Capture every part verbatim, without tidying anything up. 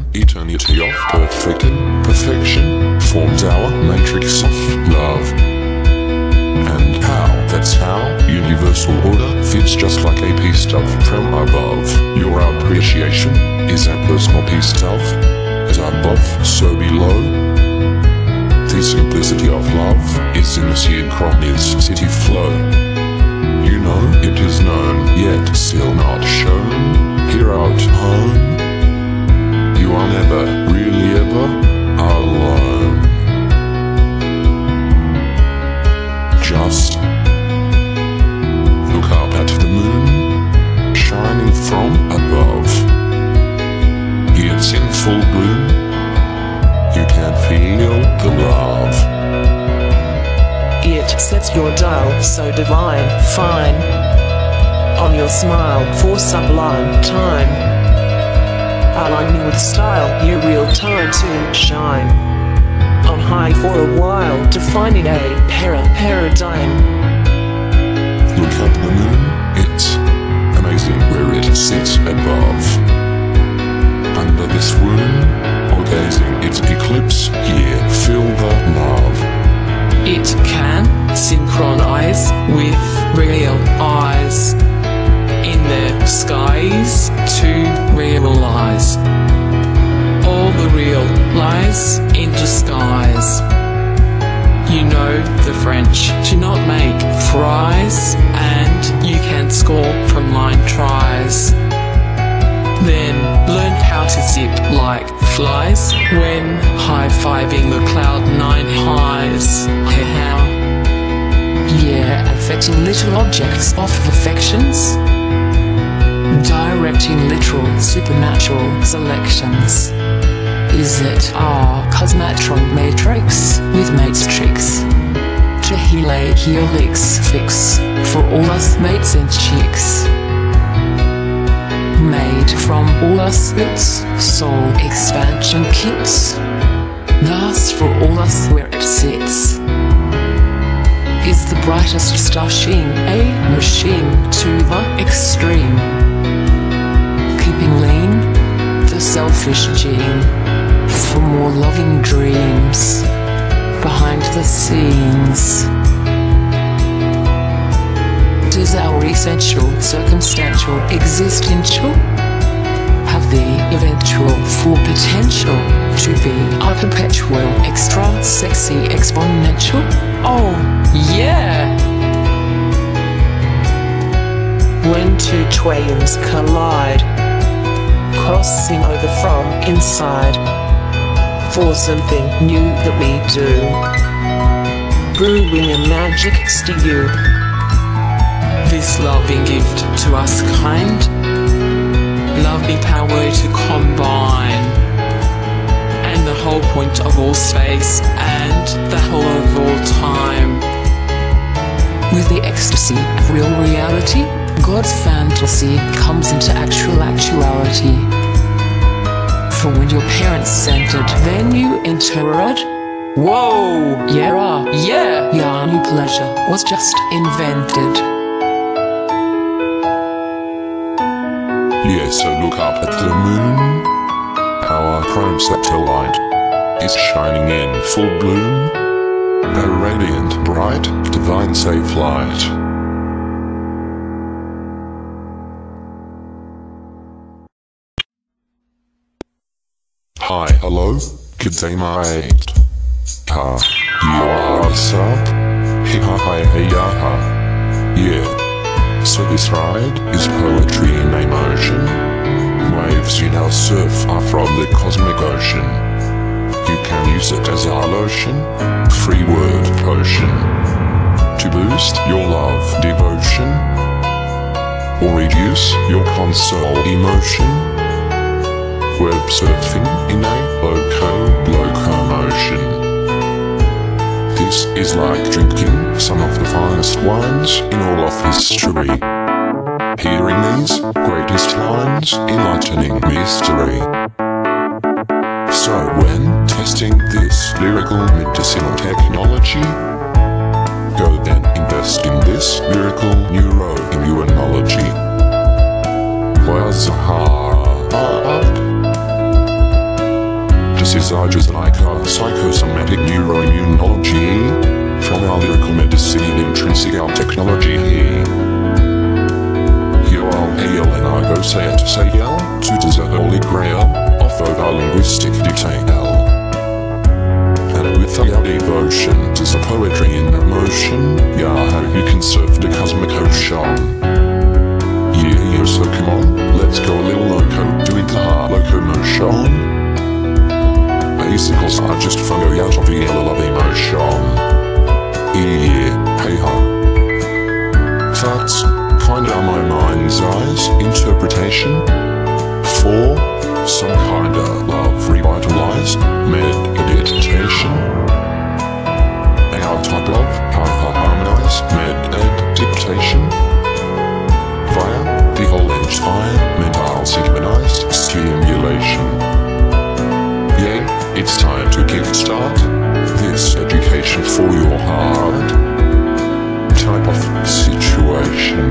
eternity of perfect imperfection forms our matrix of love. And how, that's how, universal order fits just like a piece of from above. Your appreciation is a personal piece of, as above, so below. The simplicity of love is in the synchronicity flow. You know it is known, yet still not shown. Here at home, you are never, really ever, alone. Just look up at the moon, shining from above. It's in full bloom, you can feel the love. It sets your dial so divine, fine, on your smile for sublime time, aligning with style, your real time to shine on high for a while, defining a para paradigm. Look up the moon, it's amazing where it sits above. Under this womb, or gazing its eclipse, here feel the love. It can synchronize with real eyes in the skies to realize all the real lies in disguise. You know the French do not make fries, and you can score from line tries. Then learn how to zip like flies when high-fiving the cloud nine highs. How? Yeah, affecting little objects off of affections, directing literal supernatural selections. Is it our cosmatron matrix with mates tricks to helate helix fix for all us mates and chicks? Made from all us bits, soul expansion kits, thus for all us where it sits. Is the brightest star sheen a machine to the extreme, keeping lean the selfish gene for more loving dreams behind the scenes. Does our essential, circumstantial, existential have the eventual full potential to be a perpetual, extra sexy exponential? Oh, yeah! When two twains collide, crossing over from inside, for something new that we do, brewing a magic stew. This loving gift to us kind, loving power to combine, and the whole point of all space and the whole of all time. With the ecstasy of real reality, God's fantasy comes into actual actuality. For when your parents centered, then you entered. Whoa, yeah, yeah, your new pleasure was just invented. Yes, so look up at the moon. Our prime satellite is shining in full bloom, a radiant, bright, divine safe light. Hi, hello, good day mate. Ha, you are what's up? Hey ha hi hey ya ha. Yeah. So this ride is poetry in a motion. Waves you now surf are from the cosmic ocean. You can use it as a lotion, free word potion, to boost your love devotion, or reduce your console emotion. Web surfing in a loco locomotion. This is like drinking some of the finest wines in all of history. Hearing these greatest lines, enlightening mystery. So when testing this lyrical medicinal technology, go then invest in this miracle neuroimmunology. Where's the heart? diseases are just like our psychosomatic neuroimmunology. From our lyrical medicine intrinsic our technology here. Here I'll hail and I go say it, say yell, to the holy grail, of our linguistic detail. And with our devotion to the poetry in emotion, yeah, how you can serve the cosmic ocean. Yeah, yeah, so come on, let's go a little loco, doing the hard locomotion. Basicals are just flowing out of the yellow of emotion. Yeah, hey ho. That's kinda my mind's eyes interpretation for some kinda love revitalized meditation. Our type of harmonized meditation via the whole entire mental synchronized stimulation. Yeah, it's time to kickstart this education for your heart type of situation.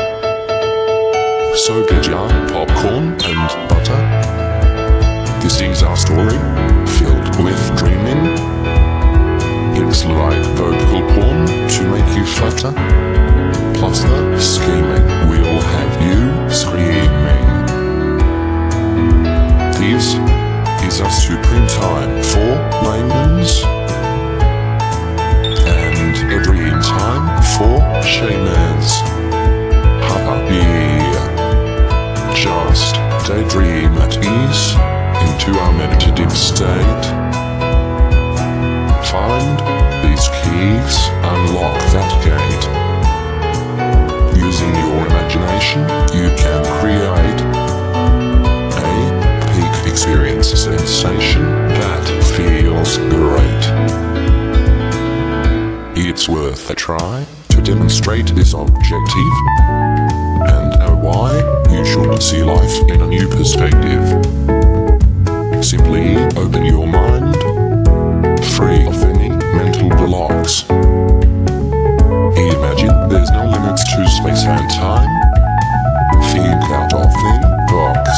So get your popcorn and butter. This is our story, filled with dreaming. It's like vocal porn to make you flutter. Plus the scheming will have you screaming. This is our supreme time for layman's and a dream time for shamans. Haha, yeah. Just daydream at ease into our meditative state. Find these keys, unlock that gate. Using your imagination, you can create a peak experience sensation that feels great. It's worth a try to demonstrate this objective and know why you should see life in a new perspective. Simply open your mind, free of any mental blocks. Imagine there's no limits to space and time. Think out of the box.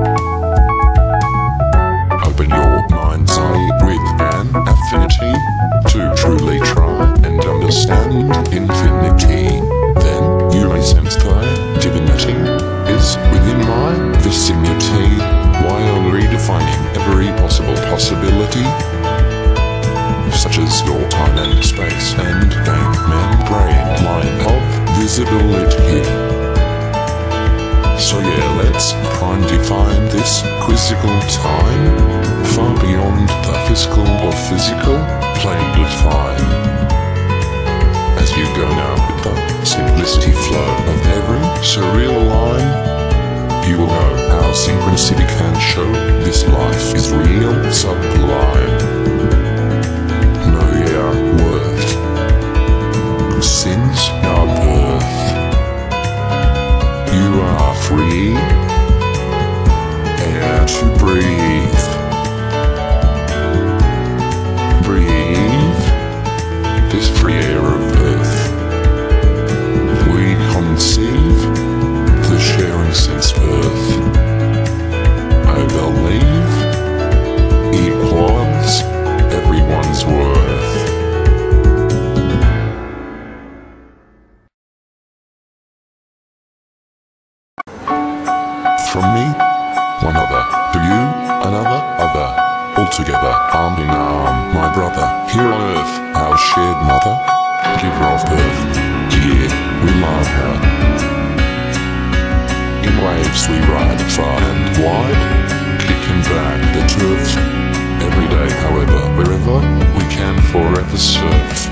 Open your mind's eye with an affinity to truly try and understand infinity. Then you may sense the divinity is within my vicinity, while redefining every possible possibility, such as your time and space and game membrane line of visibility. So yeah, let's try and define this quizzical time, far beyond the physical or physical plane define. As you go now with the simplicity flow of every surreal line, you will know how synchronicity can show this life is real sublime. Know your worth, since your birth. You are free, air to breathe. Breathe this free air of earth. We conceive the sharing since birth. I believe equals everyone's worth. From me, one other, to you, another other, all together, arm in arm, my brother, here on earth, our shared mother, giver of birth, yeah, we love her. In waves we ride far and wide, kicking back the turf, every day, however, wherever, we can forever surf.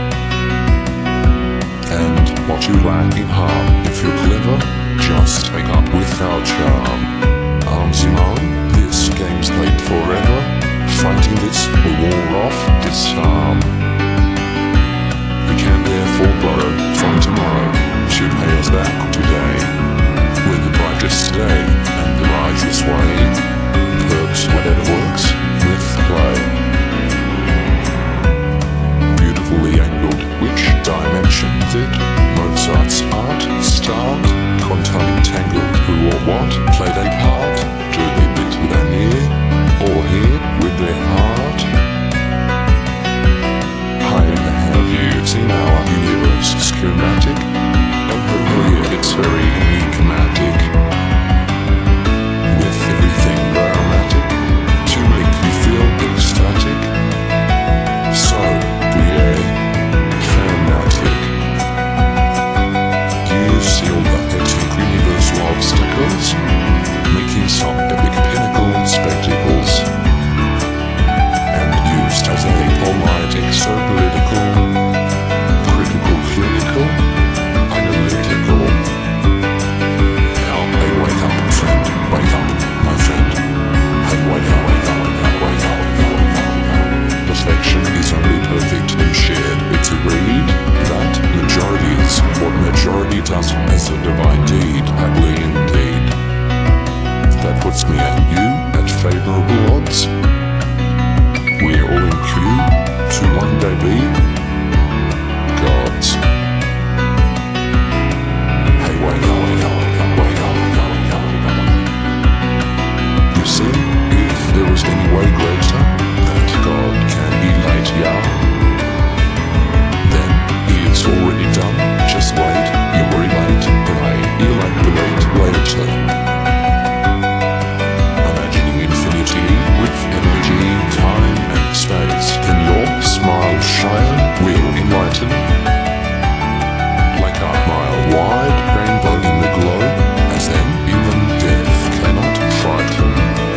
And what you lack in harm, if you're clever, just make up with our charm. Arms in arm, this game's played forever. Fighting this will war off, disarm. We can therefore borrow from tomorrow to pay us back today. We're the brightest day and the wisest way. Perks whatever works with play. Beautifully angled, which dimensions it? Mozart's art, start, quantum entangled, who or what played a part? Do they bit with an ear, or hear with their heart. Hi, have you seen our universe schematic? Oh, oh, oh yeah, it's very enigmatic, with everything dramatic to make you feel ecstatic. So, be a fanatic. You seal the hectic universal obstacles, making some epic pinnacle spectacles, and used as a polite exopolitical, critical, clinical, analytical. Now, hey, wake up, friend, wake up, my friend. Hey, wake up, wake up, wake up, wake up, wake up, wake up, wake up. Perfection is only perfect and shared. It's agreed that majority is what majority does as a divine deed, happily indeed. That puts me and you at favorable odds. We're all in queue to one day be gods. Hey, wake up, wake up, wake up, wake up, wake up, wake up, wake up. You see, if there was any way greater that God can elate ya, then he is already done. Just wait, you're very late, but I elate the late later. With energy, time and space, then your smile shine will enlighten, like a mile-wide rainbow in the glow, as then even death cannot frighten.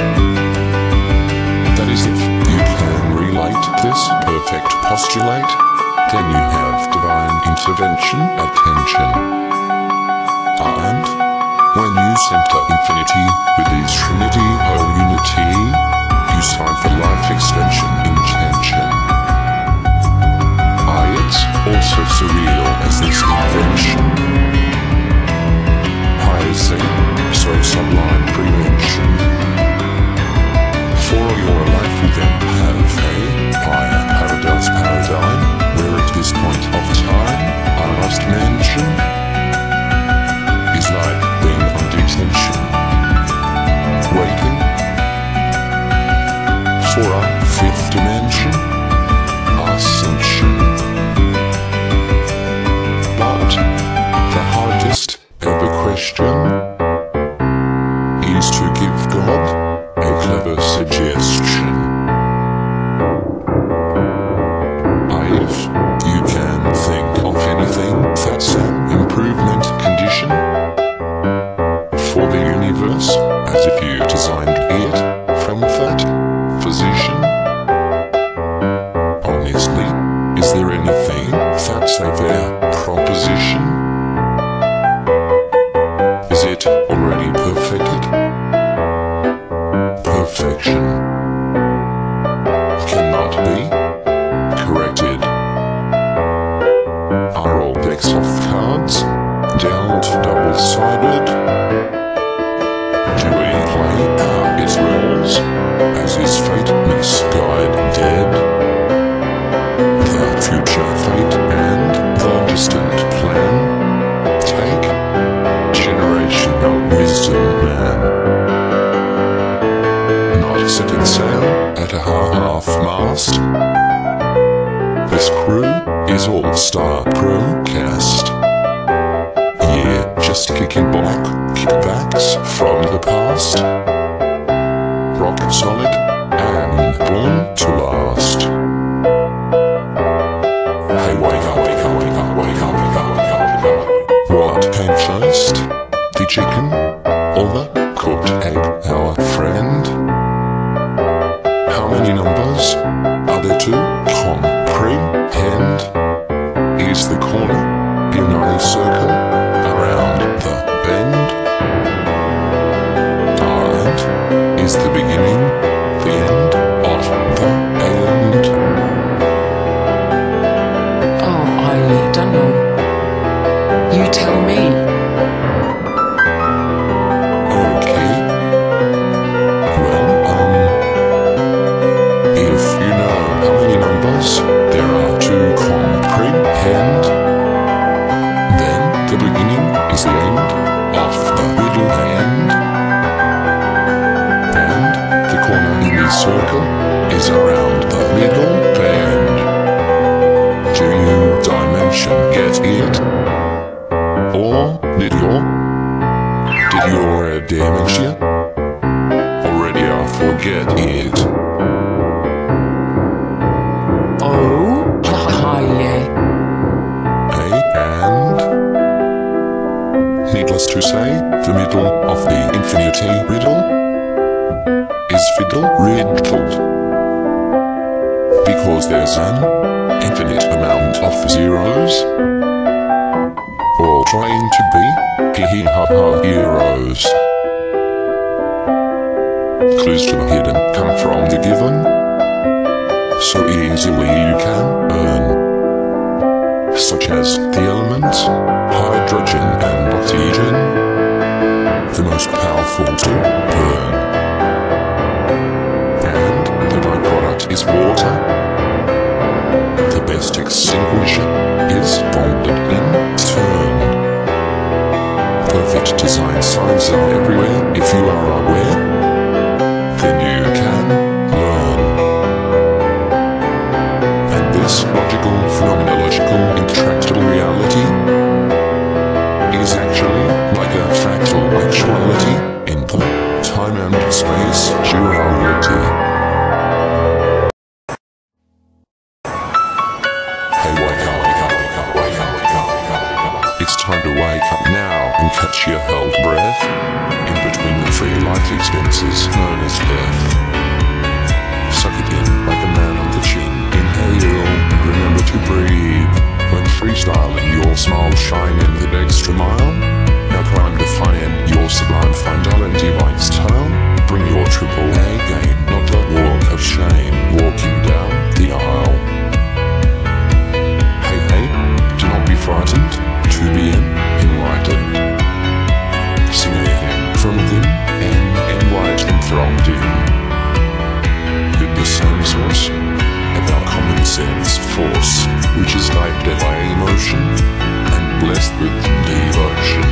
That is, if you can relate this perfect postulate, then you have divine intervention, attention. And when you center infinity with its trinity or unity, you sign for life extension intention. Ah, it's also surreal as this invention. I say, so sublime prevention. For your life will then have a higher paradise paradigm, where at this point of time, I must mention, is like being on detention, waiting for a fifth dimension, ascension. But the hardest ever question is to give God a clever suggestion. If you can think of anything that's an improvement condition for the universe, as if you designed it from that position. Honestly, is there anything that's a fair proposition? Is it already perfected? Perfection cannot be corrected. Are all decks of cards dealt double-sided? Do we play out its rules, as is fate misguided? The future fate and the distant plan take generational wisdom, man. Not setting sail at a half-mast. This crew is all-star broadcast. Yeah, just kicking back, kickbacks from the past. Rock solid and born to last. Hey, wake up, wake up, wake up, wake up, wake up, wake up, wake up. What came first? The chicken or the cooked egg, our friend? How many numbers are there to comprehend? Is the corner in a circle around the bend? And is the beginning the end of the end? Oh, I don't know. You tell me. Okay. Well, um, if you know how many numbers there are to comprehend, then the beginning is the end of the middle end, and the corner in the circle is around the middle band. Do you dimension get it? Or did your Did your dementia already I forget it? Oh, ha ha yeah. Hey, and needless to say, the middle of the infinity riddle is fiddle riddled. Because there's an infinite amount of zeros, all trying to be hee-hee-ha-ha heroes. Clues to the hidden come from the given, so easily you can earn, such as the elements, hydrogen and oxygen, the most powerful to burn. And the byproduct is water. The best extinguisher is bonded in turn. Perfect design signs are everywhere. If you are aware, then you can learn. And this logical, phenomenological, intractable reality is actually like a fractal actuality in the time and space duality. It's time to wake up now and catch your held breath in between the three life expenses known as death. Suck it in like a man on the chin. Inhale and remember to breathe. When freestyling, your smile shine in the extra mile. Now climb to find your sublime finality lifestyle. Bring your triple A game, not a walk of shame. Walking down the aisle. Hey, hey, do not be frightened. To be enlightened. Sing a hymn from within and enlighten thronged in. With the same source, and our common sense force, which is guided by emotion and blessed with devotion.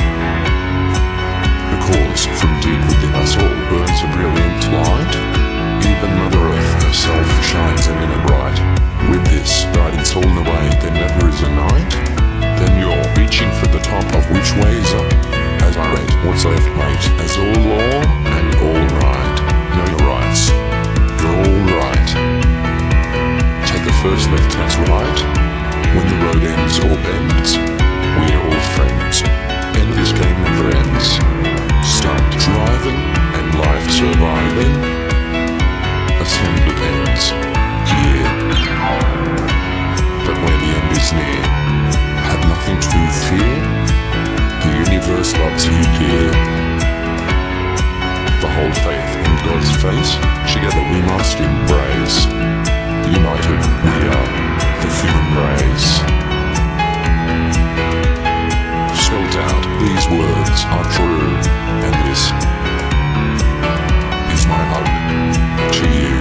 The cause from deep within us all burns a brilliant light. Even Mother Earth herself shines in a bright. With this guidance all the way, there never is a night. Then you're reaching for the top of which way is up. As I read what's left, mate, as all law and all right. Know your rights, you're all right. Take the first left, that's right. When the road ends or bends, we're all friends, and this game never ends. Start driving and life surviving. Ascend depends, yeah. But when the end is near, have nothing to fear. The universe loves you, dear. The whole faith in God's face, together we must embrace. United we are the human race. Spelled out, these words are true, and this is my hug to you.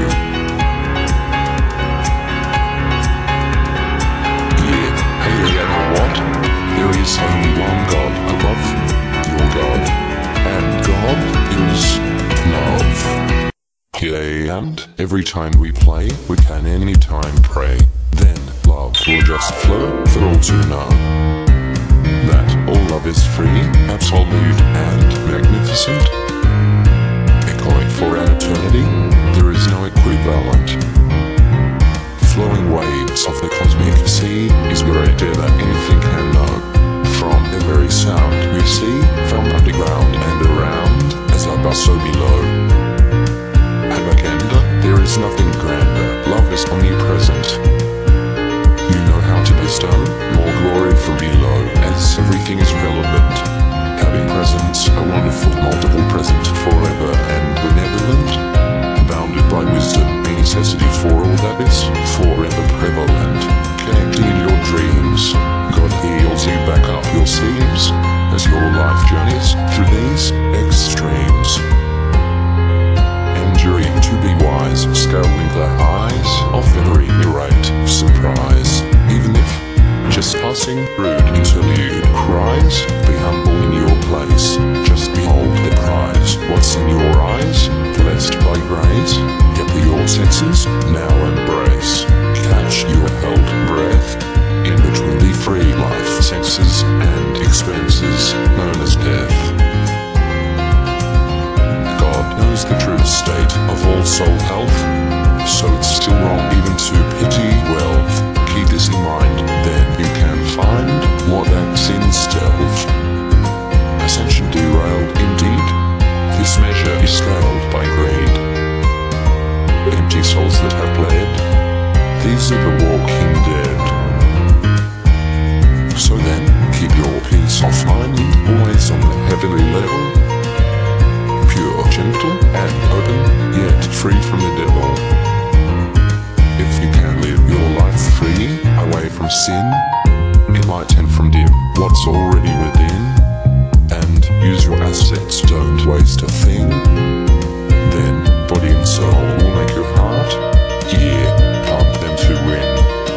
There is only one God above your God, and God is love. Yeah, and every time we play, we can anytime pray. Then love will just flow for all to know. That all love is free, absolute and magnificent. Echoing for an eternity, there is no equivalent. Flowing waves of the cosmic sea is greater than anything can know. From the very sound we see, from underground and around, as above so below. Havaganda, there is nothing grander, love is omnipresent. You know how to bestow more glory from below, as everything is relevant. Having presence, a wonderful multiple present, forever and benevolent. Bounded by wisdom, a necessity for all that is forever prevalent. Connected in your dreams, God heals you back up your seams, as your life journeys through these extremes. Enduring to be wise, scaling the highs of every great surprise. Even if just passing rude interlude cries, be humble in your place, just behold the prize. What's in your eyes, blessed by grace, get the yours senses now embrace. Catch your held breath in between the free life senses and experiences known as death. God knows the true state of all soul health, so it's still wrong even to pity wealth. Keep this in mind, then you can find what acts in stealth. Ascension derailed indeed, this measure is scaled by greed. Empty souls that have bled, these are the walking dead. So then, keep your peace of mind always on the heavenly level, pure, gentle, and open, yet free from the devil. If you can live your life free, away from sin, enlighten from dim what's already within, and use your assets, don't waste a thing. Then, body and soul will make your heart, yeah, pump them to win.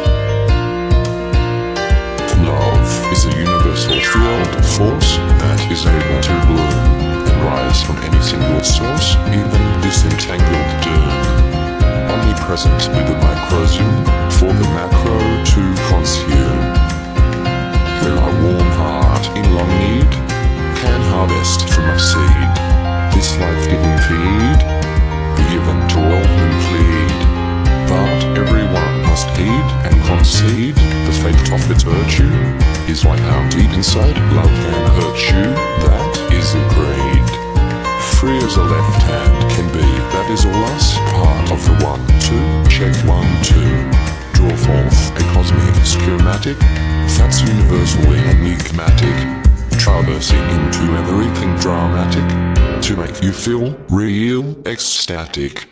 Love is a universal field force that is able to bloom and rise from any single source, even disentangled doom. Omnipresent with the microzoom for the macro to consume. Where a warm heart in long need can harvest from a seed. This life-giving feed be given to all who plead. But everyone must heed and concede the fate of its virtue is like how deep inside love can hurt you. That is agreed. Free as a left hand can be, that is all us, part of the one, two, check one, two. Draw forth a cosmic schematic, that's universally enigmatic, traversing into everything dramatic, to make you feel real ecstatic.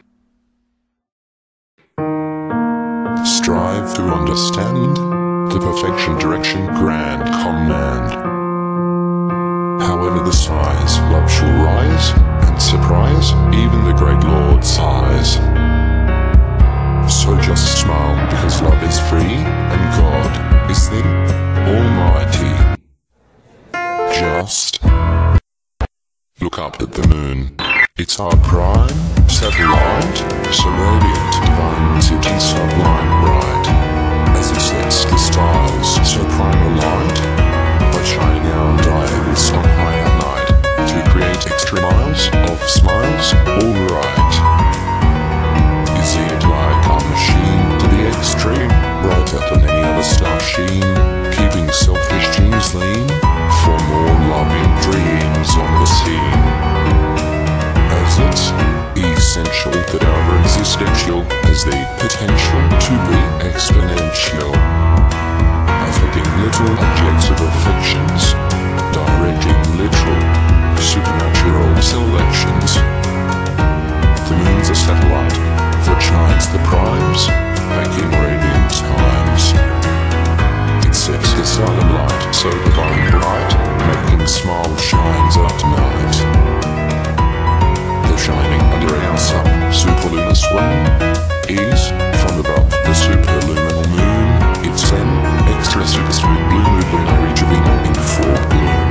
Strive to understand the perfection, direction, grand command. However the size, love shall rise and surprise even the great Lord's eyes. So just smile because love is free and God is the Almighty. Just look up at the moon. It's our prime satellite, so radiant, divine, city sublime, bright as it sets the stars, so prime a light, by shining our dials on high at night, to create extra miles of smiles, alright. Is it like a machine to the extreme, brighter than any other star sheen, keeping selfish dreams lean, for more loving dreams on the scene? As it's essential that our existential has the potential to be exponential, affecting little objects of affections, directing literal, supernatural selections. The moon's a satellite that shines the primes back in radiant times. It sets the silent light so divine bright, making small shines at night. The shining under our sun, superlunar swim, is from above the superluminal moon. It's an extra super smooth blue moon binary Juveno in full bloom.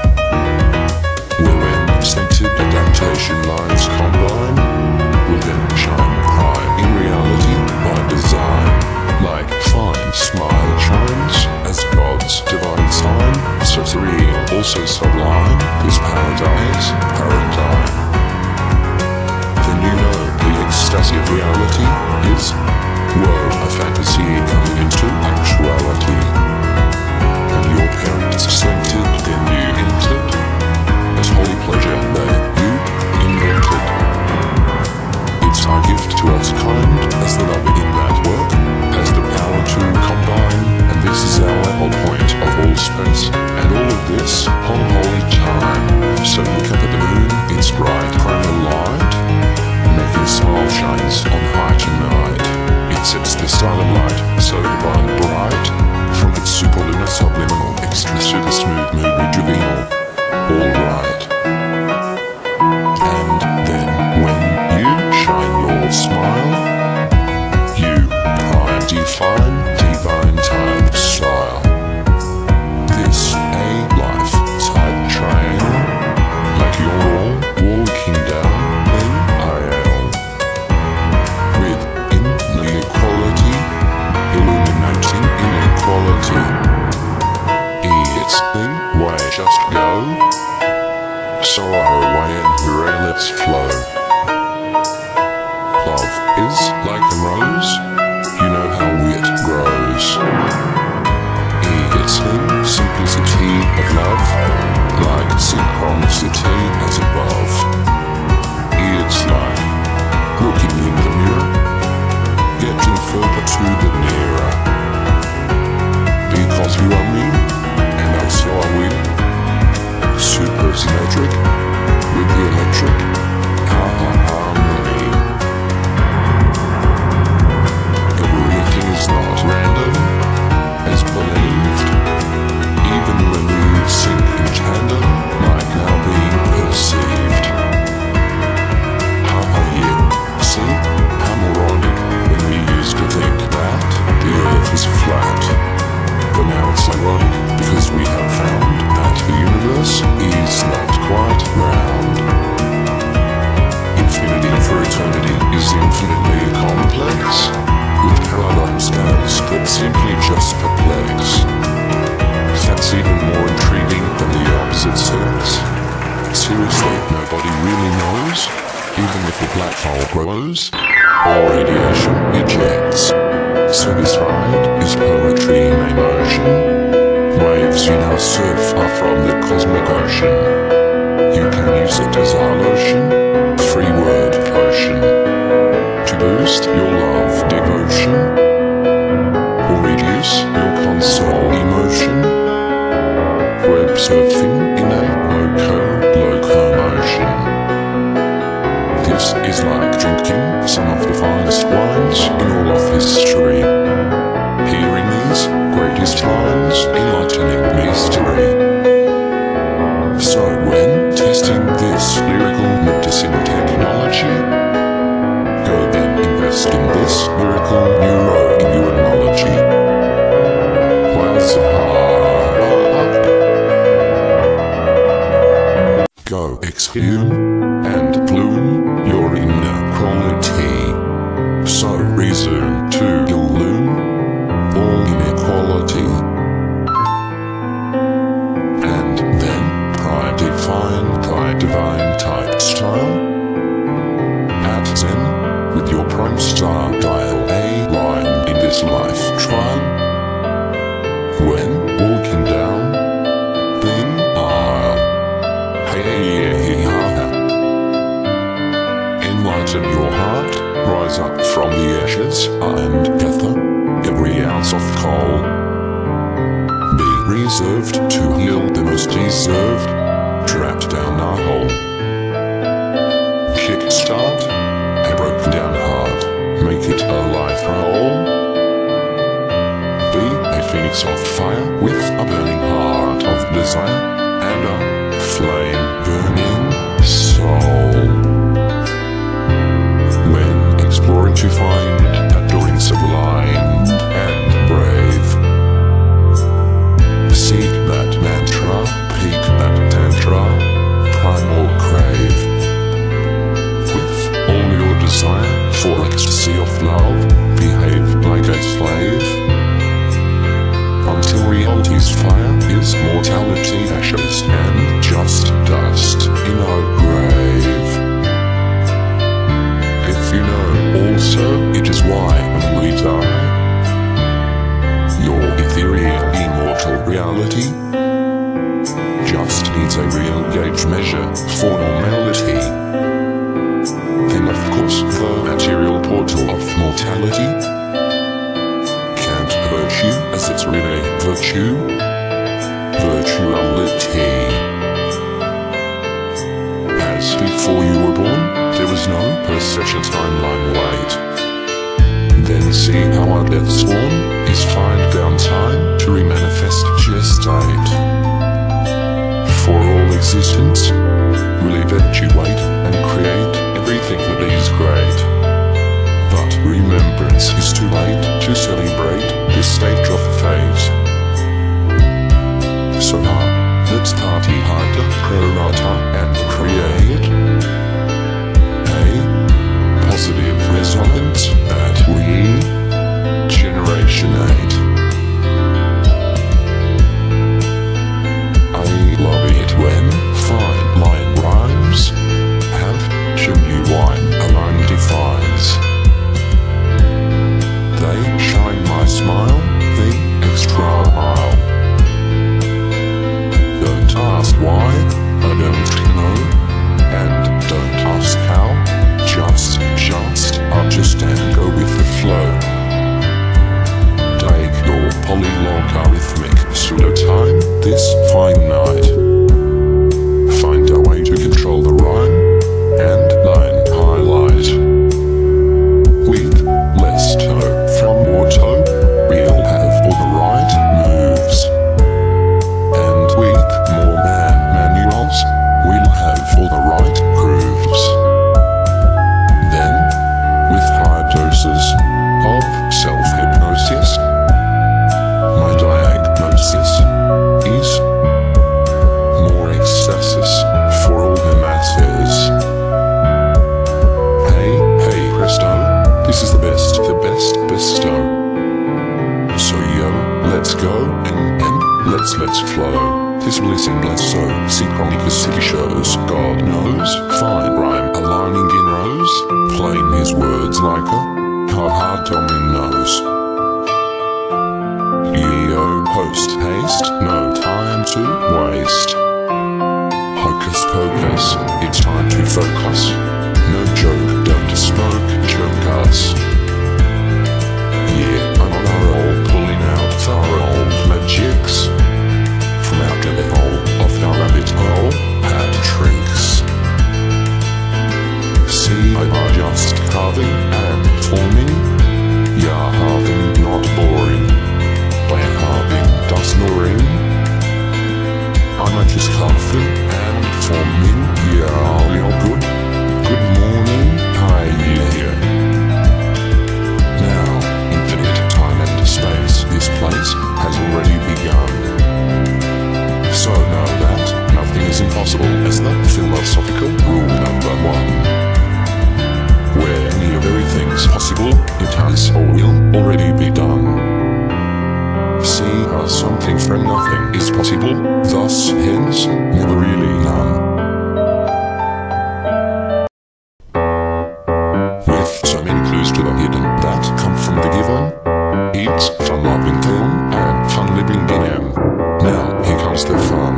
Wherein scented adaptation lines combine, will then shine prime in reality by design. Like fine smile shines as God's divine sign, so surreal, also sublime, this paradise, paradigm. Then you know the ecstasy of reality is, whoa, a fantasy coming into actuality. And your parents scented, then you entered, as holy pleasure that you invented. It's our gift to us kind, as the love in that work has the power to combine, and this is our whole point of all space, and all of this whole holy time. So look up at the moon, it's bright, primal light, making small shines on high tonight. It sets the silent light, so divine bright, from its superlunar subliminal, extra super smooth mood rejuvenal, alright. And then when you shine your smile, you prime define divine type style. This a life type triangle, like you're all walking down an aisle, with its flow. Love is like a rose, you know how it grows. It's the simplicity of love, like synchronicity as above. It's like looking in the mirror, getting further to the nearer. Because you are me, and so are we. Super symmetric, with the electric harmony. Everything is not random, as believed. Even when we sing in tandem, like now being perceived. Haha, yeah, see, how moronic when we used to think that the earth is flat. But now it's ironic, because we have found that the universe is not quite round. Infinity for eternity is infinitely complex, with paradigm scales that simply just perplex. That's even more intriguing than the opposite sex. Seriously, nobody really knows, even if a black hole grows, or radiation ejects. So this ride is poetry in motion. Waves you now surf are from the cosmic ocean. You can use it as our lotion, three-word potion, to boost your love devotion, or reduce your console emotion. Web surfing in a loco-locomotion. This is like drinking some of the finest wines in all of history. Hearing these greatest lines, enlightening mystery. So when testing this lyrical medicine technology, go then invest in this miracle neuroimmunology. While Sahara, go exhume and plume your inequality. So resume to illume all inequality. And then pride define, pride divine type style. At Zen, with your prime star dial a line in this life trial. When walking down the aisle, hey, hey, hey, ha, enlighten your heart, rise up from the ashes, and gather every ounce of coal. Be reserved to heal the most deserved, trapped down our hole. Kickstart a broken down heart, make it a life roll. Be a phoenix of fire with a burning heart of desire and a flame burning soul. When exploring to find adoring sublime and brave, seek that mantra, peak that tantra, primal crave. With all your desire for ecstasy of love, behave like a slave. Until reality's fire is mortality, ashes and just dust in our grave. If you know also it is why when we die, your ethereal immortal reality just needs a real gauge measure for normality. Then of course the material portal of mortality hurt you as it's really virtue, virtuality. As before you were born, there was no perception timeline wait. Then see how our death sworn is find down time to remanifest gestate. For all existence will eventuate and create everything that is great. But remembrance is too late to celebrate this stage of fate. So now, let's party harder, prorata, and create a positive resonance that regenerationate. I love it when fine line rhymes have Let's let's flow. This bliss and bless so synchronicus city shows. God knows, fine rhyme aligning in rows. Playing his words like a hard hard dominoes. Yo, post haste, no time to waste. Hocus pocus, it's time to focus. No joke, don't smoke, choke us. Yeah, I'm on a roll, pulling out our old magics from out the hole of our rabbit hole, hat tricks. See, I are just carving and forming. Yeah, halving, not boring. By halving, does no ring. I'm just carving and forming. Yeah, real good. Good morning, hi here. Now, infinite time and space, this place has already begun. So know that nothing is impossible as the philosophical rule number one. Where near everything's possible, it has or will already be done. See how something from nothing is possible, thus hence never really none. With so many clues to the hidden that come from the given, it's fun loving film and fun living in M. Now here comes the fun.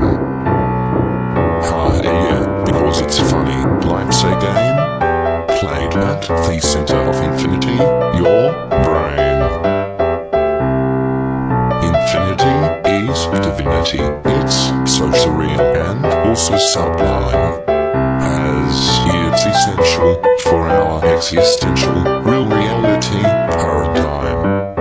Ha yeah, because it's funny. Life's a game played at the center of infinity, your brain. Infinity is divinity. It's so serene and also sublime, as it's essential for our existential real reality paradigm.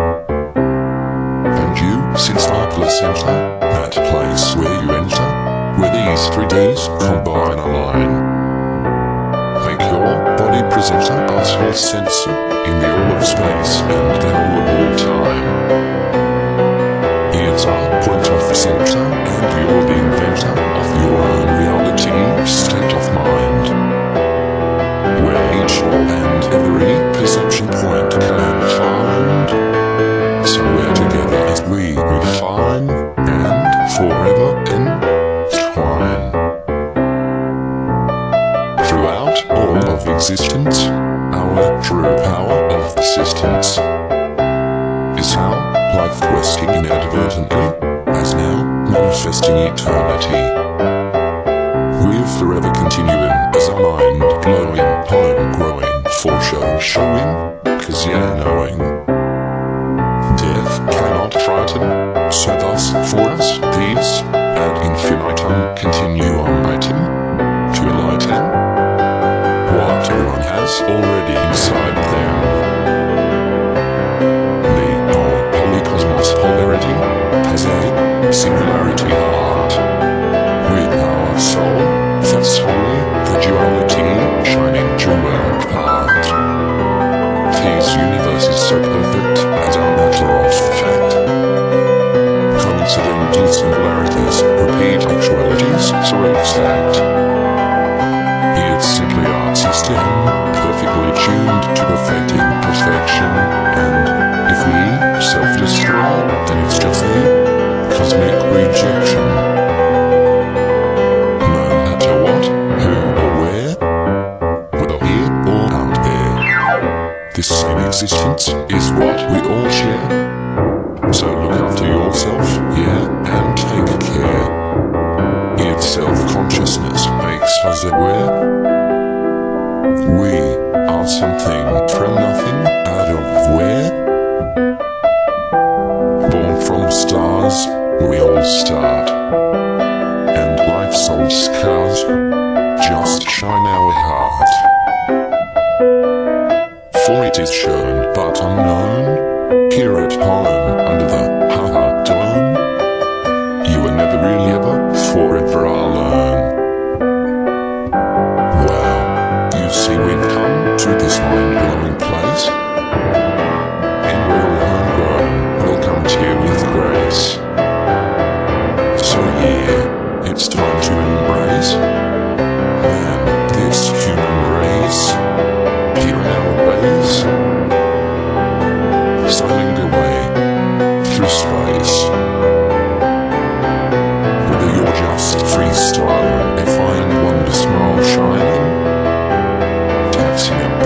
And you, since our placenta, that place where you enter, where these three Ds combine a line. Make your body presenter as whole sensor in the all of space and the whole of all time. It's our point of center, and you're the inventor of your own reality state of mind, where each and every perception point can find somewhere together as we refine and forever entwine. Throughout all of existence, our true power of persistence is how life questing inadvertently as now manifesting eternity. With forever continuing as our mind glowing, home growing, for show showing, cause yeah knowing. Death cannot frighten, so thus for us these ad infinitum continuum item to enlighten what everyone has already inside them. Polarity has a singularity heart. With our soul, that's only the duality shining jewel apart. This universe is so perfect as a matter of fact. Coincidental singularities repeat actualities so exact. It's simply our system, perfectly tuned to perfecting perfection, and if we self-destroy, then it's just the cosmic rejection. No matter what, who or where, whether here or out there, this same existence is what we all share. So look after yourself, yeah, and take care. It's self-consciousness makes us aware. We are something from nothing, out of where? From stars, we all start, and life's old scars just shine our heart. For it is shown, but unknown, here at home, under the ha-ha dome, you were never really ever forever alone. Wow, you see we've come to this mind-blowing place, and we're all homegrown. Welcome to you with grace. So yeah, it's time to embrace man, this human race, here in our ways, sailing away through space.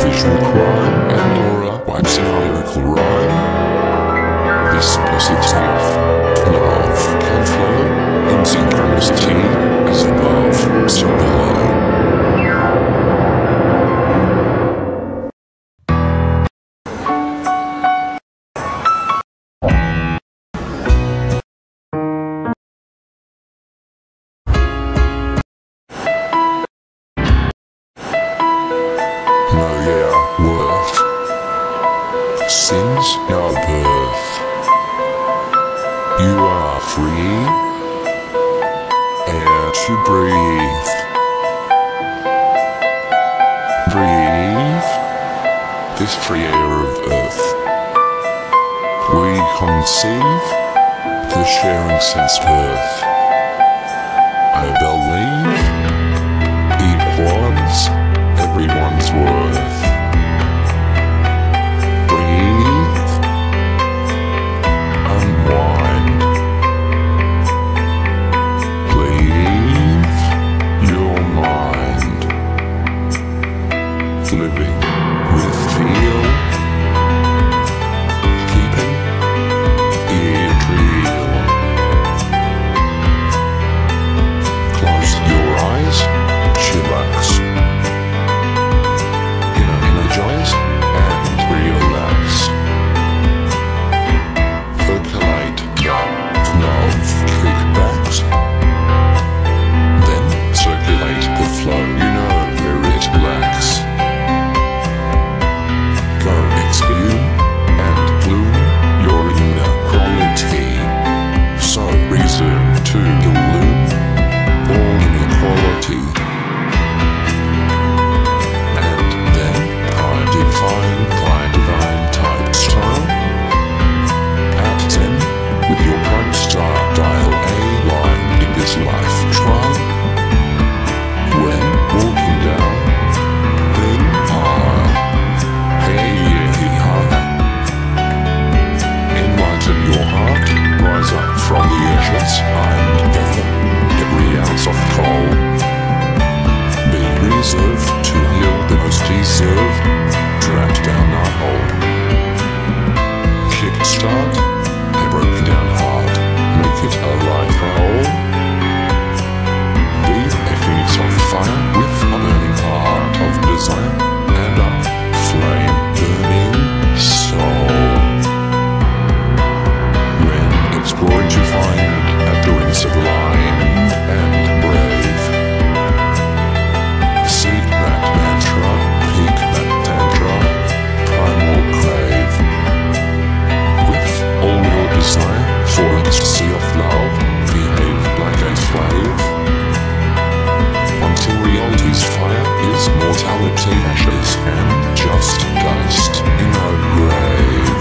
visual crime, and Laura wipes in lyrical rhyme. This simplicity of love can flow in synchronicity, as above, so below. No year worth, since our birth, you are free, air to breathe. Breathe this free air of earth. We conceive the sharing sense birth. I believe equals everyone's worth. Breathe, unwind, leave your mind, living with feel, keeping it real. Close your eyes, chillax. Energize and relax. Percolate love kickbacks. Then circulate the flow, you know where it lacks. Go exhume and bloom your inner quality. So resume to illume all inequality. Divine, fine, divine type style. At ten, with your prime star, dial a line in this life trial. When walking down, then ah, hey yeah, ha. Enlighten your heart, rise up from the ashes and gather every ounce of coal. Be reserved to heal the most deserved. Trapped down our hole. Kickstart a broken down heart. Make it a life roll. Be a phoenix of fire with a burning heart of desire and a flame burning soul. When exploring to find adoring sublime and brave. Seek that mantra, peak that tantra, primal crave. With all your desire for ecstasy of love, behave like a slave. Until reality's fire is mortality, ashes and just dust in our grave.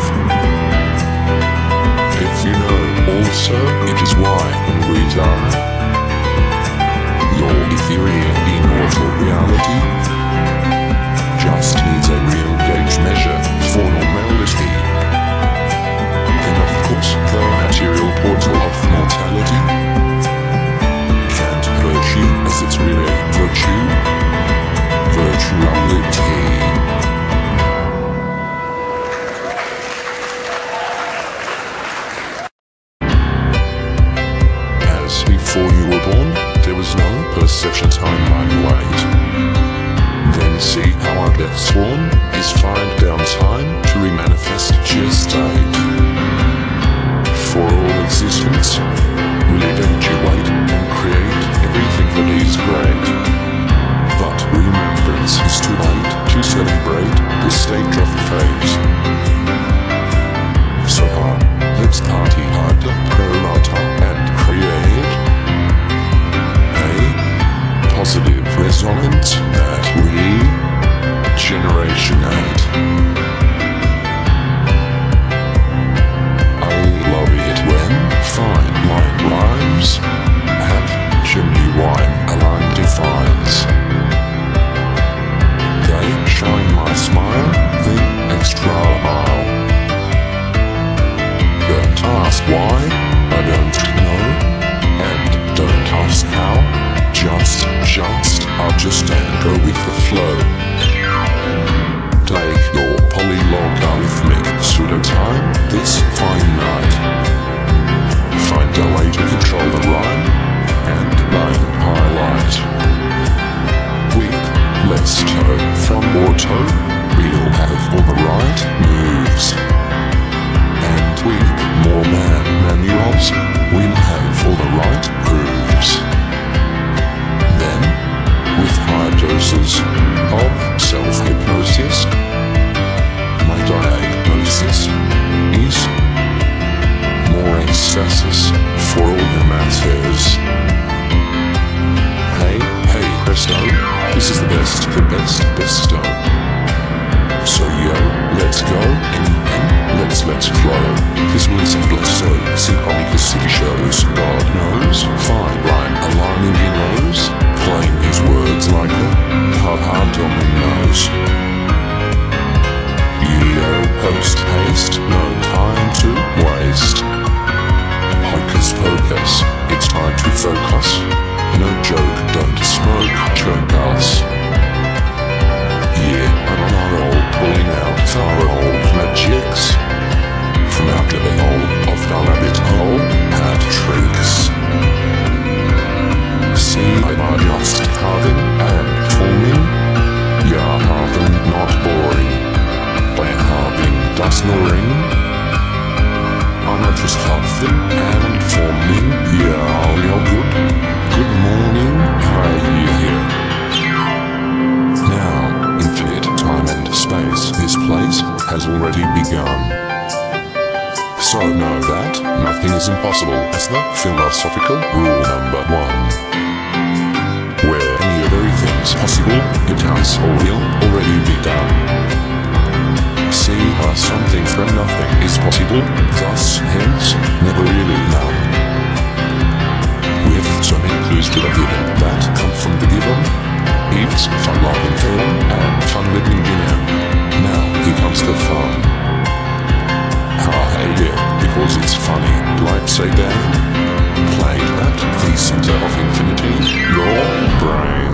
If you know also, it is why when we die, your ethereal immortal reality just needs a real gauge measure for normality. Then of course the material portal of mortality can't hurt you as it's really virtue, virtuality. As before you were born, there was no perception timeline wait. Then see how our death sworn is find down time to remanifest gestate. For all existence, will eventuate and create everything that is great. But remembrance is too late to celebrate the stage of phase. So hard, let's party harder, prorata and create a positive resonance that we generationate. I love it when fine line rhymes have genuine aligned defines. They shine my smile, the extra mile. Don't ask why, I don't know, and don't ask how. Just, just, I'll just go with the flow. all the right moves. And with more man manuals, we'll have all the right grooves. Then, with high doses of self-hypnosis, my diagnosis is more ecstasis for all the masses. Hey, hey presto, this is the best, the best, besto. So yo, let's go, and, and let's, let's flow. This will is endless, so synchronicous city shows, God knows, fine rhyme, aligning in rows, playing his words like a hard-hard dominoes. Yo, post haste, no time to waste. Hocus pocus, it's time to focus. No joke, don't smoke, choke us. Yeah, I'm on our roll, pulling out our old magics from out the hole of the rabbit hole, hat tricks. See, I'm just carving and forming. Yeah, carving, not boring. By carving, dust snoring. I'm not just huffing and forming. Yeah, real good. Good morning, hi here. Now, infinite time and space, this place has already begun. So know that nothing is impossible as the philosophical rule number one. Where any of everything's possible, it has or will already be done. See how something from nothing is possible, thus, hence, never really none. With so many clues to the hidden that come from the given, it's fun loving film and fun living in him. Now, here comes the fun. Ah, hey yeah, because it's funny, like say bang, played at the center of infinity, your brain.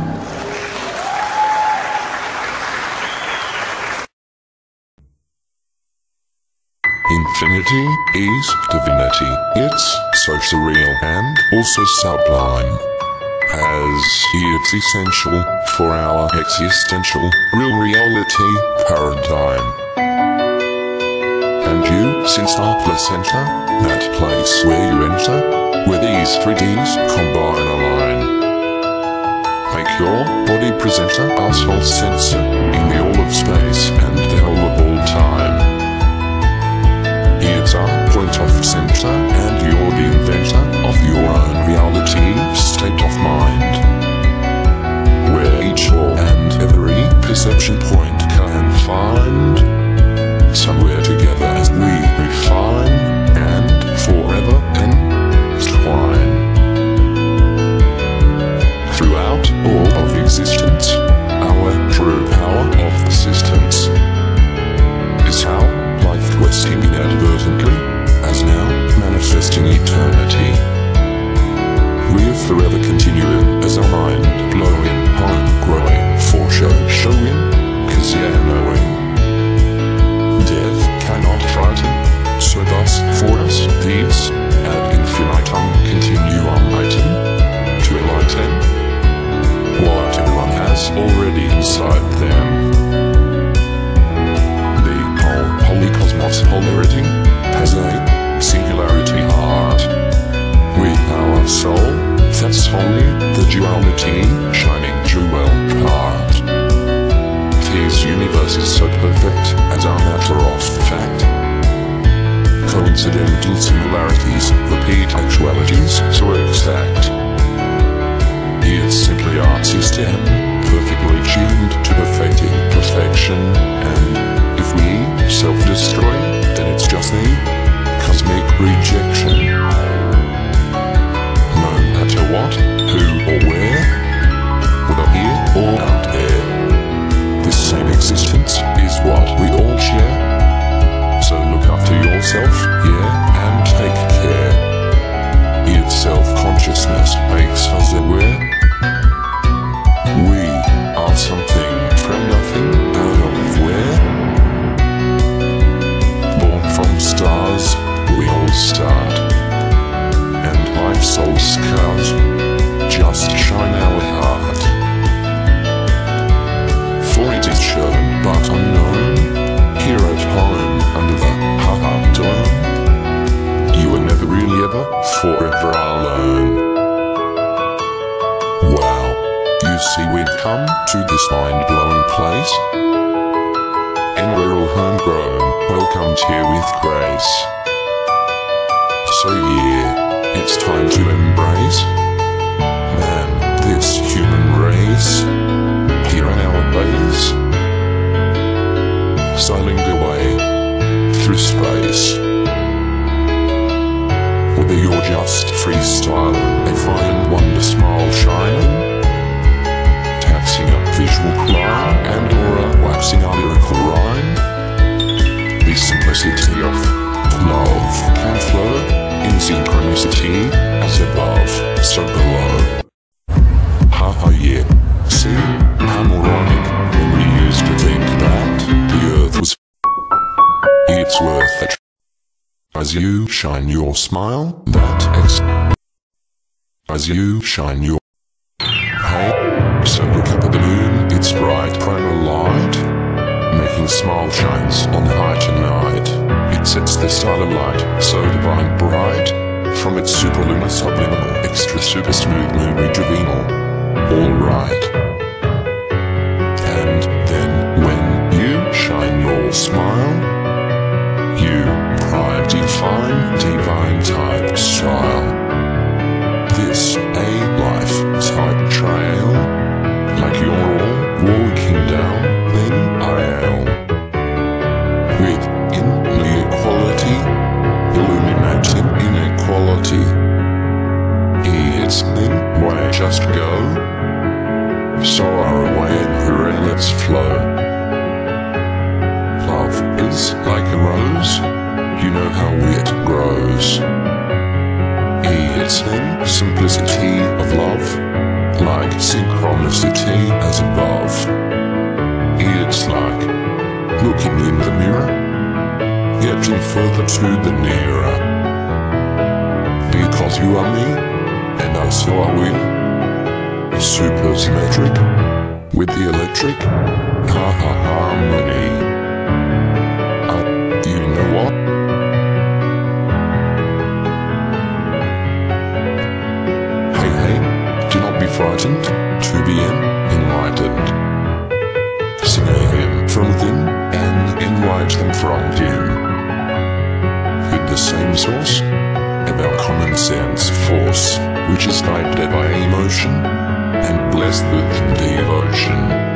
Infinity is divinity. It's so surreal and also sublime. As it's essential for our existential real reality paradigm. And you, since our placenta, that place where you enter, where these three Ds combine align. Make your body presenter our soul sensor in the all of space and the whole of all time. It's our point of center, and you're the inventor of your own reality state of mind. Where each all and every perception point can find somewhere together as we refine and forever entwine. Throughout all of existence, our true power of persistence is how life twisting inadvertently, as now manifesting eternity. We're forever continuing as our mind glowing, home growing, for show showing, cause yeah knowing. Death cannot frighten, so thus for us these ad infinitum continuum item to enlighten what everyone has already inside them. Holy cosmos polarity has a singularity heart. With our soul, that's only the duality shining jewel part. This universe is so perfect as a matter of fact. Coincidental similarities repeat actualities so exact. It's simply our system, perfectly tuned to perfecting perfection, and if we self-destroy, then it's just a cosmic rejection. No matter what, who or where, whether here or out there, this same existence is what we all share. So look after yourself, yeah, and take care. Its self-consciousness makes us aware. We are something from nothing, out of where. come to this mind-blowing place? And we're all homegrown, welcomed here with grace. So yeah, it's time to embrace, man, this human race, here on our base, sailing away through space. Whether you're just freestyling, a fine wonder smile shining, taxing up visual crime, and or waxing our lyrical rhyme, the simplicity of love can flow in synchronicity, as above, so below. Haha yeah, see, how moronic, when we used to think that the earth was it's worth it. As you shine your smile, that ex as you shine your hey, so look up at the moon, its bright primal light, making smile shines on high tonight. It sets the starlight light, so divine bright, from its superlunar subliminal, extra super smooth moon rejuvenal. Alright. And then when you shine your smile, you pride define divine type style. This a life type trail, like you're all walking down thin aisle. With inequality, illuminating inequality. It's thin way just go, so are away and hooray let's flow. Love is like a rose, you know how it grows. It's in simplicity of love, like synchronicity as above. It's like looking in the mirror, getting further to the nearer. Because you are me, and I so are we. Super symmetric, with the electric, ha ha harmony. You know what? Hey hey, do not be frightened, to be enlightened. Sing a hymn from within, and enlight them from dim. With the same source, of our common sense force, which is guided by emotion, and blessed with devotion.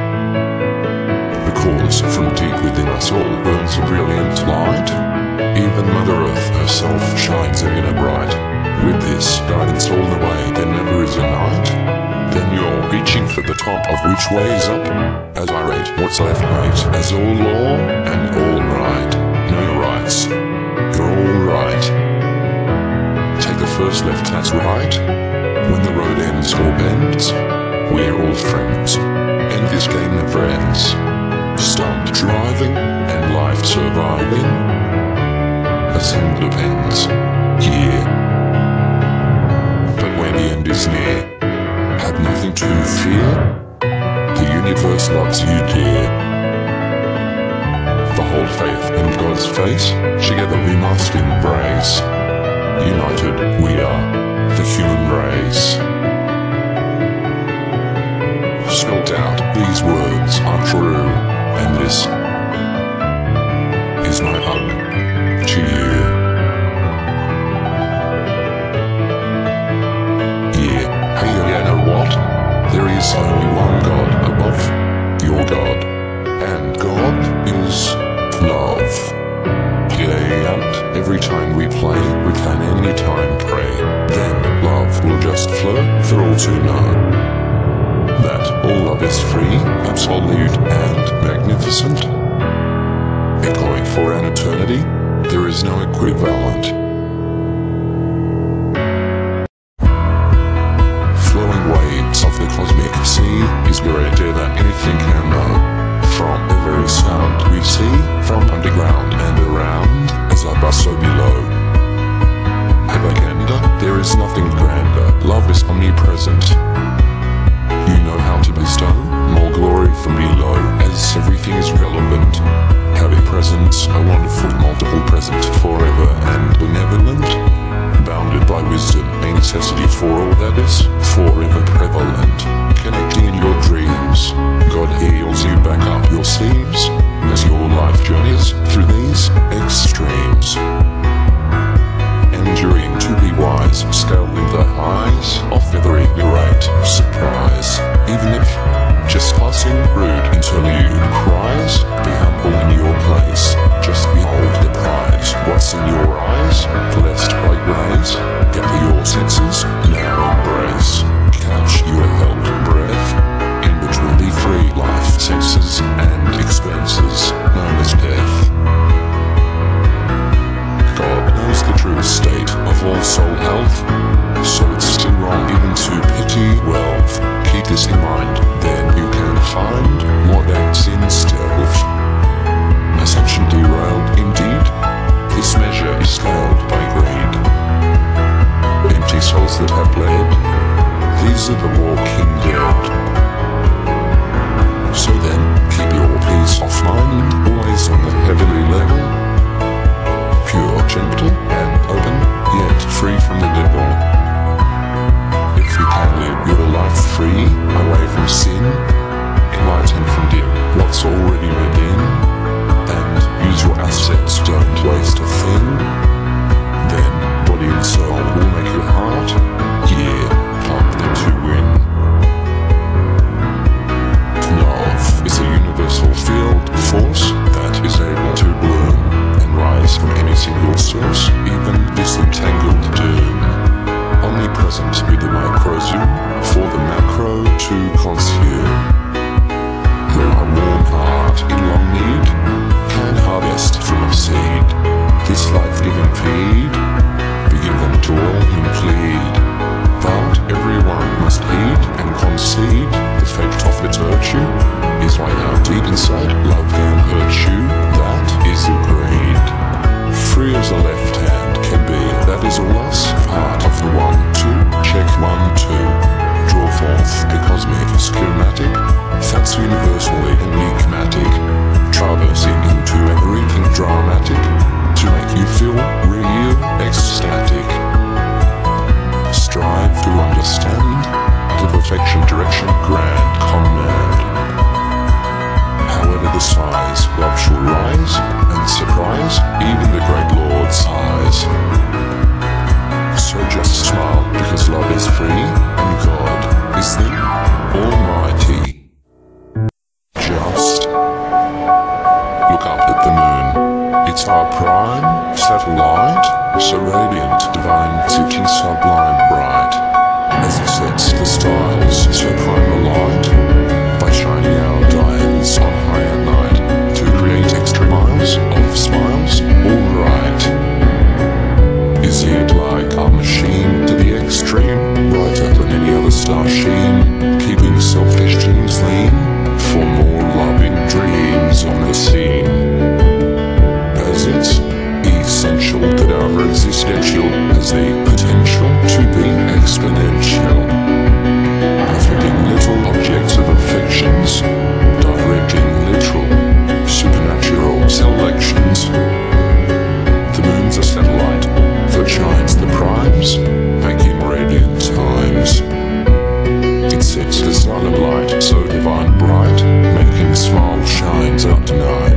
Because from deep within us all burns a brilliant light. Even Mother Earth herself shines in a bright. With this guidance all the way, there never is a night. Then you're reaching for the top of which way is up. As I rate what's left mate, as all law and all right. No rights, you're all right. Take the first left, that's right. When the road ends or bends, we're all friends, and this game never ends. Stunt driving, and life surviving, as in depends, yeah. But when the end is near, have nothing to fear, the universe loves you dear. The whole faith in God's face, together we must embrace. United we are, the human race. Spelled out, these words are true, and this is my hug to you. Yeah, hey you know what? There is only one God above your God, and God is love. Yeah, and every time we play, we can anytime pray. Then love will just flow for all to know. That all love is free, absolute, and magnificent. Echoing for an eternity, there is no equivalent. Flowing waves of the cosmic sea is greater than anything can know. From every sound we see, from underground and around, as above so below. Have agenda, there is nothing grander, love is omnipresent. You know how to bestow more glory from below, as everything is relevant. Have a presence, a wonderful multiple present, forever and benevolent, bounded by wisdom, a necessity for all that is forever prevalent. Connecting in your dreams, God heals you back up your seams as your life journeys through these extremes. Enduring to be wise, scaling the highs of every great surprise. Even if just passing rude interlude cries, be humble in your place, just behold the prize. What's in your eyes, blessed by grace, gather your senses, now embrace. Catch your held breath, in between the free life senses and expenses, known as death. God knows the true state of all soul health, so it's still wrong even to pity wealth. Keep this in mind, then you can find what acts in stealth. Ascension derailed indeed, this measure is scaled by greed. Empty souls that have bled, these are the walking dead. So then, keep your peace of mind, always on the heavenly level. Pure, gentle, and open, yet free from the devil. If you can live your life free, away from sin, enlightened from dim what's already within, and use your assets, don't waste a thing, then body and soul will make your heart, yeah, pump them to win. Love is a universal field force that is able to bloom rise from any single source, even disentangled doom. Omnipresent with the micro zoom, for the macro to consume. Where a warm heart in long need can harvest from a seed. This life-giving feed, be given to all who plead. But everyone must heed and concede the fate of its virtue is why now deep inside love can hurt you. That is agreed. Free as a left hand can be, that is all us, part of the one, two, check one, two. Draw forth a cosmic schematic, that's universally enigmatic, traversing into everything dramatic, to make you feel real, ecstatic. Strive to understand the perfection, direction, grand command. However the size, love shall rise and surprise even the great Lord's eyes. So just smile, because love is free and God is the Almighty. Just look up at the moon. It's our prime satellite, so radiant, divine, sitting sublime bright, as it sets the stars so prime alight, by shining our diamonds on high at night, to create extra miles of smiles, alright. Is it like a machine to the extreme, brighter than any other star sheen, keeping selfish dreams lean, for more loving dreams on the scene? As it's essential that our existential has the potential to be exponential, affecting little objects of affections, directing literal, supernatural selections. The moon's a satellite that shines the primes, making radiant times. It sets the sun alight, so divine bright, making small shines at night.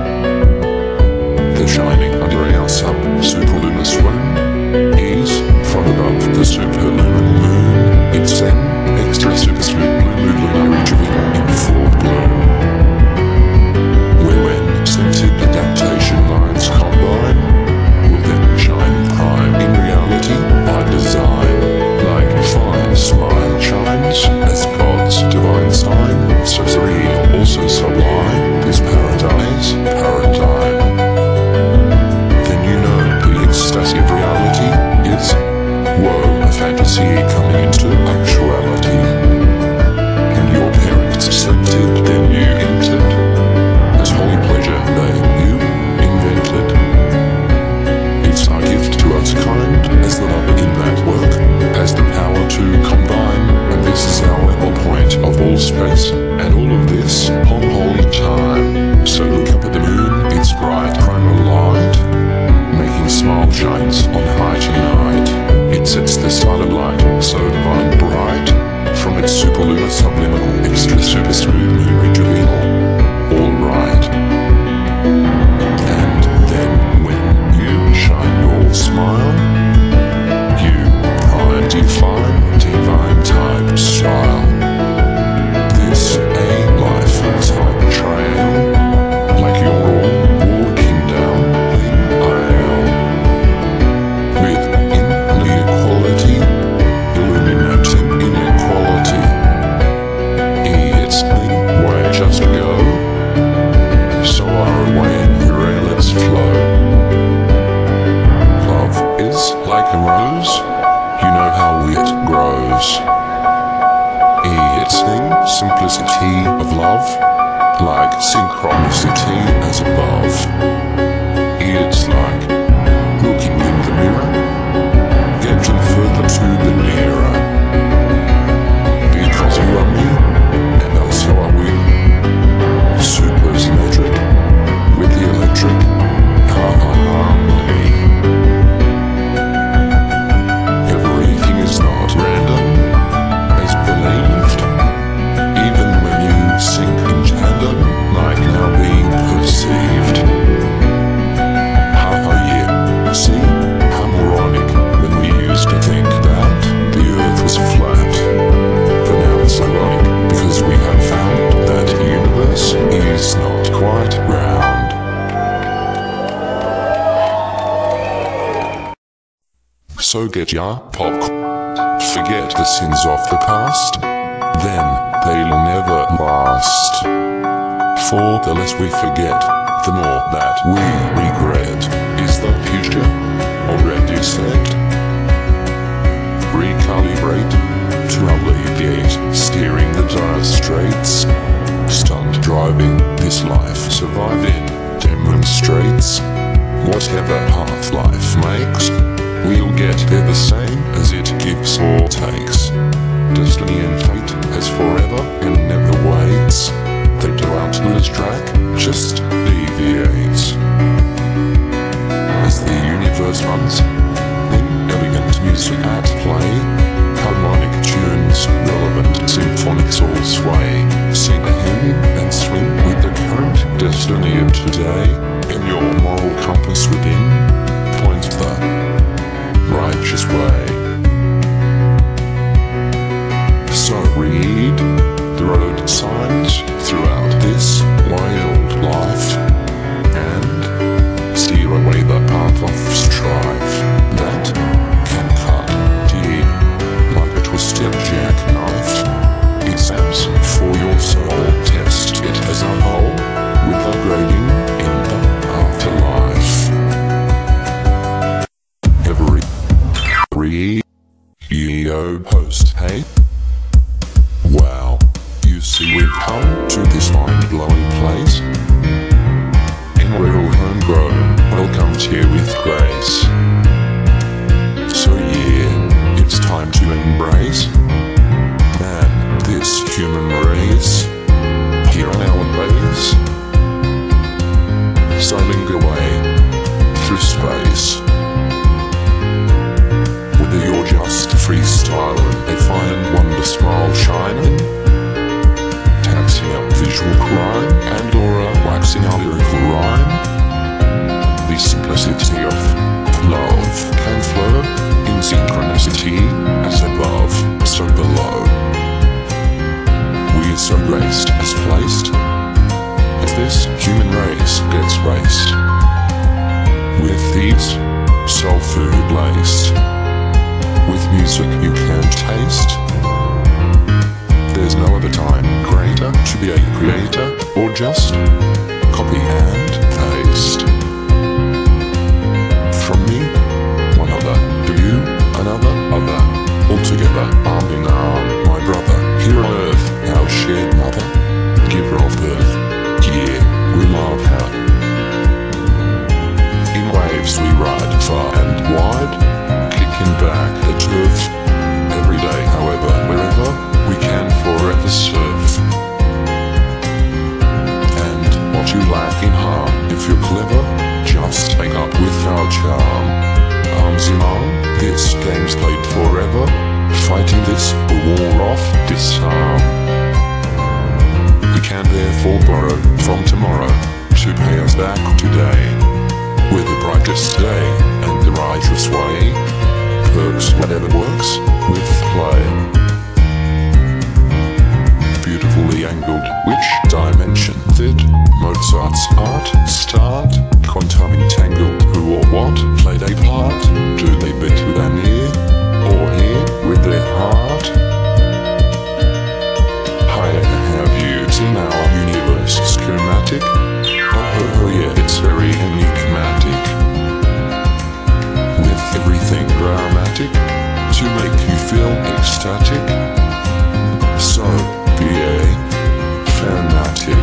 The shining under our sub superlunar swoon is from above the superluminal moon. It's an extra super smooth blue lunar rejuvenating in full bloom, where when scented adaptation lines combine, will then shine prime in reality by design, like fine smile shines as God's divine sign, so serene, also sublime, is paradise, paradigm. Then you know the ecstasy of reality is, whoa, a fantasy coming into actuality. And your parents scented, then you entered, as holy pleasure they, you, invented. It's our gift to us kind, as the love in that work has the power to combine, and this is our level point of all space, and all of this on holy time. So look up at the moon, it's bright, primal light, making small shines on high tonight. It perceived. Ha ha yeah, see, how moronic, when we used to think that the earth was flat. But now it's ironic, because we have found that the universe is not quite round. So get your popcorn, forget the sins of the past, then they'll never last. For the less we forget, the more that we regret. Is the future already set? Recalibrate to alleviate steering the dire straits. Stunt driving this life surviving demonstrates whatever half-life makes. We'll get there the same as it gives or takes. Destiny and fate has forever and never waits. They do out lose track, just deviates. As the universe runs, in elegant music at play, harmonic tunes, relevant symphonics all sway. Sing a hymn and swim with the current destiny of today. In your moral compass within, point the righteous way. So read the road signs throughout this wild life, and steer away the path of strife that can cut deep like a twisted jackknife. Exams for your soul, test it as a whole, with upgrading in the afterlife. Every Re-yo post, hey? Wow, you see we've come to this mind-blowing place. In real homegrown, welcomed here with grace. So yeah, it's time to embrace, man, this human race, here on our ways, sailing away through space. Whether you're just freestyling, a fine wonder smile shining, taxing up visual crime, and or a waxing out lyrical rhyme, the simplicity of love can flow in synchronicity, as above, so below. We are so graced as placed, as this human race gets raced, with these soul food laced. With music you can taste. There's no other time greater to be a creator, or just copy and paste. From me, one other, to you, another other, all together, arm in arm, my brother, here on earth, our shared mother, giver of birth, yeah, we love her. In waves we ride far and wide, kicking back the turf, every day, however, wherever, we can forever serve. And what you lack in harm, if you're clever, just take up with our charm. Arms in arm, this game's played forever, fighting this, a war of disarm. We can therefore borrow from tomorrow, to pay us back today, with the brightest day, and the righteous way. Perks whatever works, with play. Beautifully angled, which dimension did Mozart's art start? Quantum entangled, who or what played a part? Do they bit with an ear, or hear with their heart? Higher have you seen our universe schematic? Oh, oh yeah, it's very enigmatic, with everything dramatic, to make you feel ecstatic. So, be a fanatic.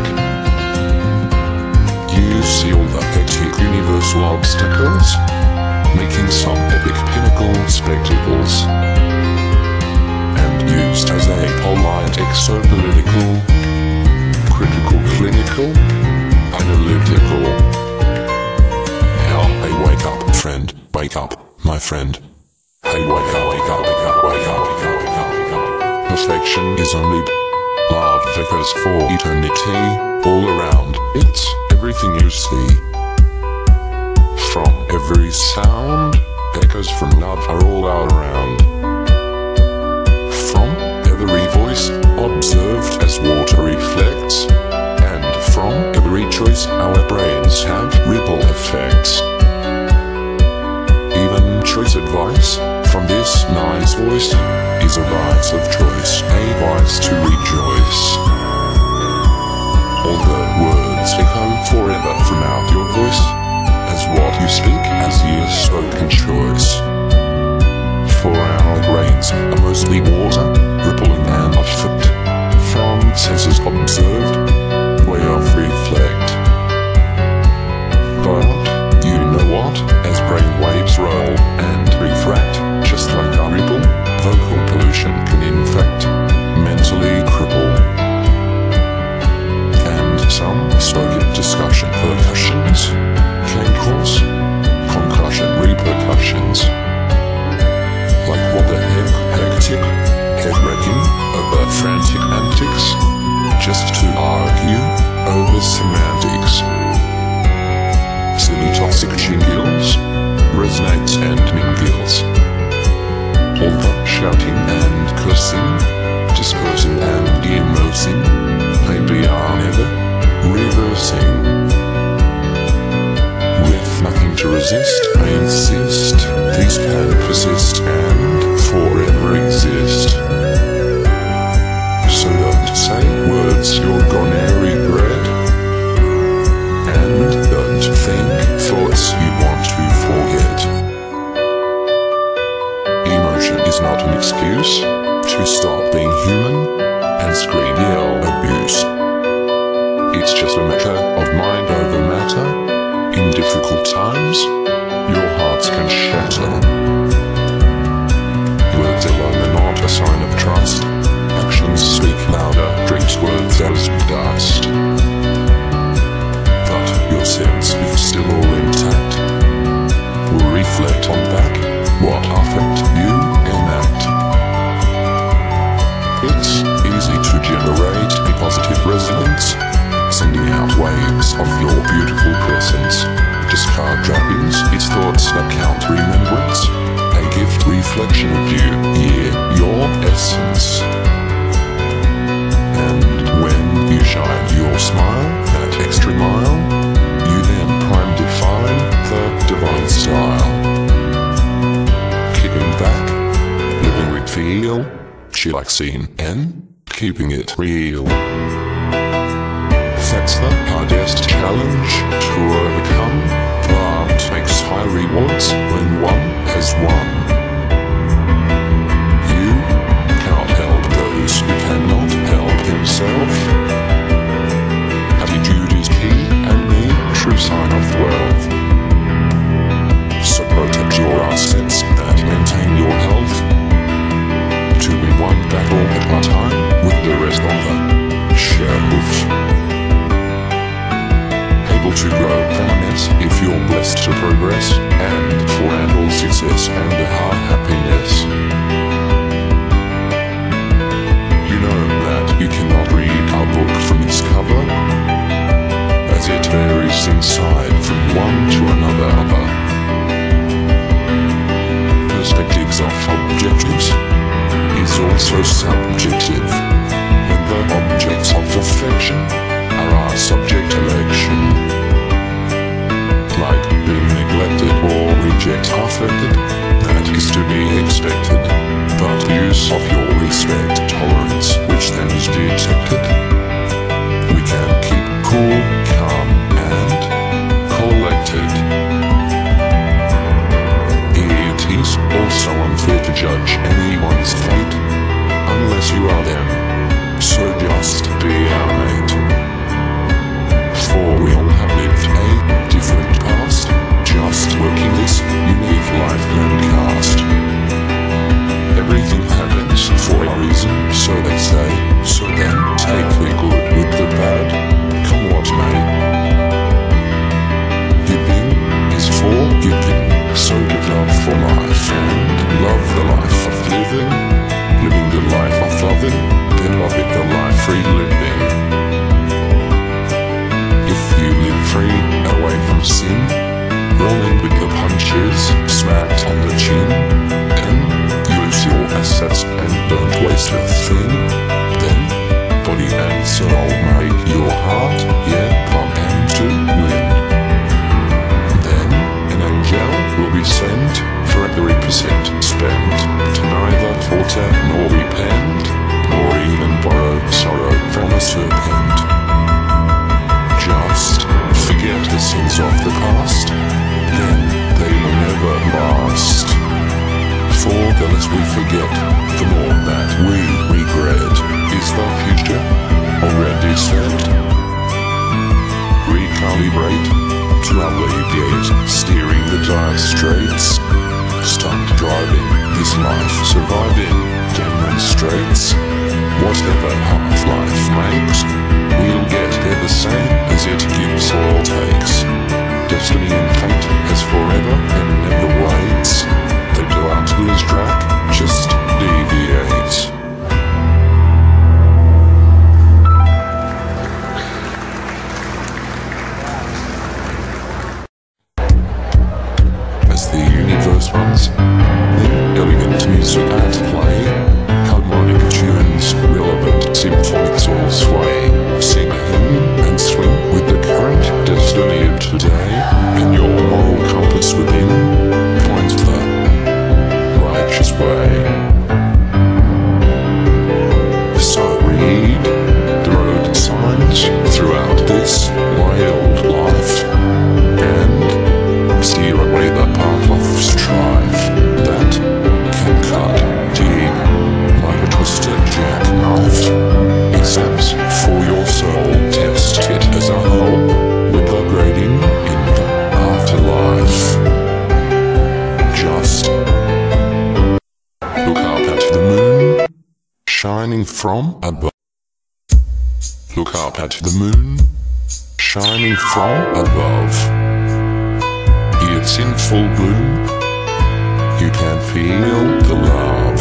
You see all the hectic universal obstacles, making some epic pinnacle spectacles, and used as a polite exopolitical, critical, clinical, analytical. Now, hey, wake up, friend, wake up, my friend. Hey, wake up, wake up, wake up, wake up, wake up, wake up, wake up. Perfection is only love, because for eternity, all around, it's everything. echoes from love are all around. From every voice observed as water reflects, and from every choice our brains have ripple effects. Even choice advice from this nice voice is a vice of choice, a vice to rejoice. Although words echo forever from out your voice, as what you speak as your spoken choice. For our brains are mostly water, rippling and affect from senses observed, way of reflect. But you know what? As brain waves roll and refract, just like a ripple, vocal pollution can infect, mentally cripple. And some spoken discussion percussions can cause concussion repercussions. Like what the heck, hectic, head-wrecking over frantic antics, just to argue over semantics. Silly toxic jingles, resonates and mingles. All the shouting and cursing, dispersing and immersing, maybe are never reversing. With nothing to resist, I insist, these can persist and forever exist. So don't say words you're gonna regret, and don't think thoughts you want to forget. Emotion is not an excuse to stop being human and scream yell abuse. It's just a matter of mind over matter. In difficult times, your hearts can shatter. Words alone are not a sign of trust. Actions speak louder, treat words as dust. But your sense, if still all intact, will reflect on back what affect you enact. It's easy to generate a positive resonance, sending out waves of your beautiful presence. Discard trappings, it's thoughts that count remembrance, a gift reflection of you, yeah, your essence. And when you shine your smile, that extra mile, you then prime define the divine style. Kicking back, living with feel, chillaxing and keeping it real. That's the hardest challenge to overcome, but makes high rewards when one has won. You cannot help those who cannot help themselves. Attitude is key and the true sign of wealth. So protect your assets and maintain your health, to win one battle at a time with the rest on the shelf. To grow prominence if you're blessed to progress, and for ample success and a heart happiness. You know that you cannot read a book from its cover, as it varies inside from one to another. Perspectives of objectives is also subjective, and the objects of affection are our subject election. Like being neglected or reject affected, that is to be expected. But use of your respect tolerance, which then is detected, we can keep cool, calm, and collected. It is also unfair to judge anyone's fate unless you are them. So just be our mate. For we just a thing. Then, body and soul make your heart, yeah, pump and to win. Then, an angel will be sent for every percent spent to neither falter nor repent, nor even borrow sorrow from a serpent. Just forget the sins of the past, then they will never last. For the less we forget, the more that we regret. Is the future already set? Recalibrate to alleviate steering the dire straits. Start driving, this life surviving demonstrates whatever half-life makes, we'll get there the same as it gives or takes. Destiny and fate has forever and never waits. They do out to lose track, just deviates. As the universe runs, then elegant music at play, harmonic tunes, relevant symphonics all sway. Sing a hymn and swim with the current destiny of today, and your moral compass within finds the righteous way. So read the road signs throughout this wild life, and steer away the path of strife that can cut deep like a twisted jackknife. Exams for your soul, test it as a whole, with upgrading in the afterlife. Just look up at the moon, shining from above. Look up at the moon, shining from above. It's in full bloom, you can feel the love.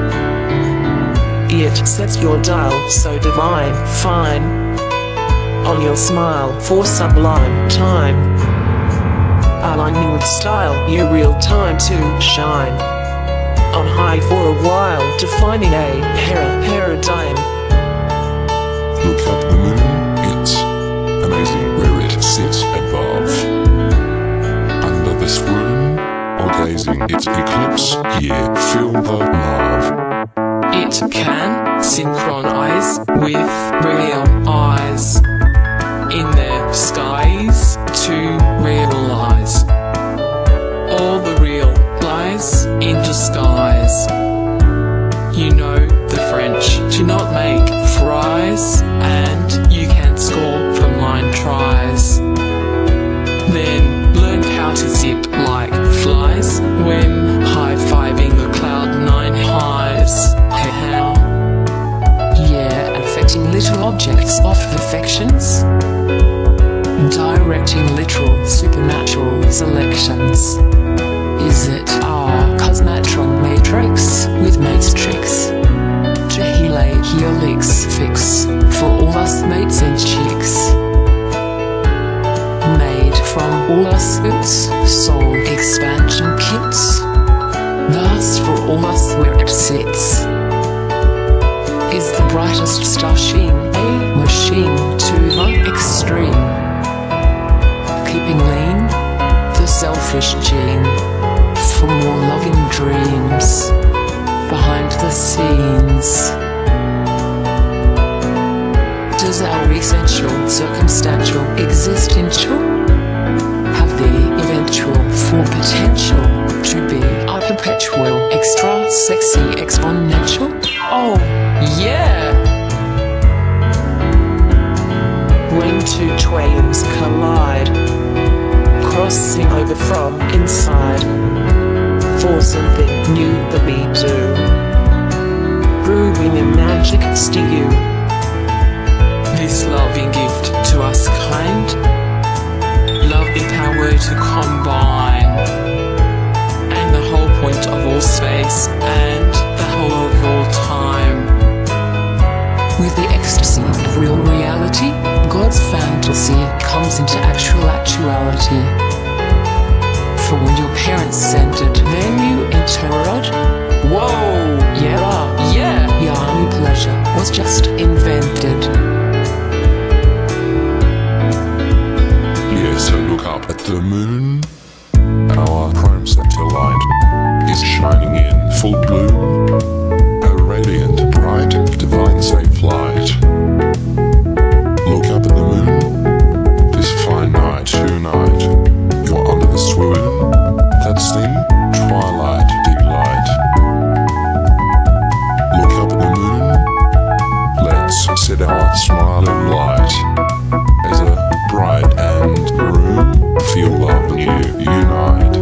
It sets your dial so divine, fine. On your smile for sublime time. Aligning with style, your real time to shine. On high for a while, defining a para paradigm. Look at the moon, it's amazing where it sits above. Under the swoon, or gazing its eclipse, yeah, feel the love. It can synchronize with real eyes in their skies to realize all the real lies in disguise. You know the French do not make fries, and you can score from line tries. Then learn how to zip like flies when high-fiving the cloud nine highs. How? Yeah, affecting little objects of affections. Directing literal supernatural selections. Is it our cosmatron matrix with mates tricks? To helate helix fix for all us mates and chicks. Made from all us bits, soul expansion kits. Thus for all us where it sits. Is the brightest star sheen a machine to the extreme? Keeping lean, the selfish gene, for more loving dreams, behind the scenes. Does our essential, circumstantial, existential have the eventual for potential to be our perpetual, extra sexy exponential? Oh, yeah! When two twains collide, crossing over from inside, for something new that we do, brewing a magic stew. This loving gift to us kind, love the power to combine, and the whole point of all space and the whole of all time. With the ecstasy of real reality, God's fantasy comes into actual actuality. For when your parents sent it, then you interrode. Whoa, yeah, yeah, yeah. pleasure was just invented. Yeah, so look up at the moon. Our prime satellite is shining in full bloom, a radiant, bright, divine safe light. Look up at the moon, this fine night tonight. You're under the swoon, that's the twilight delight. Look up at the moon, let's set our smiling light. As a bride and groom feel love and you unite.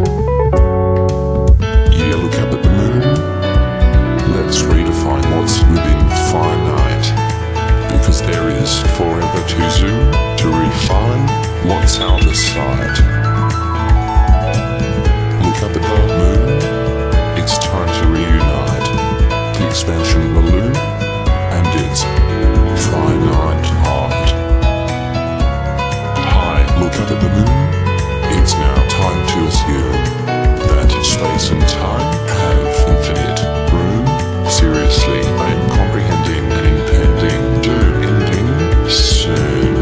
Yeah, look up at the moon, let's redefine what's within finite. Because there is forever to zoom, to refine what's out of sight. Look up at the moon, it's time to reunite the expansion balloon and its finite heart. Hi, look up at the moon, it's now time to assume that space and time have infinite room. Seriously, I'm comprehending an impending doom ending soon.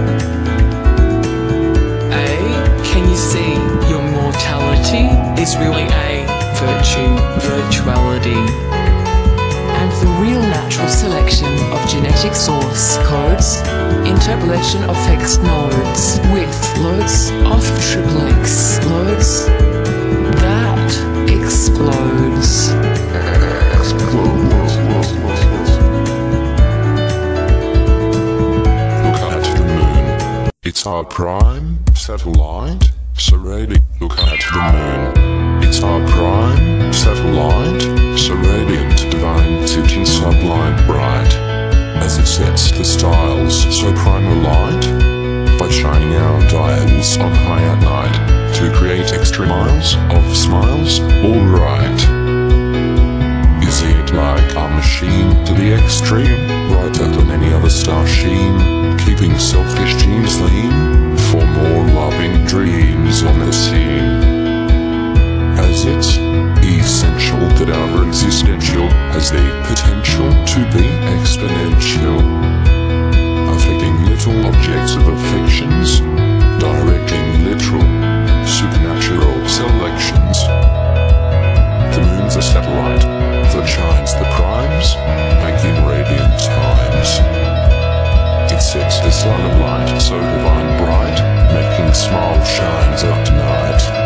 A, can you see your mortality is really a virtue, virtuality? And the real natural selection of genetic source codes, interpolation of fixed nodes with loads of triplex loads that explodes. Look at the moon, it's our prime satellite, so ready. Look at the moon, it's our prime satellite, so radiant, divine, sitting sublime, bright, as it sets the styles so primal light, by shining our dials on high at night, to create extra miles of smiles, alright. Is it like our machine to the extreme, brighter than any other star sheen, keeping selfish genes lean, for more loving dreams on the scene? As it's essential that our existential has the potential to be exponential, affecting little objects of affections, directing literal, supernatural selections. The moon's a satellite that shines the primes, making radiant times. It sets the sun of light so divine bright, making small shines up tonight.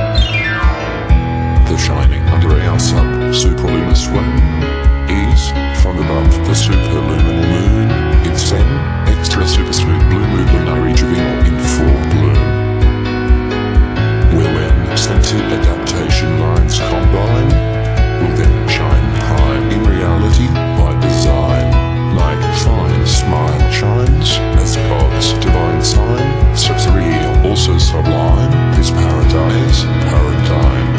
The shining under our sub superluminous one is from above the superluminal moon. It's an extra super smooth blue moon lunar juvenile in full bloom. Where when scented adaptation lines combine, will then shine prime in reality by design, like fine smile shines as God's divine sign, so surreal, also sublime, his paradise paradigm.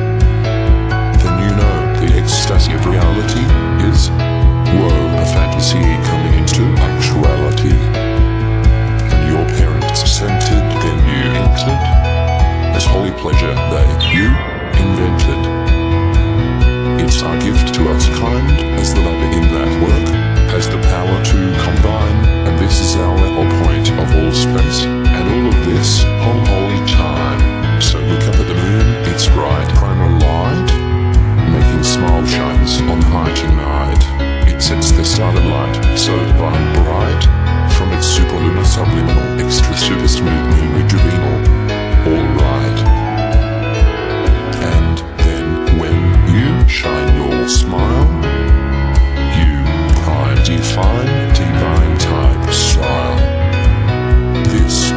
Then you know the ecstasy of reality is, whoa, a fantasy coming into actuality. And your parents scented, then you entered, as holy pleasure they, you, invented. It's our gift to us kind, as the lover in that work has the power to combine, and this is our whole point of all space, and all of this whole holy time. So look up at the moon, it's bright primal light, making small shines on high tonight. It sets the starlit light so divine bright, from its superlunar subliminal, extra super smooth moon juvenile, alright. And then when you shine your smile, you prime define divine type style. This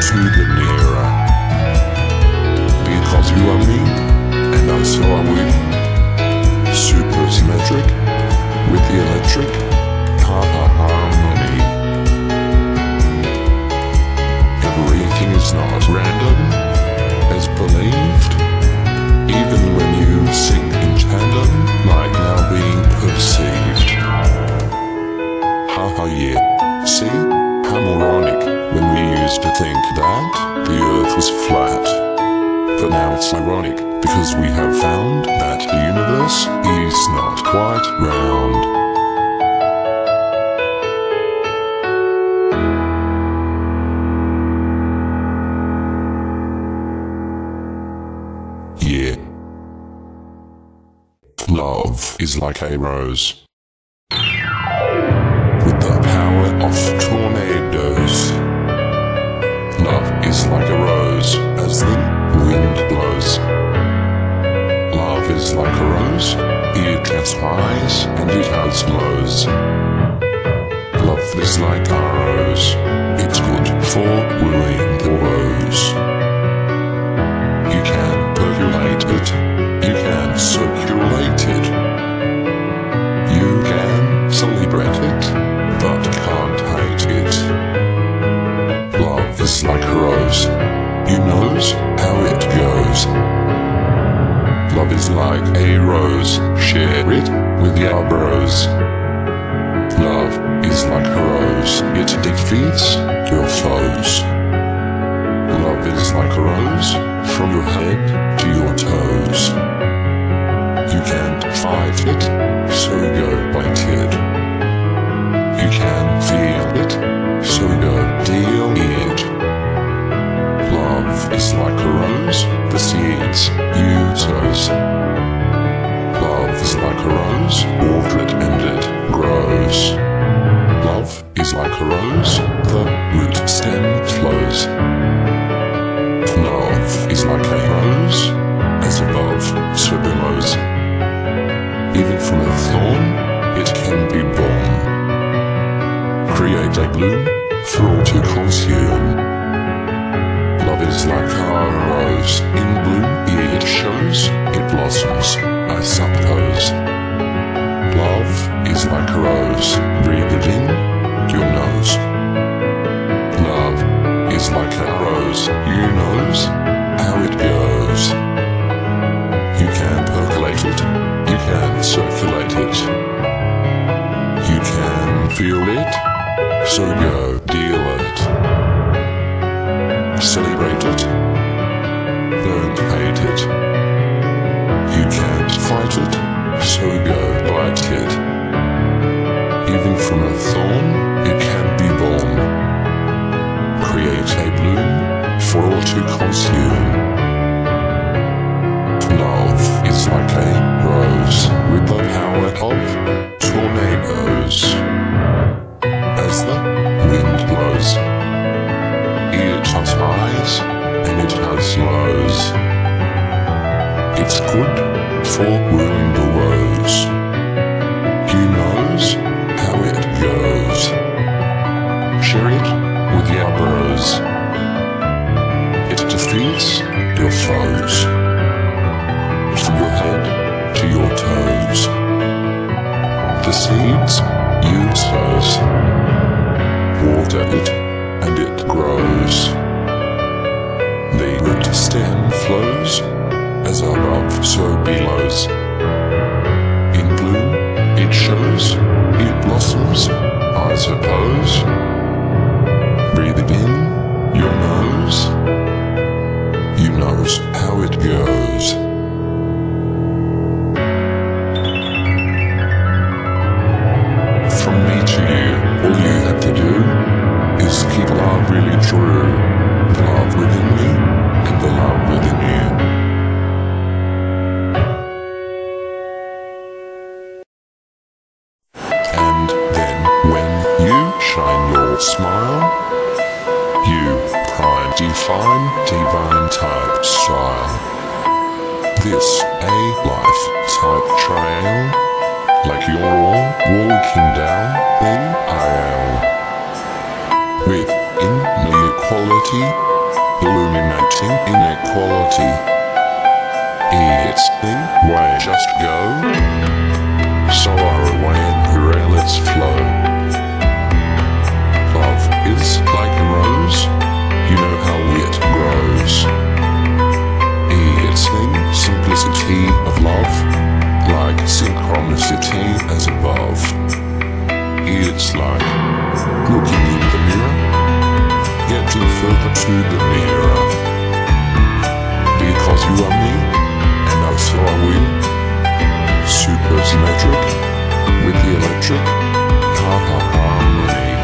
smoother nearer. Because you are me, and I so are we. Super symmetric, with the electric, ha ha harmony. Everything is not random, as believed. Even when you sing in tandem, like now being perceived. Ha ha yeah, see? How moronic, when we used to think that the earth was flat. But now it's ironic, because we have found that the universe is not quite round. Yeah. Love is like a rose, with the power of tornadoes. Love is like a rose, as the wind blows. Love is like a rose, it has highs and it has lows. Love is like arrows, it's good for wooing the rose. You can percolate it, you can circulate it. You can celebrate it, but can't hate it. Love is like a rose, you knows how it goes. Love is like a rose, share it with your bros. Love is like a rose, it defeats your foes. Love is like a rose, from your head to your toes. You can't fight it, so go bite it. You can feel it, so go deal it. Love is like a rose, the seeds you sows. Love is like a rose, water it and it grows. Love is like a rose, the root stem flows. Love is like a rose, as above, so below. Even from a thorn, it can be born. Create a bloom for all to consume. Love is like a rose, in bloom it shows, it blossoms, I suppose. Love is like a rose, breathe it in your nose. Love is like a rose, you knows how it goes. You can percolate it, you can circulate it. You can feel it, so go deal it. Celebrate it, don't hate it. You can't fight it, so go bite it. Even from a thorn, it can be born. Create a bloom for all to consume. Love is like a rose, with the power of tornadoes. As the wind blows, it has highs and it has lows. It's good for wooing the woes. You knows how it goes. Share it with your bros. It defeats your foes. From your head to your toes. The seeds you sows. Water it and it grows. The root stem flows, as above so below. In bloom it shows, it blossoms, I suppose. Breathe it in your nose. You knows how it goes. From me to you, all you have to do is keep love really true. The love within me and the love within you. And then when you shine your smile, you prime define divine type style. This a life type trail, like you're all walking down the aisle. With inequality illuminating inequality. It's the way, just go. So are away and hooray, let's flow. Love is like a rose, you know how it grows. It's the simplicity of love, like synchronicity as above. It's like looking in the mirror, getting further to the mirror. Because you are me, and so are we. Super symmetric, with the electric, harmony.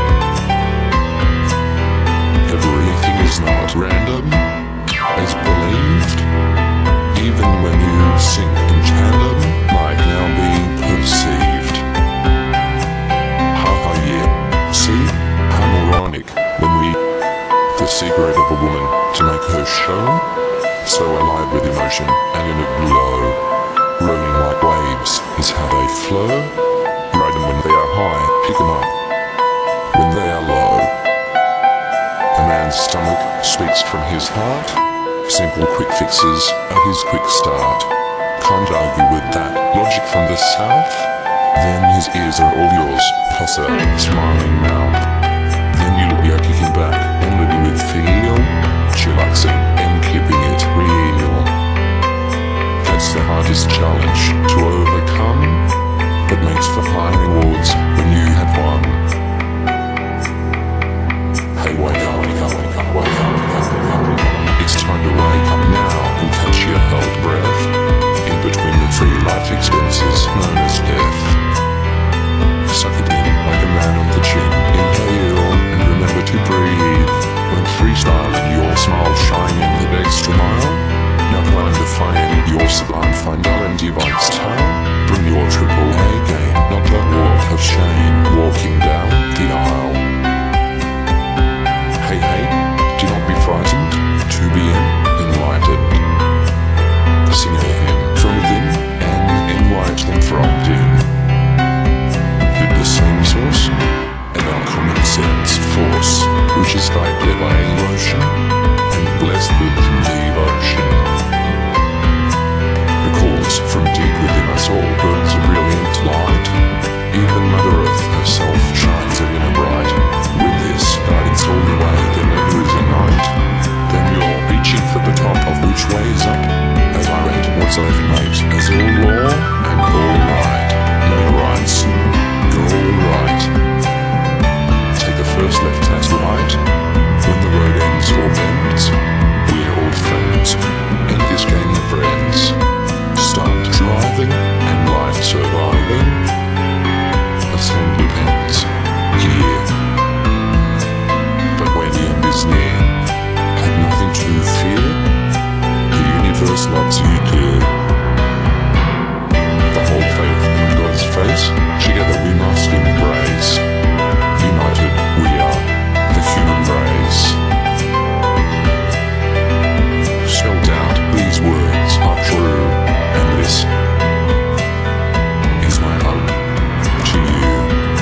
Everything is not random, as believed. Even when you sing in tandem, like now being perceived. Haha, yeah. See, how moronic when we the secret of a woman to make her show, so alive with emotion and in a glow. Rolling like waves is how they flow. Ride them when they are high, pick them up when they are low. A man's stomach speaks from his heart. Simple quick fixes are his quick start. Can't argue with that logic from the south. Then his ears are all yours, plus a smiling mouth. Then you'll be kicking back and living with feel, chillaxing and keeping it real. That's the hardest challenge to overcome, but makes for high rewards when you have won. Hey, wake up, wake up, wake up, wake up, wake up, wake up, wake up. It's time to wake up now and catch your held breath in between the three life expenses known as death. Suck it in like a man on the chin. Inhale and remember to breathe. When freestyling, your smile shine in the extra mile. Now climb to find your sublime find R and divine style. Bring your triple A game, not the walk of shame. Walking down the aisle. Hey, hey, do not be frightened to be enlightened. Sing a hymn from within and enlight them from within. With the same source and our common sense force, which is guided by emotion and blessed with devotion. The cause from deep within us all burns a brilliant light. Even Mother Earth herself shines a inner bright. With this guidance all the way, there never is a night. Then you're reaching for the top of which way is up. As I read what's left mate as all law and all right. No rights, you're all right. Take the first left as right. When the road ends or bends, we're all friends, and this game never ends. Start driving and life surviving. Assembly ends, yeah. But when the end is near, have nothing to fear. The universe loves you dear. The whole faith in God's face, together we must embrace. United we are, the human race. Spelled out, these words are true, and this is my ode to you.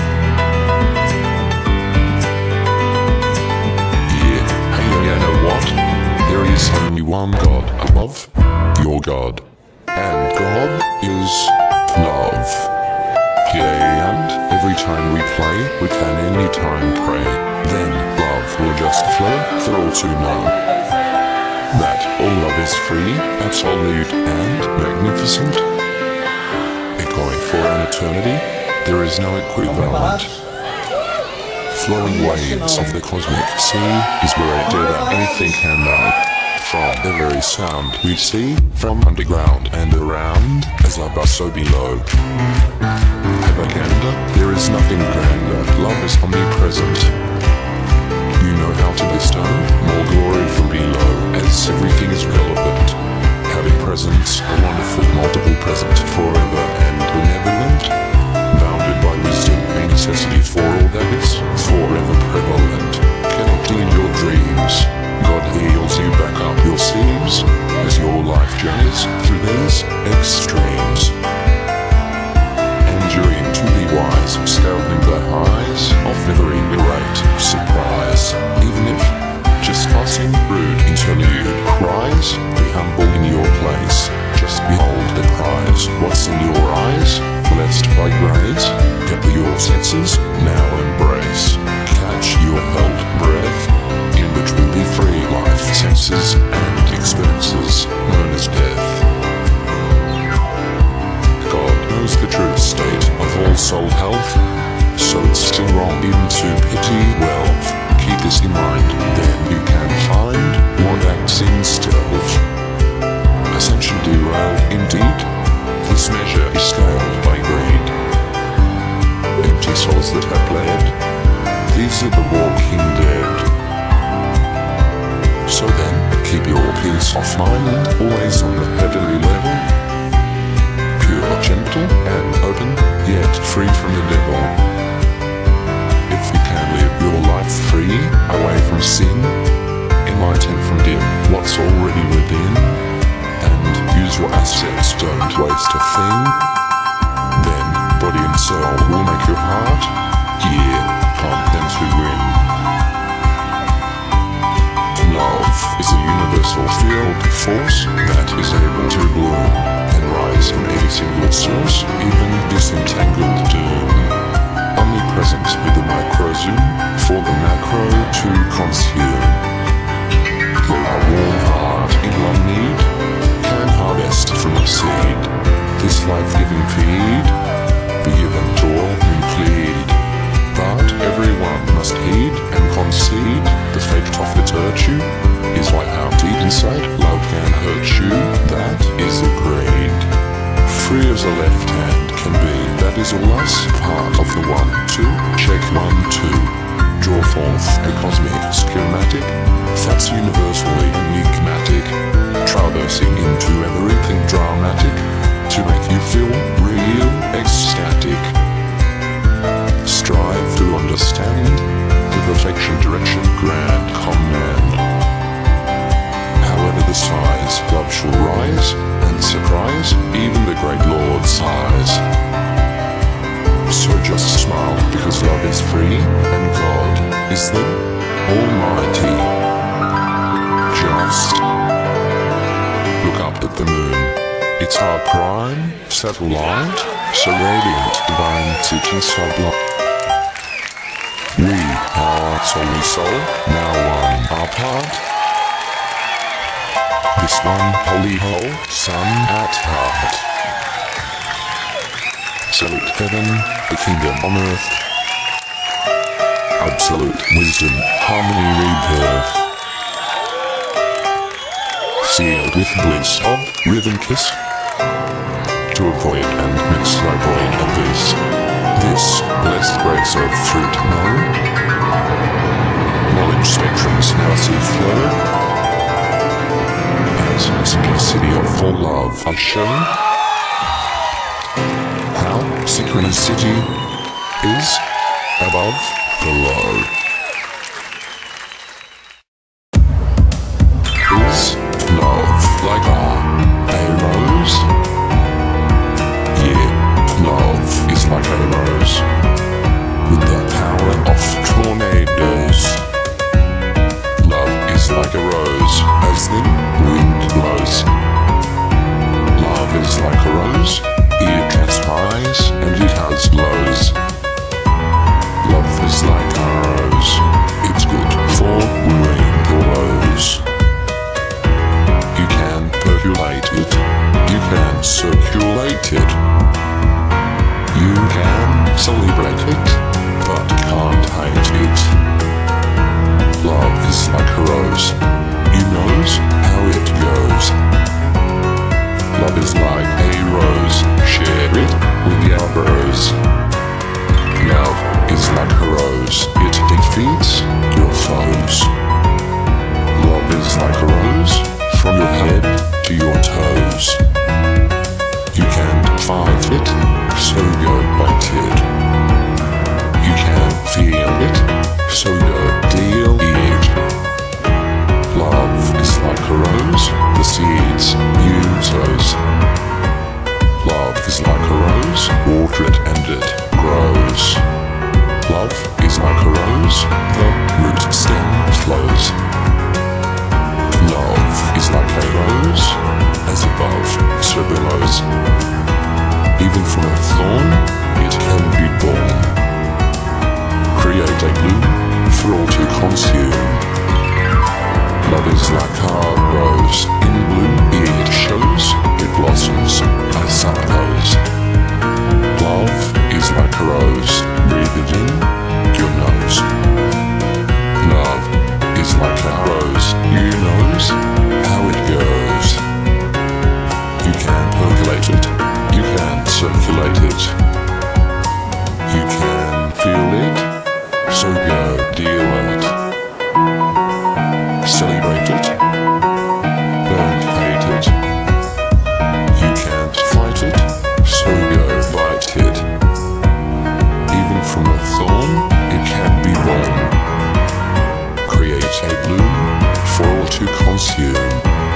Yeah, hey, you know what? There is only one God above, your God, and God is love. Yeah, and every time we play, we can anytime pray. Then love will just flow for all to know. That all love is free, absolute and magnificent. Echoing for an eternity, there is no equivalent. Flowing waves of the cosmic sea is where I dare that anything can know. From the very sound we see, from underground and around, as I bust so below. Propaganda, there is nothing grander, love is omnipresent. You know how to bestow more glory from below, as everything is relevant. Having presence, a wonderful multiple present, forever and benevolent. Bounded by wisdom, a necessity for all that is forever prevalent. Cannot clean your dreams. God heals you back up your seams, as your life journeys through these extremes. Enduring to be wise, scaling the highs of every great surprise, even if just passing through. senses, now embrace. Catch your held breath, in the truly free life senses and experiences known as death. God knows the true state of all soul health, so it's still wrong even to pity wealth. Keep this in mind, then you can find what acts in stealth. Ascension derailed indeed, this measure is scaled by greed. Empty souls that have bled, these are the walking dead. So then, keep your peace of mind always on the heavenly level, pure, gentle, and open, yet free from the devil. If you can live your life free, away from sin, enlightened from dim what's already within, and use your assets, don't waste a thing, then body and soul will make your heart, yeah, pump them to win. Love is a universal field force that is able to bloom and rise from any single source, even disentangled doom. Omnipresent with the micro zoom, for the macro to consume. Though a warm heart in long need can harvest from a seed, this life-giving feed be given to all who plead. But everyone must heed and concede the fate of its virtue is why out deep inside love can hurt you, that is agreed. Free as a left hand can be, that is all us, part of the one, two, check one, two. Draw forth a cosmic schematic that's universally enigmatic, traversing into everything dramatic to make you feel real ecstatic. Strive to understand the perfection, direction, grand command. However the size, love shall rise and surprise even the great Lord's sighs. So just smile because love is free and God is the Almighty. Just look up at the moon. It's our prime satellite, so radiant, divine, teaching sublime. We, our soul and soul, now one are part. This one holy whole sun at heart. Salute heaven, the kingdom on earth. Absolute wisdom, harmony, rebirth. Sealed with bliss of rhythm kiss. To avoid and misavoid of this. This blessed grace of fruit know. Knowledge spectrums now see flow. As simplicity of full love I show. How synchronicity is above, below. Is love like a, a rose? Yeah, love is like a rose, with the power of tornadoes. Love is like a rose, as the wind blows. Love is like a rose, it has highs and it has lows. Love is like a rose, it's good for rainbows. You can percolate it, you can circulate it. You can celebrate it, but can't hate it. Love is like a rose, you knows how it goes. Love is like a rose, share it with your bros. Love is like a rose, it defeats your foes. Love is like a rose, from your head to your toes. You can't fight it, so go bite it. You can feel it, so go deal it. Love is like a rose, the seeds you sows. Love is like a rose, water it and it grows. Love is like a rose, the root stem flows. Love is like a rose, as above, so below. Even from a thorn, it can be born. create a bloom for all to consume. Love is like a rose in bloom, it shows, it blossoms, I suppose. Love is like a rose, breathe it in your nose. Love is like a rose, you knows how it goes. You can percolate it, you can circulate it, you can feel it, so go deal it. Celebrate it, don't hate it. You can't fight it, so go bite it. Even from a thorn, it can be born. Create a bloom for all to consume.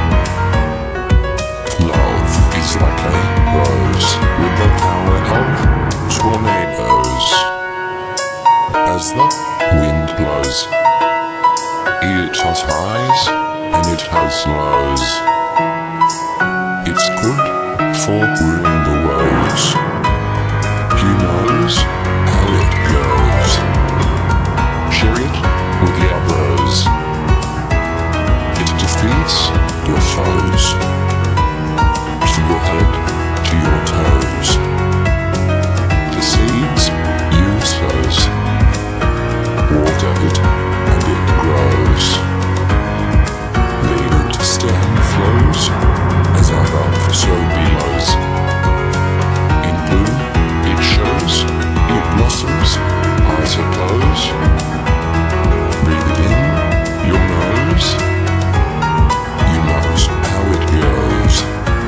Love is like a rose with the power of tornadoes. As the wind blows, it has highs and it has lows. It's good for brewing the woes. He knows how it goes. Share it with the others. It defeats your foes. From your head to your toes. The seeds you sows. Water it and it grows. Leave it to stem flows as above so belows. In bloom it shows, it blossoms, I suppose. Breathe it in your nose. You knows how it goes.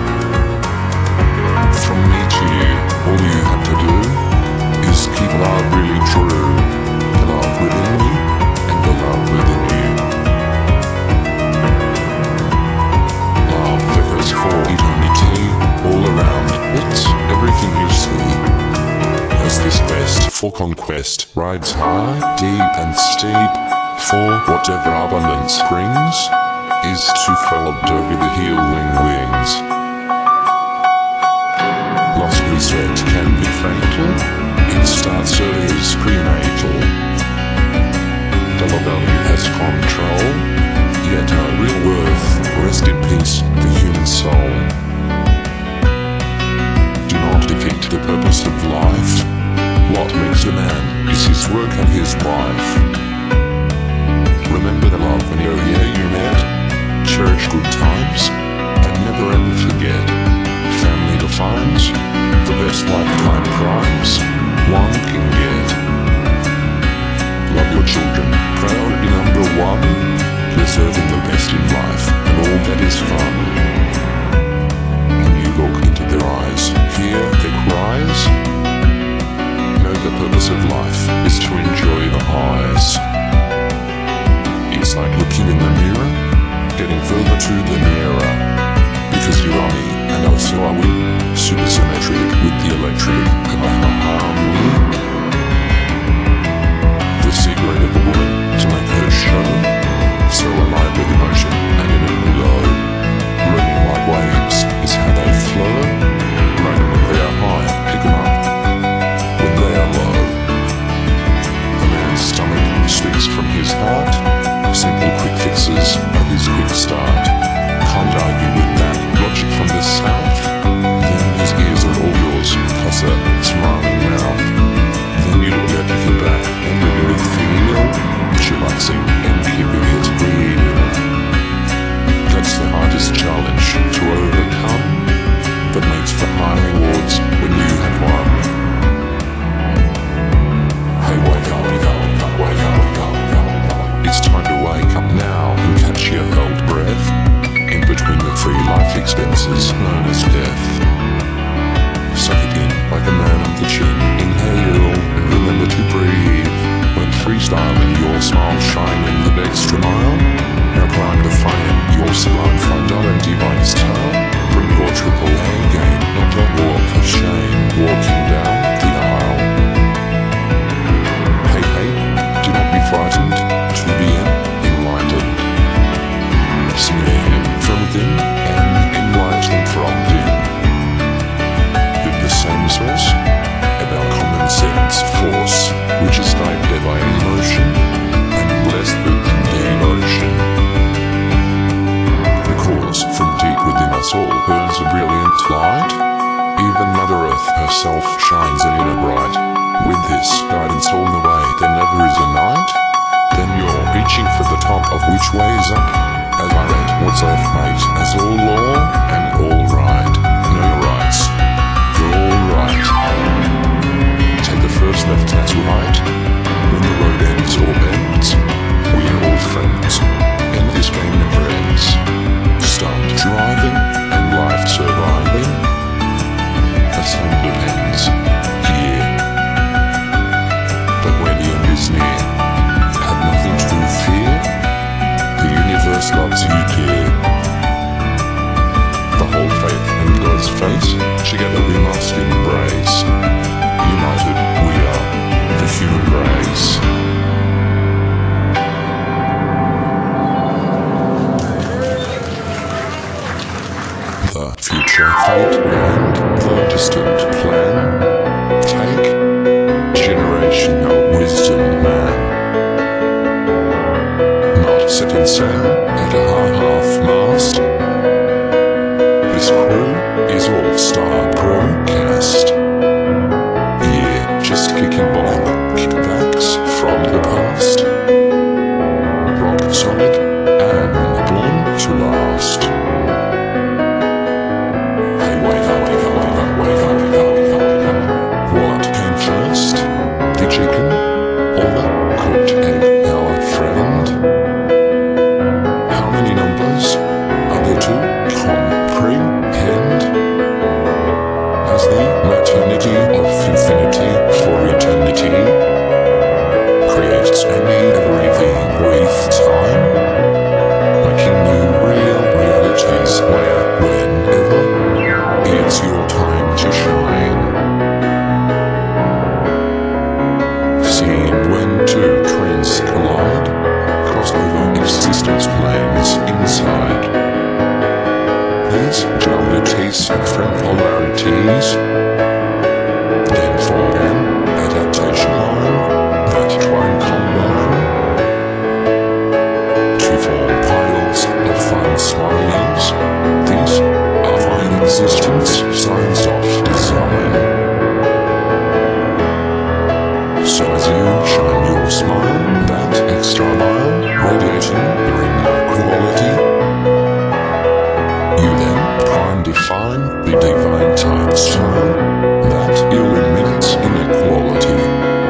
From me to you, all you have to do is keep love really true. The love within me and the love within you. Love flickers for eternity all around. It's everything you see. As this quest for conquest rides high, deep and steep, for whatever abundance brings is to fold over the healing wings. Lost respect can be fatal. It starts early as prenatal. Dollar value has control, yet our real worth, rest in peace, the human soul. Do not defeat the purpose of life. What makes a man is his work and his wife. Remember the love when you're here you met. Cherish good times, and never ever forget. Family defines the best lifetime crimes one can get. Love your children, proud to be number one, preserving the best in life and all that is fun. When you look into their eyes, hear their cries, know the purpose of life is to enjoy the highs. It's like looking in the mirror, getting further to the nearer, because you are me and also are we, supersymmetric with the electric harmony. The secret of a woman to make her show, so alive with emotion and in a glow. Running like waves is how they flow. Right when they are high, pick them up when they are low. A man's stomach speaks from his heart. Simple quick fixes are his quick start. Can't argue with that logic from the south. Then his ears are all yours, plus a smiling mouth. Then you look at your back and you really feel chillaxing and keeping it real. That's the hardest challenge to overcome, but makes for high rewards when you have won. Hey, wake up, wake up, wake up, wake up, wake up, wake up, wake up. It's time to wake up now and catch your held breath in between the free life expenses known as death. Suck it in like a man on the chin. Inhale and remember to breathe. When freestyling, your smile shining the extra mile. Now climb the fire, your sublime frontal and divine style. Bring your triple A game, not a walk of shame. Walking down the aisle. Hey, hey, do not be frightened to be enlightened. Sing a hymn from within and enlighten from within. With the same source about common sense force, which is typed by shines an inner bright. With this guidance all the way, there never is a night. Then you're reaching for the top of which way is up. As I read what's left, mate, as all law and all right. Know your rights. You're all right. Take the first left, that's right. When the road ends or bends, we're all friends. And this game never ends. Start driving and life surviving. That some depends. Yeah. But when the end is near, have nothing to fear. The universe loves you, dear. The whole faith in God's face, together we must embrace. United we are, the human race. The future fate and the distant plan. Take generational wisdom, man. Not set in sail at a half-mast. This crew is all-star broadcast. Yeah, just kicking back, kickbacks from the past. Rock solid and born to last. Hey, wake up, wake up, wake up, wake up, wake up, wake up, wake up. What came first? The chicken or the cooked egg, our friend? How many numbers are there to comprehend? As the maternity of infinity for eternity creates any everything with time, making new real realities where, whenever, it's your time to shine. Seeing when two trains collide, cross over existence planes inside. These dualities and friend polarities then form an adaptation line that try and combine to form piles of fun smileys. These are fine existence signs of design. So as you shine your smile, that extra mile radiating your inner quality, you then prime define the divine type style that illuminates inequality.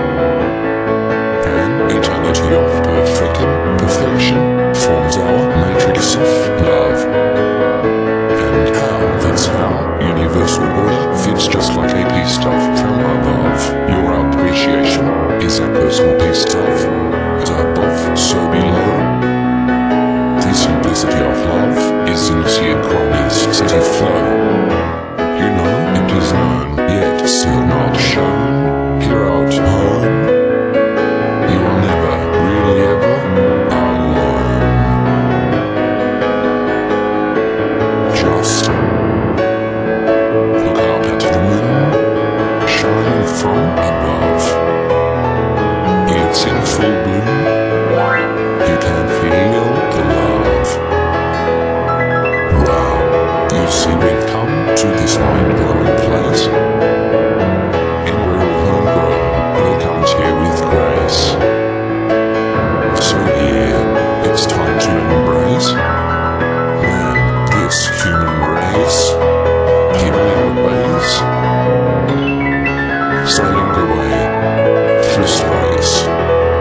An eternity of perfect imperfection forms our matrix of love. And how, that's how, universal order fits just like a pea stuff from above. Your appreciation is a personal pea stuff, as above, so below. The simplicity of love is in synchronicity flow. You know it is known, yet still not shown. Here at home, you are never, really ever, alone. Just look up at the moon, shining from above. It's in full bloom. You can feel the love. Wow, you see we've come to this mind-blowing place. And we're all homegrown, welcomed here with grace. So yeah, it's time to embrace, man, this human race, giving our ways, sailing away through space.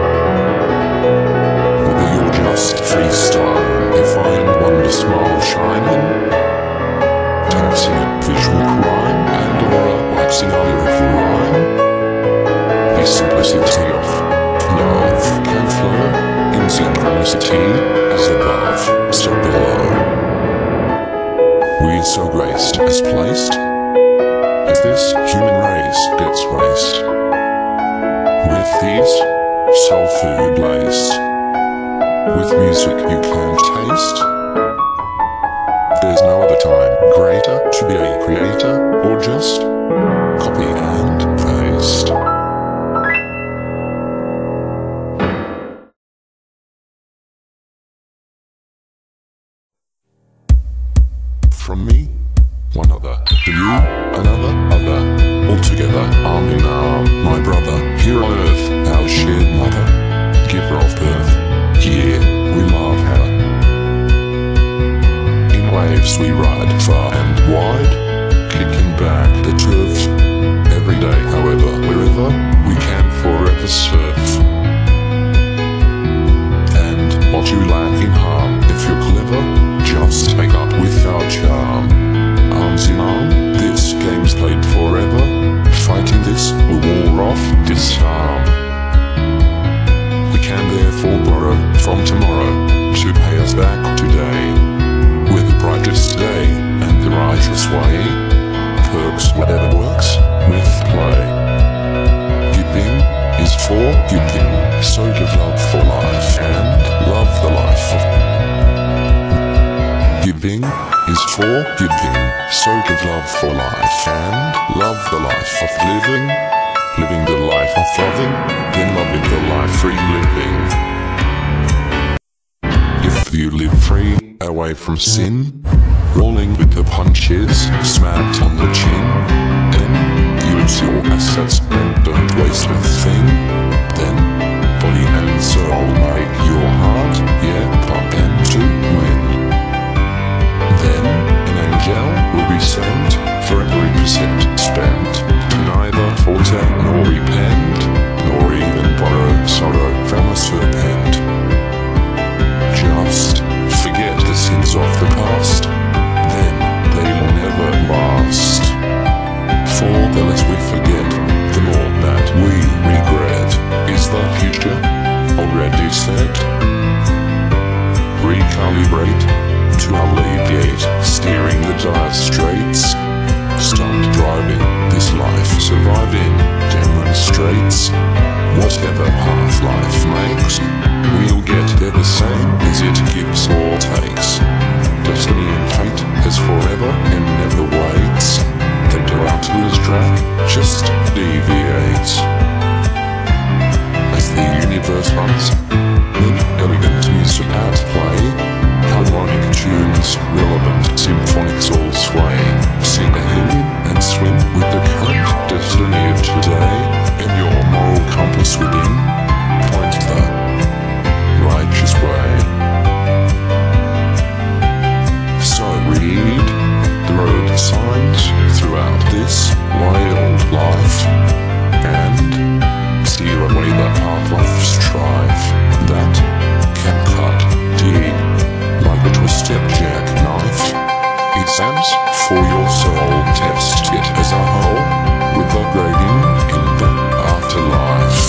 Whether you're just freestyle, if I wonder smile shining, taxing a visual crime, and or waxing on your every rhyme, the simplicity of love can flow in synchronicity as above, so below. We're so graced as placed, as this human race gets raced, with these soul food laced, with music you can taste. There's no other time greater to be a creator, or just copy and paste. From me, one other, to you, another other, altogether here on earth, our shared mother, giver of birth. Yeah, we love her. In waves we ride far and wide, kicking back the turf. Every day, however, wherever, we can forever surf. And what you lack in harm, if you're clever, just take up with our charm. Arms in arm, this game's played forever. Fighting this will war off, disarm. We can therefore borrow from tomorrow to pay us back today. We're the brightest day and the righteous way. Perks whatever works with play. Giving is for giving, so give love for life and love the life of. Giving is for giving, so give love for life and love the life of living. Living the life of loving, then loving the life free living. If you live free, away from sin, rolling with the punches, smacked on the chin, then use your assets and don't waste a thing. Then body and soul make your heart, yeah, pump and to win. Then an angel will be sent for every percent spent, to neither falter nor repent, nor even borrow sorrow from a serpent. Just forget the sins of the past, then they will never last. For the less we forget, the more that we regret. Is the future already set? Recalibrate to alleviate steering the dire straits. Start driving this life, surviving demonstrates. Whatever path life makes, we'll get there the same as it gives or takes. Destiny and fate has forever and never waits. The drought to his track just deviates. As the universe runs, with elegant music at play, harmonic tunes, relevant symphonics all sway. Sing ahead and swim with the current destiny of today, and your moral compass within point the righteous way. So read the road signs throughout this wild life, and steer away the path of strife that can cut deep like a twisted jackknife. Exams for your soul, test it as a whole, with the grading in the afterlife.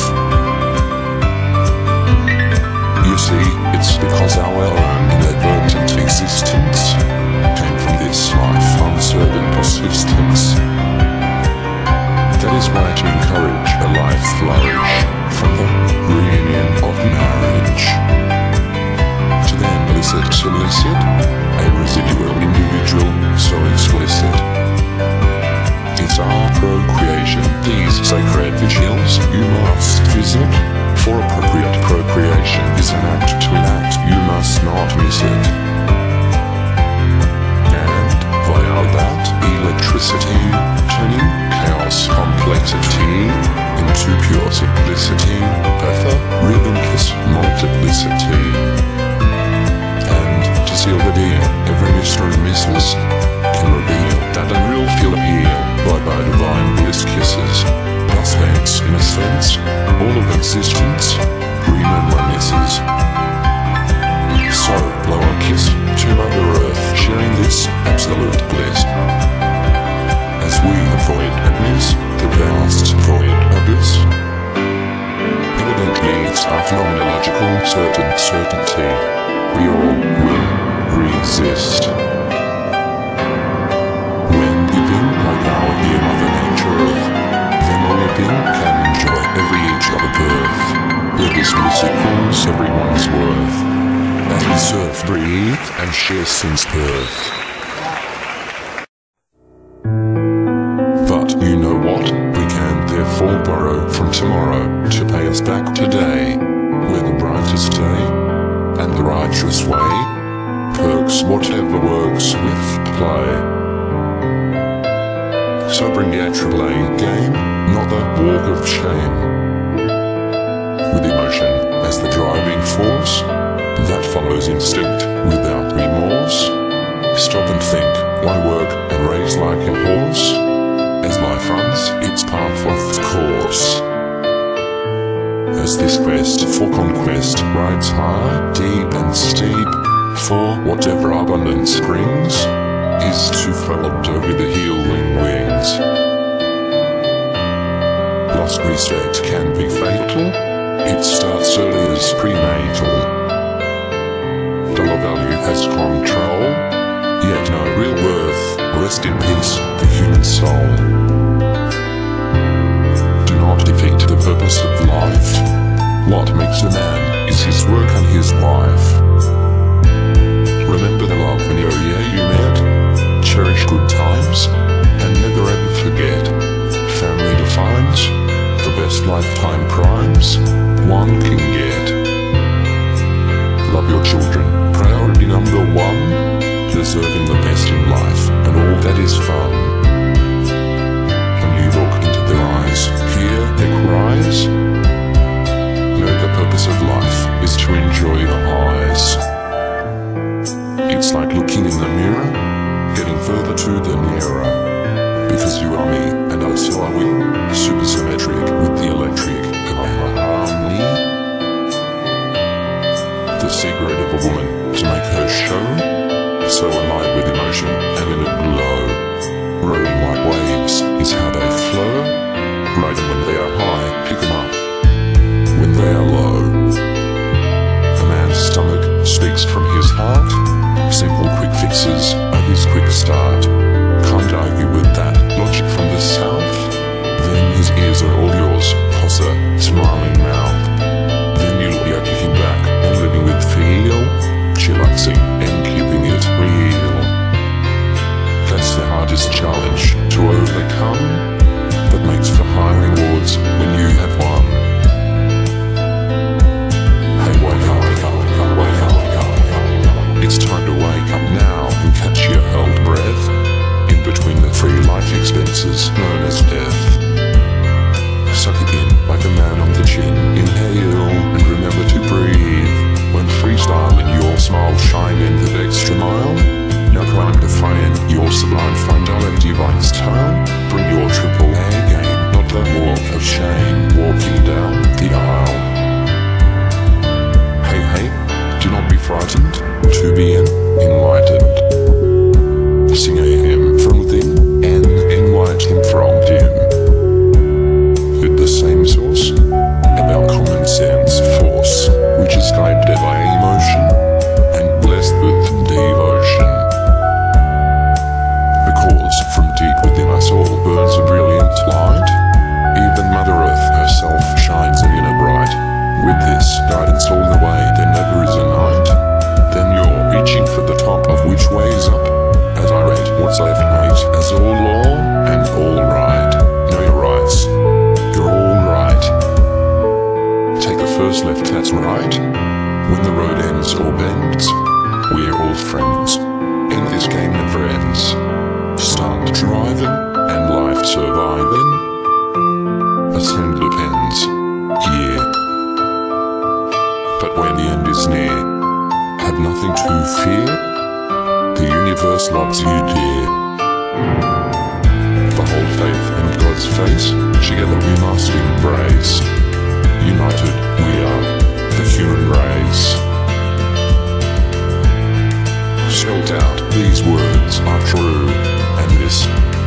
You see, it's because our own inadvertent existence came from this life uncertain persistence. That is why to encourage a life flourish from the reunion of marriage, to then elicit solicit a residual individual so explicit. It's our procreation, these sacred vigils you must visit, for appropriate procreation is an act to enact, you must not miss it. And via that electricity, turning chaos complexity into pure simplicity, Betha, ribbon kiss multiplicity. And to seal the deal, every mystery misses can reveal that a real feel appeal by by divine bliss kisses. Thus hence, in a sense, all of existence reminisces. So blow a kiss to Mother Earth, sharing this absolute bliss. As we avoid and miss the vast void abyss. Evidently it's our phenomenological certain certainty we all will resist. When living like our dear Mother Nature Earth, then all living can enjoy every inch of a birth, where this music calls everyone's worth, as we surf, breathe, and share since birth. But you know what? We can therefore borrow from tomorrow to pay us back today. We're the brightest day and the righteous way. Perks whatever works with play. So bring your triple A game, not the walk of shame. with emotion as the driving force that follows instinct without remorse. Stop and think, why work and race like a horse as life runs its path of course? As this quest for conquest rides high, deep and steep, for whatever abundance brings is to float over the healing wings. Lost respect can be fatal, it starts early as prenatal. Dollar value has control, yet no real worth. Rest in peace, the human soul. Do not defeat the purpose of life. What makes a man is his work and his wife. Remember the love when you're yeah you met. Cherish good times, and never ever forget. Family defines the best lifetime primes one can get. Love your children, priority number one. Deserving the best in life, and all that is fun. When you look into their eyes, hear their cries, know the purpose of life is to enjoy the highs. It's like looking in the mirror, getting further to the nearer. Because you are me, and I so are we, supersymmetric with the electric harmony. The secret of a woman to make her show, so alive with emotion and in a glow. Rolling like waves is how they flow. Ride them when they are high, pick them up when they are low. A man's stomach speaks from his heart. Simple quick fixes are his quick start. Can't argue with that logic from the south. Then his ears are all yours, posse, smiling mouth. Then you'll be kicking back and living with feel, chillaxing and keeping it real. That's the hardest challenge to overcome, that makes for high rewards when you have won. Hey, wake up, wake up, wake up, wake up, wake up, wake up. It's time to wake up now and catch your held breath in between the three life expenses known as death. Suck it in like a man on the chin. Inhale and remember to breathe. When freestyling, your smile shine in that extra mile. Now climb defiant, your sublime find our divine style. Bring your triple A game, not the walk of shame, walking down the aisle. Hey, hey, do not be frightened, to be enlightened. Sing a hymn from within, and enlighten him from dim. With the same source, about common sense force, which is guided by emotion and blessed with devotion. Because from deep within us all burns a brilliant light. Even Mother Earth herself shines in a bright. With this guidance all the way, there never is a night. Then you're reaching for the top of which way is up. As I read what's left, mate, as all law and all right. Know your rights, you're all right. Take the first left, that's right. When the road ends or bends, we're all friends, and this game never ends. Start driving, and life surviving. Ascend depends, yeah. But when the end is near, have nothing to fear. The universe loves you, dear. Behold faith in God's face, together we must embrace. United we are, the human race. Spelled out, these words are true, and this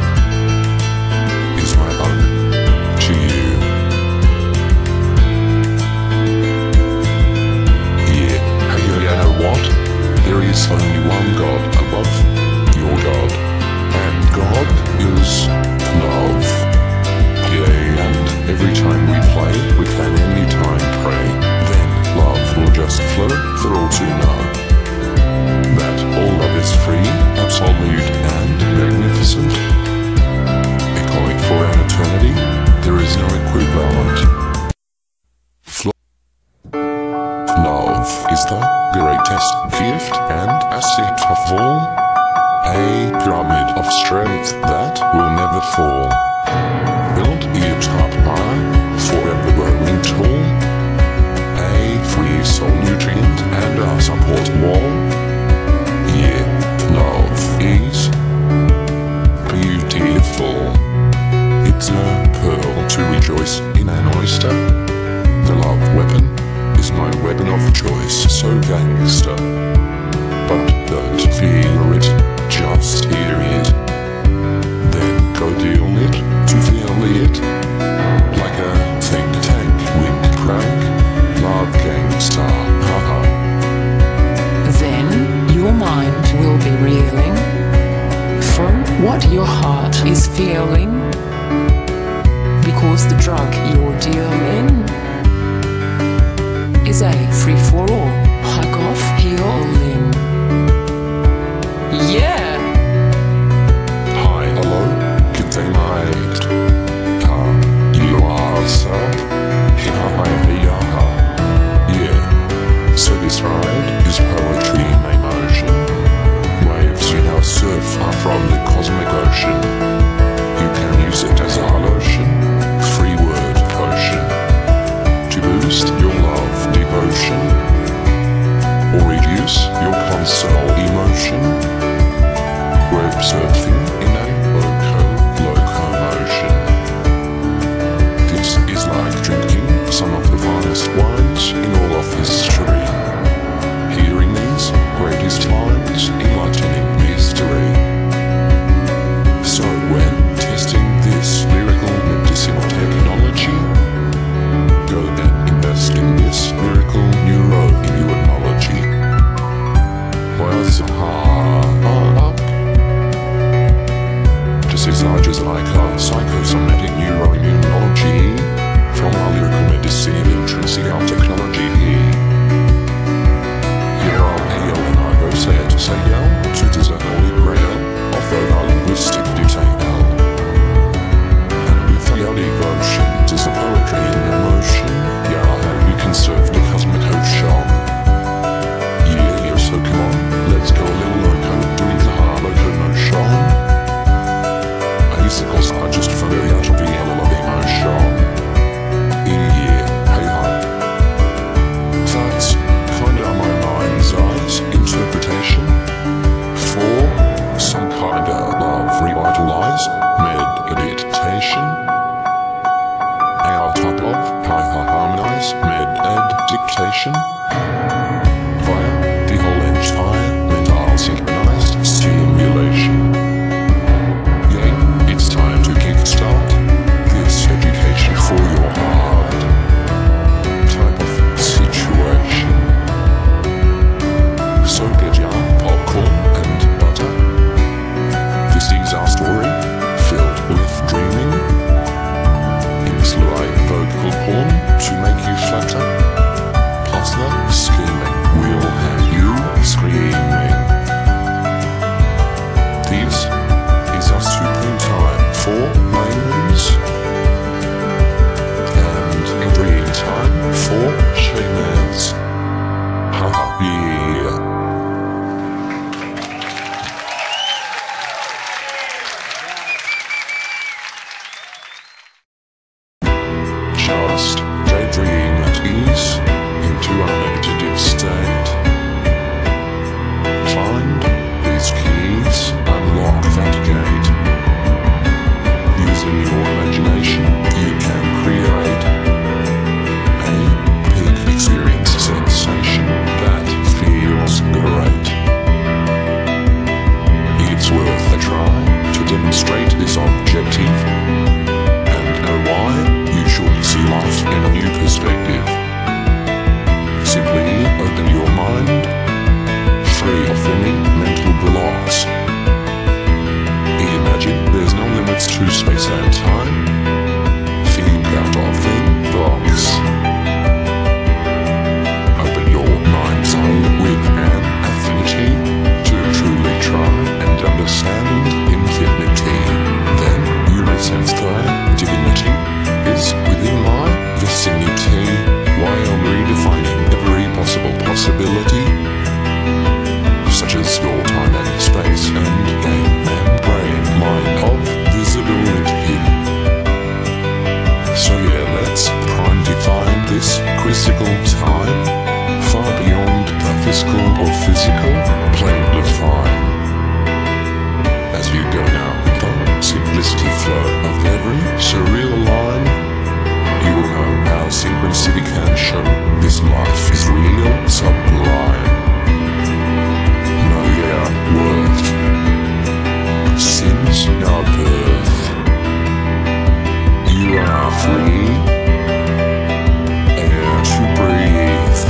is my ode to you. Yeah, hey, you know what? There is only one God above your God, and God is love. Yeah, and every time we play, we can anytime pray. Then love will just flow for all to know. That all love is free, absolute and magnificent. Echoing for an eternity, there is no equivalent. Flo love is the greatest gift and asset of all. A pyramid of strength that will never fall. Build it up high, forever growing tall. in an oyster. The love weapon is my weapon of choice, so gangster. But don't fear it, just hear it. Then go deal it to feel it. Like a think tank, wink crank, love gangster, haha. Then your mind will be reeling from what your heart is feeling, because the drug you're dealing is a free-for-all, hug-off healing. Yeah! Hi, hello, good day mate. Ha, you are so, ha ha ha ha. Yeah, so this ride is poetry in motion. Waves you now surf are from the cosmic ocean. You can use it as a lotion, free word potion, to boost your love devotion, or reduce your console emotion. Web surfing in a loco locomotion. This is like drinking some of the finest wines in all of history. Hearing these greatest lines, enlightening mystery. So when testing this lyrical medicinal technology, go then invest in this miracle neuroimmunology. Where's the heart? This is our just like our psychosomatic neuroimmunology from our lyrical medicine intrinsic our technology. Here are hail and I go say it to say yell to the holy grail of our linguistic detail. And with your devotion to the poetry in emotion, yeah, we can serve the cosmic ocean. Yeah, yeah, so come on, let's go a little loco, doing the hard locomotion. Icicles are just for the out of the yellow of emotion. Yeah, hey ho. That's kinda my mind's eyes interpretation for some kinda love revitalized meditation. Our type of high harmonized med-ed-dictation via the whole entire mental synchronized stimulation. Yay, it's time to kickstart this education for your heart type of situation. So get your popcorn and butter. This is our story, filled with dreaming, in slow vocal porn to make you flatter, plus the scheming will have you screaming. This is our supreme time for layman's and a dream time for shamans. Haha, yeah. Just daydream at ease into a meditative state. Find these keys, unlock that gate. Using your imagination, you can create a peak experience sensation that feels great. It's worth a try to demonstrate this objective and know why you should see life in a new perspective. Simply open your mind, free of any mental blocks. Imagine there's no limits to space and time. Think out of the box. Open your mind's eye with an affinity to truly try and understand infinity. Then you may sense the divinity is within my vicinity, while redefining every possible possibility, such as your time and space and game and brain mind of visibility. So yeah, let's prime define this quizzical time, far beyond the physical or physical plane define. As you go now, the simplicity flow of every surreal line, you synchronicity can show this life is real, sublime. Know your worth. Since our birth, you are free. Air to breathe.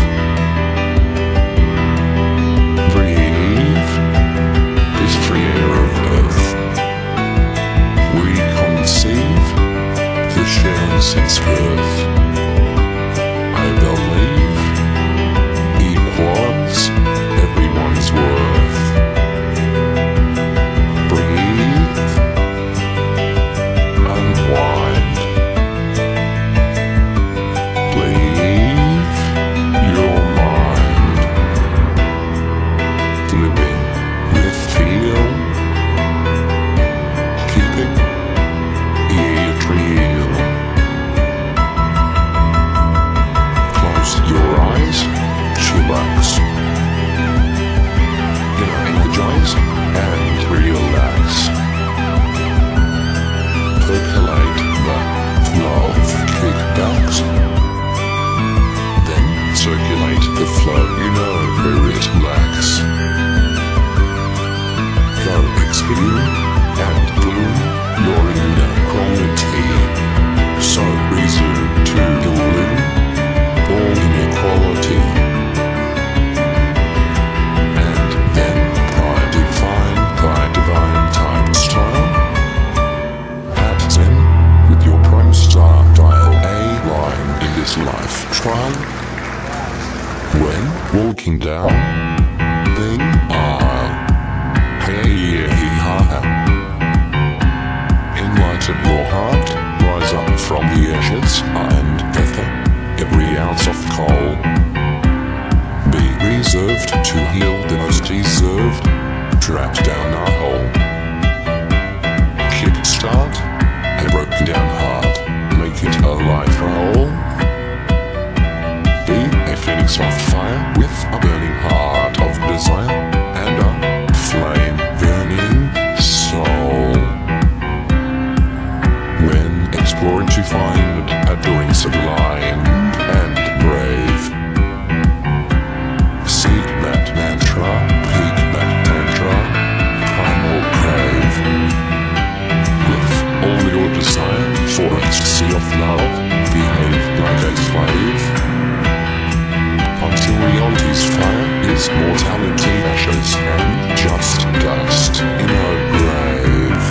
Breathe this free air of earth. We conceive the shell since birth. I believe equals everyone's worth. Breathe, unwind, leave your mind, living with feel, keeping it real. Close your eyes, chillax, you know, energize and relax. Percolate the flow of kickbacks, then circulate the flow, you know, where it lacks. Go exhale and bloom your inner quality. So resume to illume all inequality. And then by divine, by divine time style, at Zen with your prime star dial A line in this life trial. When walking down the aisle, hey yeah, hee ha ha. Enlighten your heart, rise up from the ashes and feather every ounce of coal. Be reserved to heal the most deserved, trapped down our hole. Kickstart a broken down heart, make it a life roll. Be a phoenix of fire with a burning heart of desire and a flame burning soul. When exploring to find adoring sublime and brave, seek that mantra, peak that tantra, primal crave. With all your desire for ecstasy of love, behave like a slave, until reality's fire is mortality, ashes and just dust in a grave.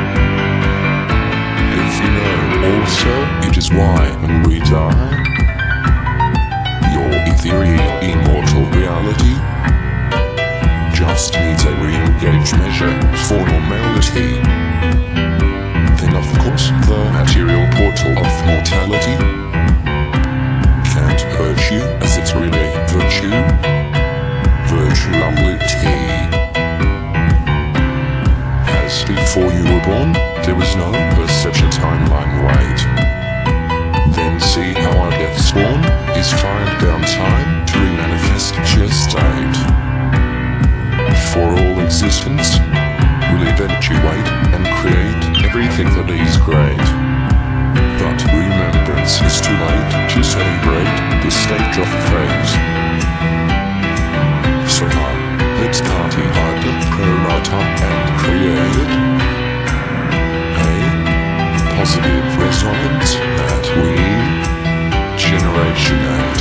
If you know also, it is why when we die, your ethereal immortal reality just needs a re-engaged measure for normality. Then of course the material portal of mortality can't hurt you as it's really virtue, virtuality. As before you were born, there was no perception timeline right. Then see how I get sworn is find down time to remanifest your state. For all existence will eventuate and create everything that is great. But remembrance is too late to celebrate the stage of praise. So now, let's party harder, pro-rata and create a positive resonance that we generationate.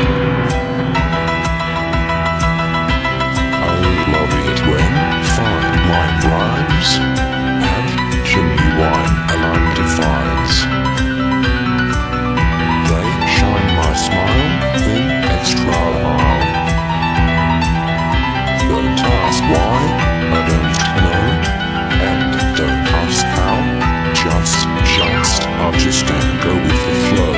I love it when fine line rhymes have genuine align defines. They shine my smile, then extra mile. Don't ask why, I don't know, and don't ask how, just, just, understand, go with the flow.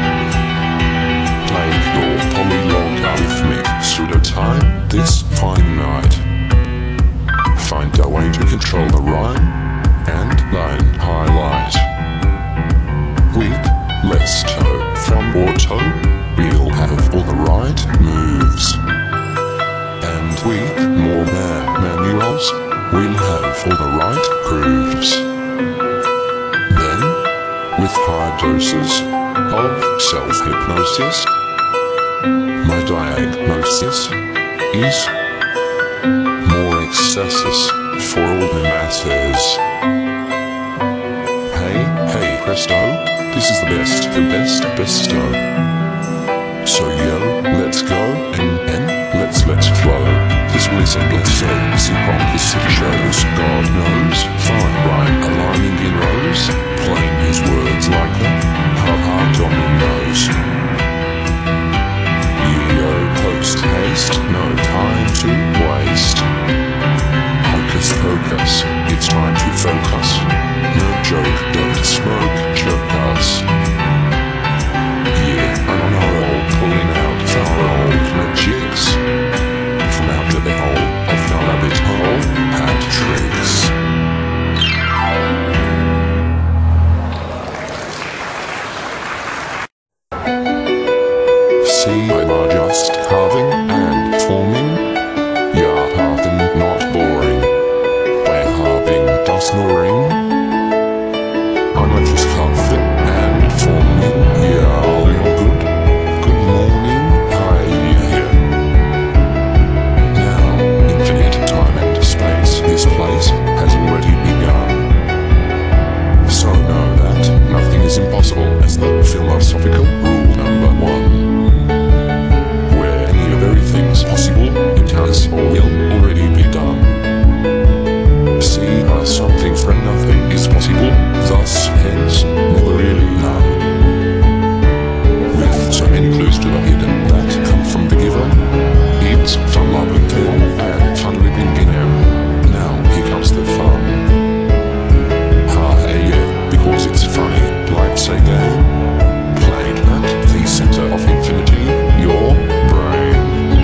Play your polylogarithmic pseudo-time this fine night. Find a way to control the rhyme and line highlight. With less toe from auto, we'll have all the right moves. And with more man manuals, we'll have all the right grooves. Then, with high doses, of self-hypnosis. My diagnosis is more excesses for all the masses. Hey, hey presto, this is the best, the best, besto. So yo, let's go, and, and, let's, let's flow. This bliss and bliss so, synchronicity shows, God knows, fine rhyme, aligning in rows, playing his words like the hard dominoes. Yo, post haste, no time to waste. Hocus pocus, it's time to focus. No joke, don't smoke, joke us. Yeah, I'm on our old, pulling out our old magics. From out of the hole of the rabbit hole, hat tricks. See, I'm just carving and forming. Yeah, carving, not boring. We're carving, does no ring. I'm just carving and forming. Yeah, all good. Good morning, hi, yeah. Now, infinite time and space, this place has already begun. So know that nothing is impossible as the philosophical rule number one. Everything's possible, it has or will already be done. See how something from nothing is possible, thus, hence, never really none. With so many clues to the hidden that come from the giver, it's fun loving film and fun living in air. Now here comes the fun. Ha hey yeah, because it's funny, life's a game, played at the center of infinity, your brain.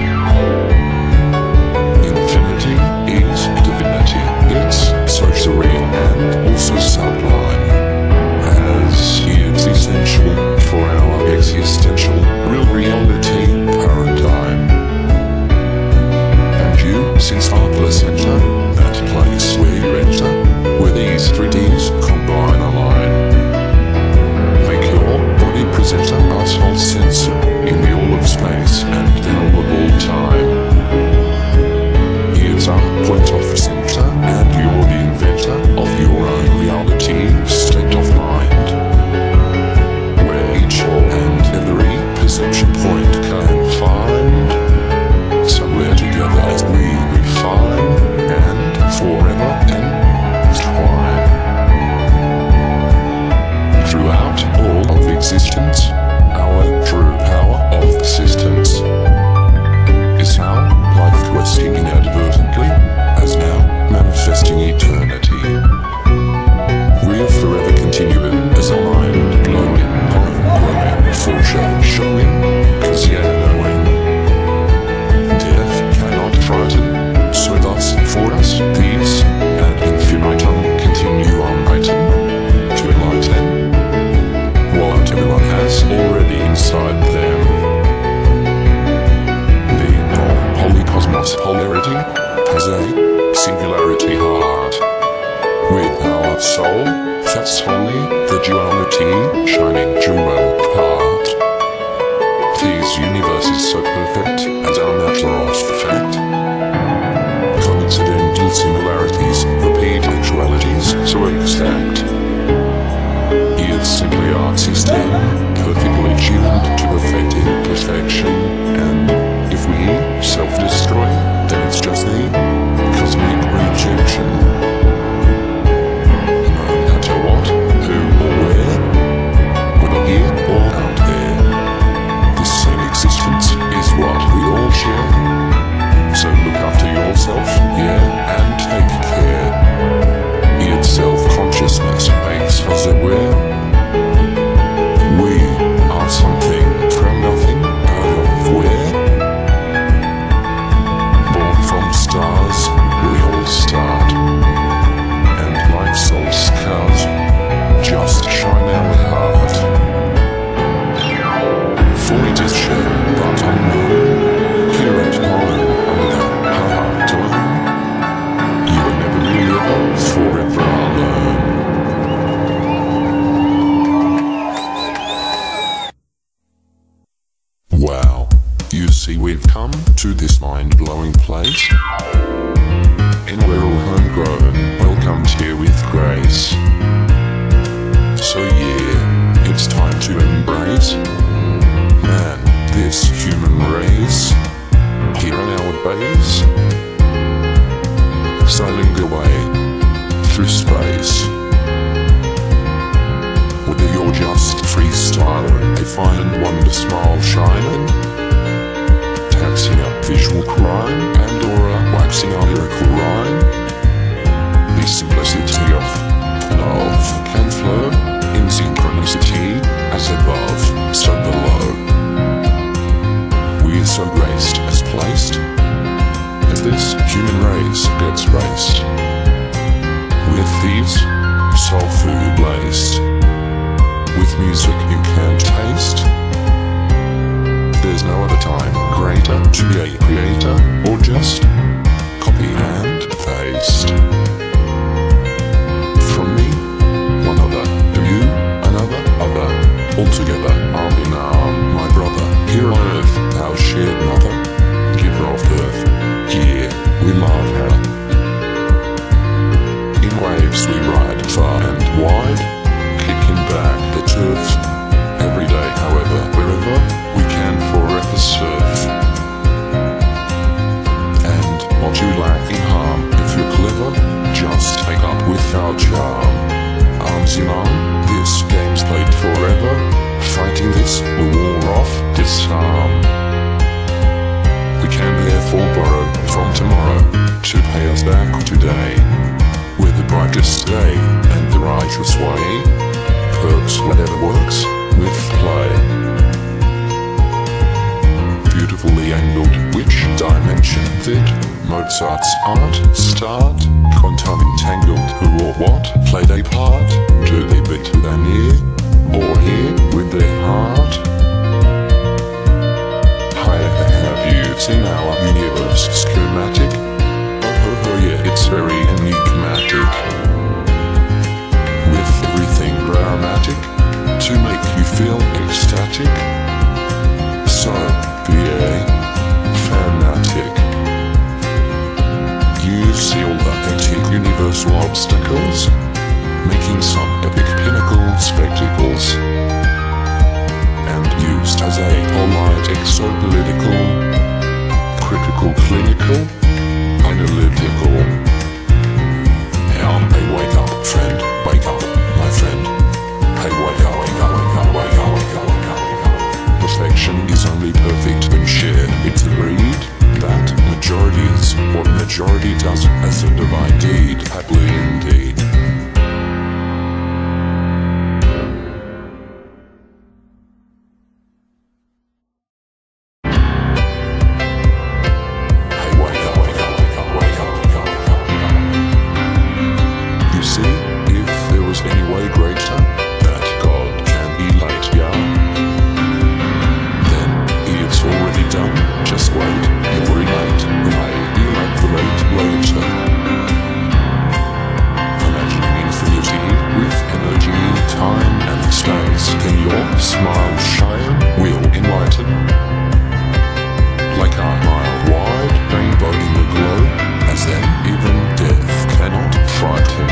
It's so surreal and also sublime, as it's essential for our existential real reality paradigm. And you, since heartless enter that place where you enter, where these three Ds combine align. Make your body presenter us whole sensor in the all of space and the all of all time. It's our point of center, and you're the inventor of your own reality state of mind, where each and every perception point can find somewhere together as we refine and forever entwine. Throughout all of existence, our true power of persistence is how life questing inadvertently as now manifesting eternity. We're forever continuing as a mind glowing, growing, foreshadowing, cause yeah, knowing death cannot frighten, so thus for us peace and infinitum continue unwritten to enlighten what everyone has already inside them. Cosmos polarity has a singularity heart. With our soul, that's wholly the duality shining jewel part. These universes so perfect as our matter of fact. Coincidental similarities repeat actualities so exact. It's simply our system, perfectly tuned to perfecting perfection, and if we self-destroy, then it's just the cosmic rejection. No matter what, who or where, whether here or out there, this same existence is You see, we've come to this mind-blowing place, and we're all homegrown, welcomed here with grace. So yeah, it's time to embrace, man, this human race, here on our base, sailing away through space. Whether you're just freestyling, a fine and wonder smile shining, taxing up visual crime, Pandora waxing our lyrical rhyme, the simplicity of love can flow in synchronicity, as above, so below. We are so graced as placed, as this human race gets raced, with these soul food laced, with music you can taste. There's no other time greater to be a creator, or just copy and paste. From me, one other, to you, another other, all together, arm in arm, my brother, here on earth, our shared mother, giver of birth, yeah, we love her. In waves we ride far and wide, kicking back the turf, every day, however, wherever, we can forever surf. And what you lack in harm, if you're clever, just take up with our charm. Arms in arm, this game's played forever, fighting this will war off, disarm. We can therefore borrow from tomorrow, to pay us back today, we're the brightest day, and the righteous way, perks whatever works, with play. Beautifully angled, which dimension fit? Mozart's art, start, quantum entangled, who or what played a part? Do they beat with an ear, or hear with their heart? Hi, have you seen our universe schematic? Oh, oh, oh yeah, it's very enigmatic, with everything dramatic, to make you feel ecstatic. So, be a fanatic. You see all the hectic universal obstacles, making some epic pinnacle spectacles, and used as a polite exopolitical, critical, clinical, analytical. Now, hey, wake up, friend, wake up, my friend. Hey, wake up, wake up, wake up, wake up, wake up, wake up, wake up. Perfection is only perfect when shared. It's agreed that majority is what majority does, as a divine deed, happily indeed. Smile shine, will enlighten, like a mile wide rainbow in the glow, as then even death cannot frighten.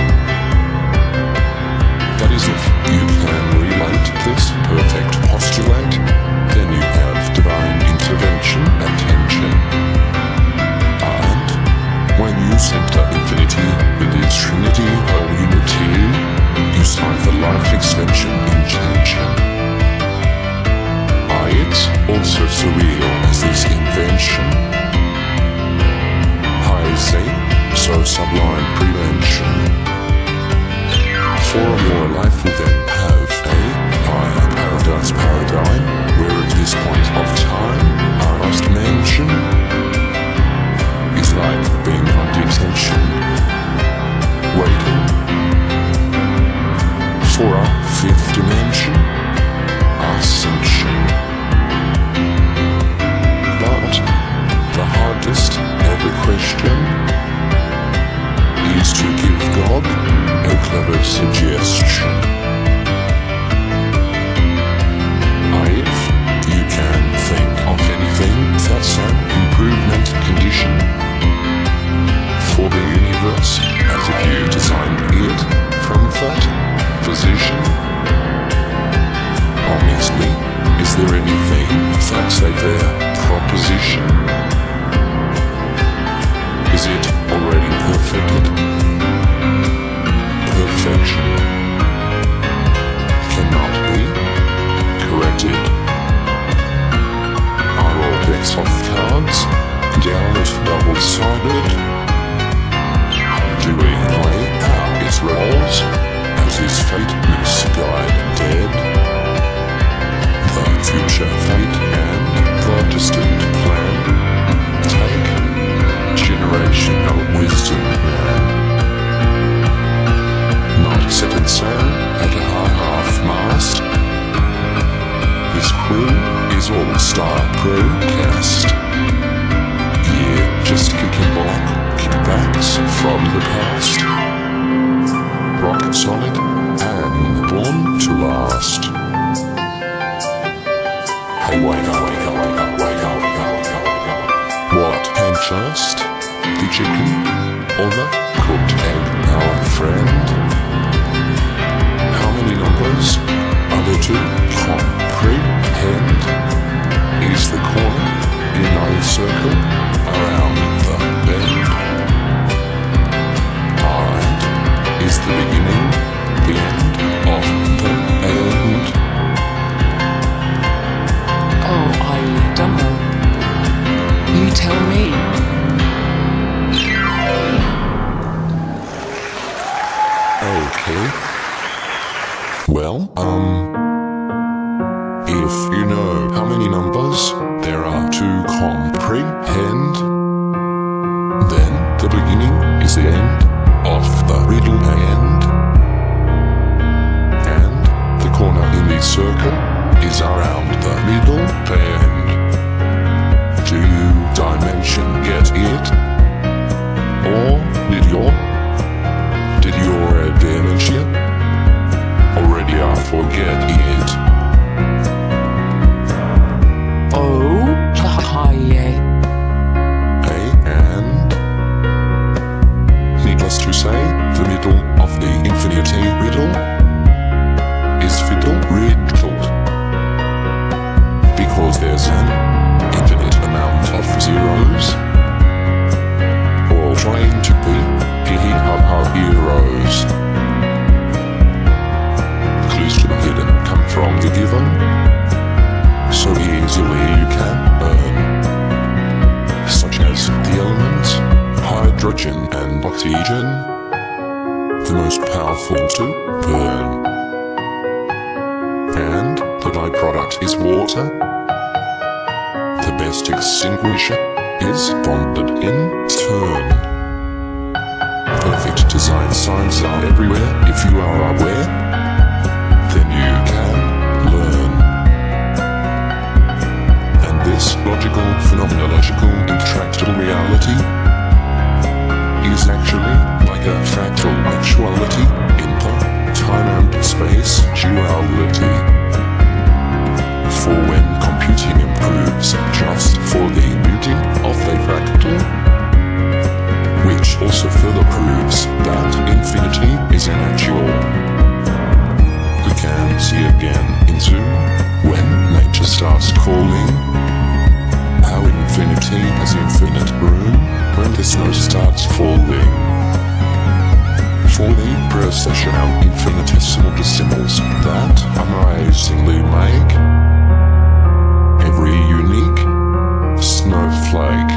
That is, if you can relate this perfect postulate, then you have divine intervention and tension. And when you center infinity with its trinity, whole unity, you sign for life extension intention. It's also surreal as this invention. I say, so sublime prevention. For your life will then have a higher paradise paradigm, where at this point of time, I must mention, is like being on detention, waiting for a fifth dimension, ascension. The hardest ever question is to give God a clever suggestion. I a fair proposition? Is it already perfected? Perfection cannot be corrected. Are all decks of cards dealt double-sided? Do we play out its roles as his fate misguided? The future fate and the distant plan take generational wisdom man. Not set in sail at a high half-mast. This crew is all-star procast. Yeah, just kicking back, kickbacks from the past. Rock solid and born to last. Hey, wake up, wake up, wake up, wake up, wake up, wake up, wake up. What came first? The chicken or the cooked egg, our friend? How many numbers are there to comprehend? Is the corner in a circle around the bend? And is the beginning the end of the end? Oh, I don't know. You tell me. Okay. Well, um, if you know how many numbers there are to comprehend, then the beginning is the end of the riddle end, and the corner in the circle is around the middle bend. Do you dimension get it? Or did your Did your dementia already I forget it? Oh, haha, yeah. Hey, and needless to say, the middle of the infinity riddle is fiddle riddled, because there's an infinite amount of zeros, all trying to be hee-hee-ha-ha heroes. Clues to the hidden come from the given, so easily you can earn, such as the elements hydrogen and oxygen, the most powerful to burn, and the byproduct is water. The best extinguisher is bonded in turn. Perfect design signs are everywhere. If you are aware, then you can learn. And this logical, phenomenological, intractable reality is actually like a fractal actuality in the time and space duality. For when computing improves just for the beauty of the fractal, which also further proves that infinity is an actual, we can see again in Zoom when nature starts calling, how infinity has infinite room when the snow starts falling. For the processional infinitesimal decimals that amazingly make every unique snowflake.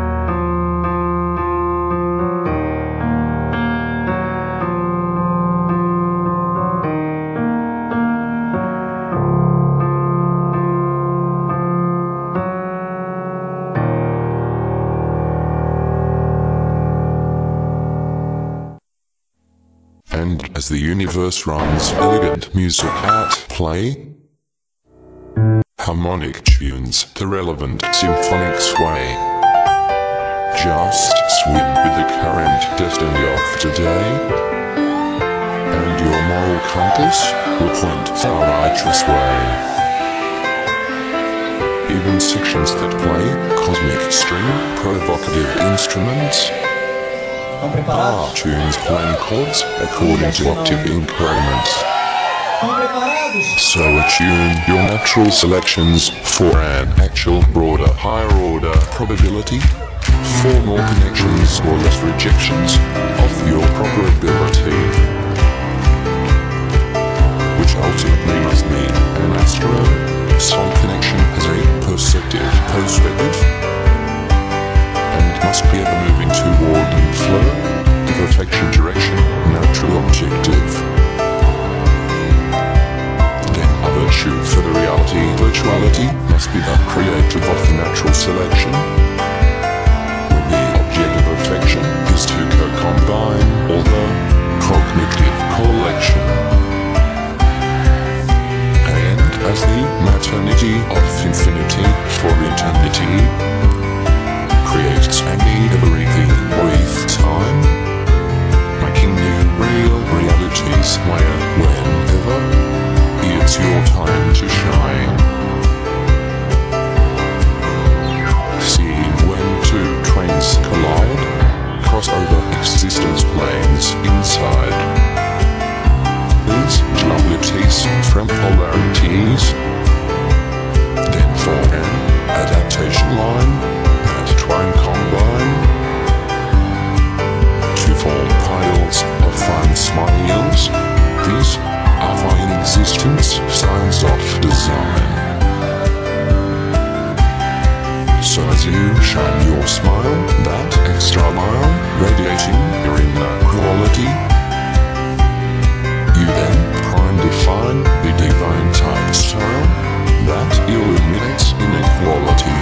And as the universe runs elegant music at play, harmonic tunes the relevant symphonic sway. Just swim with the current destiny of today, and your moral compass will point the righteous way. Even sections that play cosmic string provocative instruments are tunes playing chords according to octave increments. So attune your natural selections for an actual broader, higher order probability for more connections or less rejections of your probability, which ultimately must mean an astro-sol connection has a perceptive perspective and must be ever moving toward and flow the perfection direction, natural objective. Virtue for the reality, virtuality must be the creative of the natural selection, when the object of perfection is to co-combine all the cognitive collection. And as the maternity of infinity for eternity creates any ever-revealing with time, making new real realities where, whenever it's your time to shine. Seeing when two trains collide, cross over existence planes inside. These dualities from polarities, then form an adaptation line that try and combine to form piles of fine smiles. These are fine existence, signs of design. So as you shine your smile, that extra mile, radiating your inner quality, you then prime define the divine type style that illuminates inequality.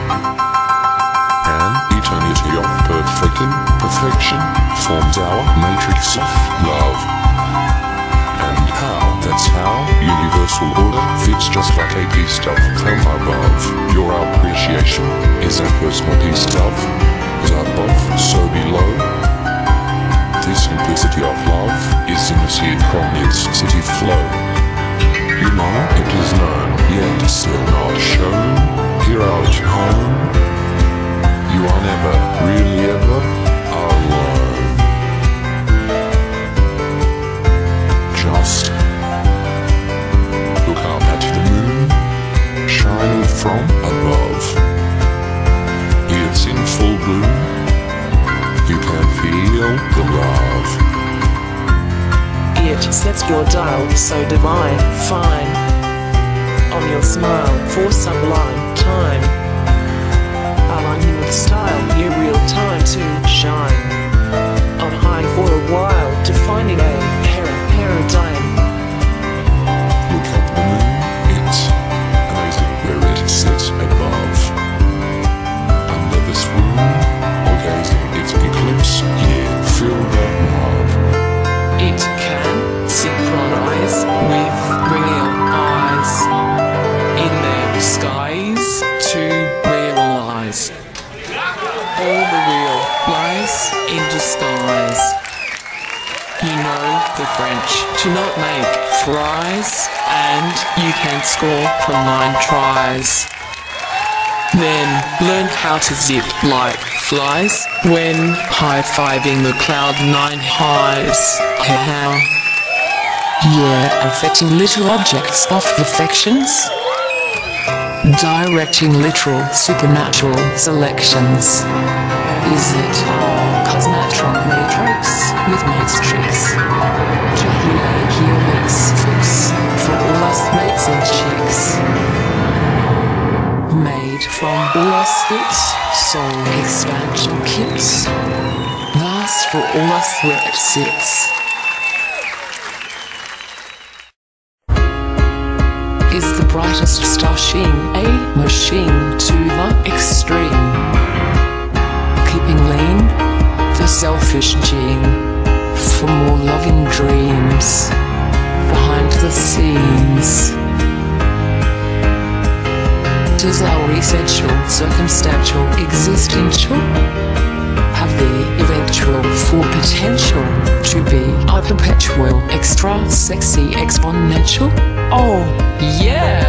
An eternity of perfect imperfection forms our matrix of love. That's how universal order fits just like a piece of from above. Your appreciation is a personal piece of is above, so below. The simplicity of love is in the synchronicity flow. You know it is known, yet still not shown. Here at home, you are never, really ever, alone. Just look up at the moon, shining from above. It's in full bloom, you can feel the love. It sets your dial so divine, fine. On your smile for sublime time. Aligning with style, your real time to shine. On high for a while, defining a para paradigm. Look at the moon, it's amazing where it sits above. Under the swoon, or gazing its eclipse, yeah, feel the love. It can synchronize with real eyes in their skies to realize all the real lies in disguise. You know the French to not make fries, and you can score from nine tries. Then learn how to zip like flies when high-fiving the cloud nine highs. How? Yeah, affecting little objects of affections. Directing literal supernatural selections. Is it all cosmatron matrix with mates tricks? Jahia helix fix for all us mates and chicks. Made from all us hits, soul expansion kits. Last for all us wrecked sits. Is the brightest star sheen a machine to the extreme? Keeping lean, the selfish gene, for more loving dreams behind the scenes. Does our essential, circumstantial, existential have the eventual for potential to be a perpetual, extra sexy exponential? Oh, yeah!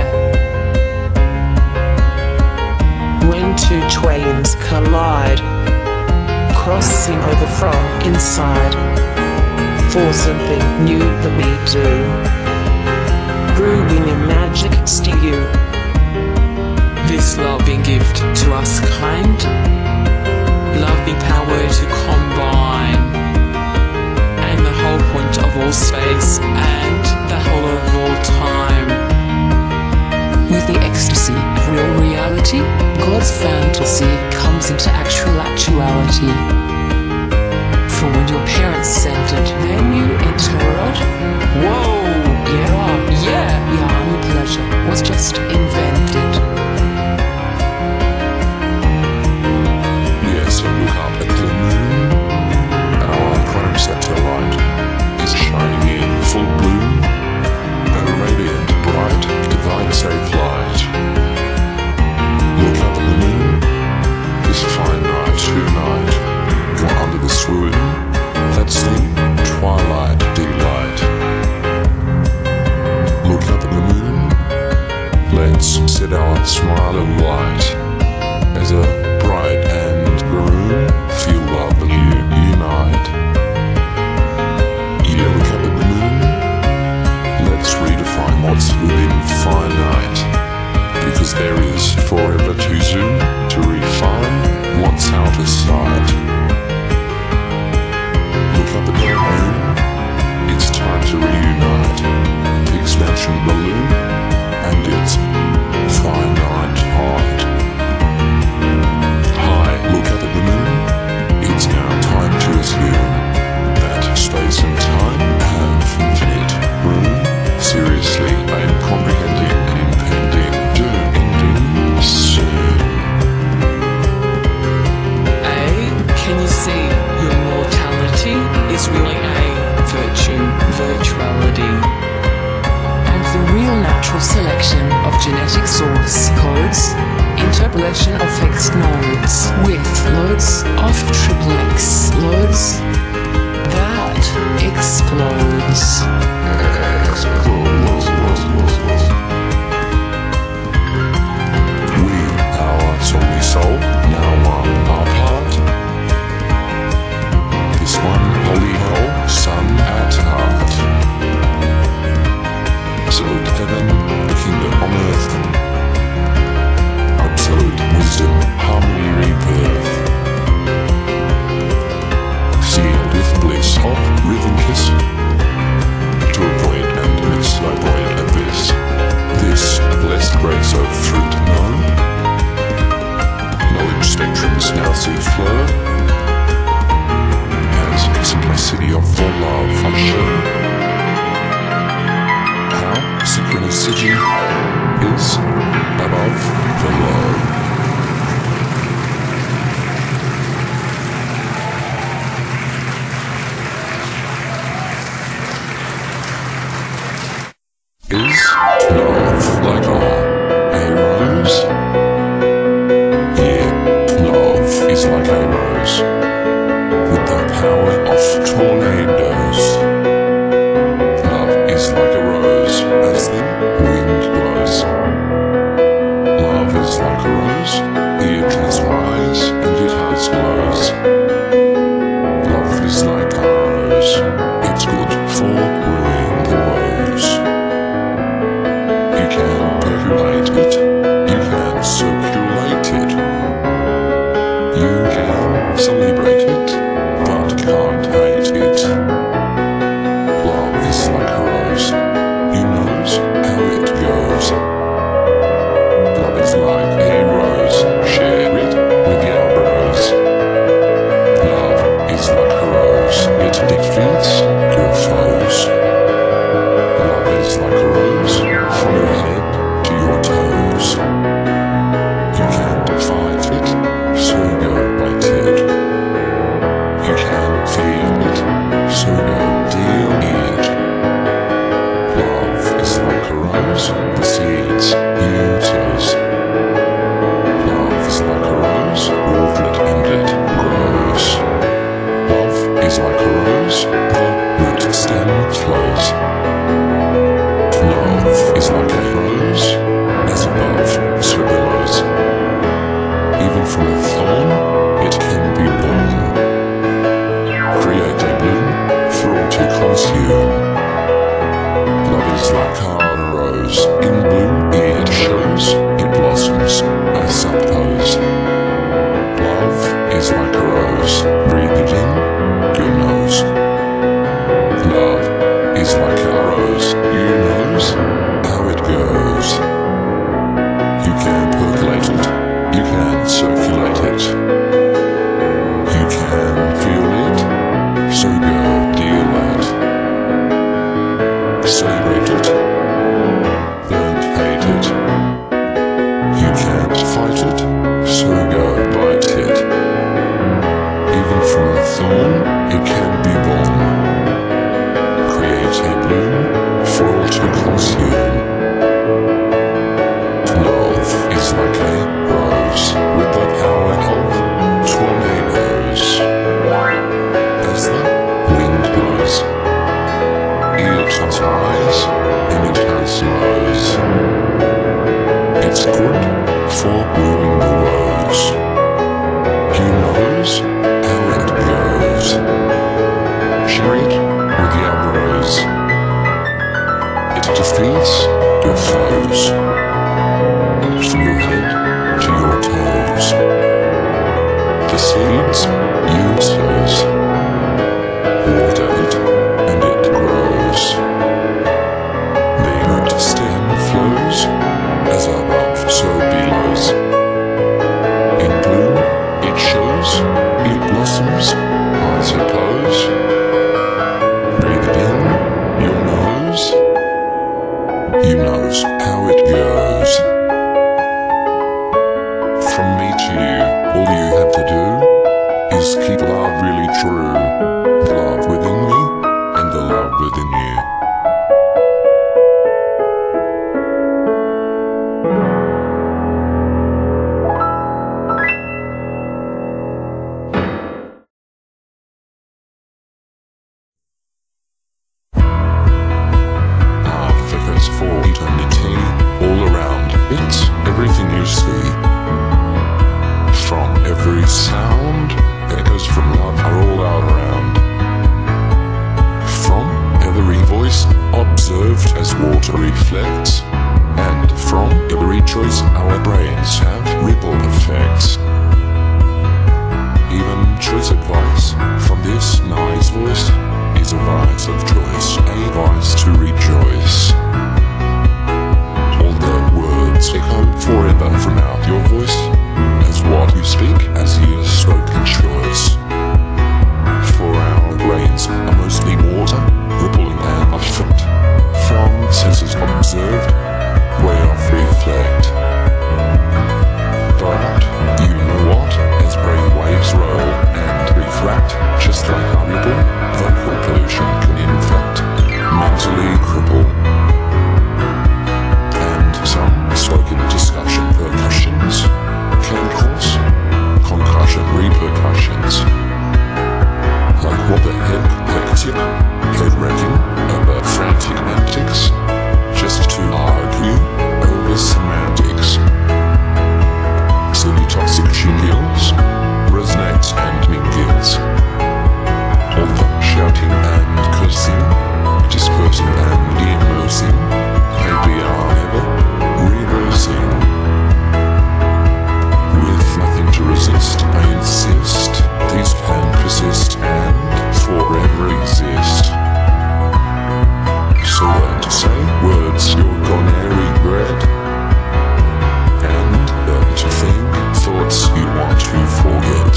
When two twains collide, crossing over from inside, for something new that we do. brewing a magic stew. This loving gift to us kind, loving power to combine, and the whole point of all space and the whole of all time. With the ecstasy of real reality, God's fantasy comes into actual actuality. For when your parents sent it, then you enter it. Whoa, yeah, yeah, Yahoo pleasure was just invented. Yes, and look up at the moon. Our chrome satellite is shining in full bloom. A radiant, bright, divine safe light. Look up at the moon. This fine night tonight. You're under the swoon. That's the twilight delight. Look up at the moon. Let's set our smile of light as a bride and groom feel love and you unite. Yeah, look up at the moon. Let's redefine what's within finite, because there is forever too soon to refine what's out of sight. Look up at the moon. It's time to reunite the expansion balloon and its finite height. Look up at the moon. It's now time to assume that space and time have infinite room. Seriously, I am comprehending an impending doom ending soon. A, can you see your mortality is really a virtue, virtuality? And the real natural selection of genetic source codes, interpolation of fixed nodes with loads of triple X loads that explodes. We, our only soul, now one our part. This one holy hell, sun at heart. Salute heaven, the kingdom on earth. Absolute wisdom, harmony, rebirth. Sealed with bliss of rhythm kiss. To avoid and misavoid abyss. This blessed grace of fruit known. Knowledge spectrums now see flow. As simplicity of the love unshown. How synchronicity is above the low. Is love like a rose? Yeah, love is like a rose, with the power of tornadoes. Love is like a rose as the wind blows. Love is like a rose, it has highs and it has lows. Love is like a rose, it's good for brewing the woes. You can percolate it, you can circulate it. You can celebrate it, but can't hate it. Love is like a rose, you knows how it goes. Love is like a rose, circulate it. You can feel it, so go deal it. Celebrate it, then hate it. You can't fight it, so go bite it. Even from a thorn, it can be born. Create a bloom for all to consume. Love is like a rose with the power of tornadoes. As the wind blows, it has highs and it has lows. It's good for ruling the woes. He knows how it goes. Share it with your bros. It defeats your foes. From your head to your toes. The seeds you sows. Water it and it grows. The root stem flows as above so belows. In bloom it shows, it blossoms, I suppose. Breathe it in your nose. You knows how it goes. From me to you, all you have to do is keep love really true. The love within me and the love within you. Figures for eternity all around. It's everything you see. From every sound, echoes from love are all out around. From every voice observed as water reflects, and from every choice our brains have ripple effects. Even choice advice from this nice voice is a vice of choice, a vice to rejoice. All the words echo forever from out your voice, as what you speak as years spoken choice. For our brains are mostly water, rippling and effect, from senses observed, way off reflect. But you know what, as brain waves roll and refract, just like a ripple, vocal pollution can infect, mentally cripple. And some spoken discussion percussions can cause concussion repercussions. Like what the heck, hectic, head-wrecking, about frantic antics, just to argue over semantics. Silly toxic jingles, resonates and mingles. All the shouting and cursing, dispersing and immersing, maybe are ever reversing. With nothing to resist, I insist, these can persist and forever exist. So learn to say words you're gonna regret, and learn to think thoughts you want to forget.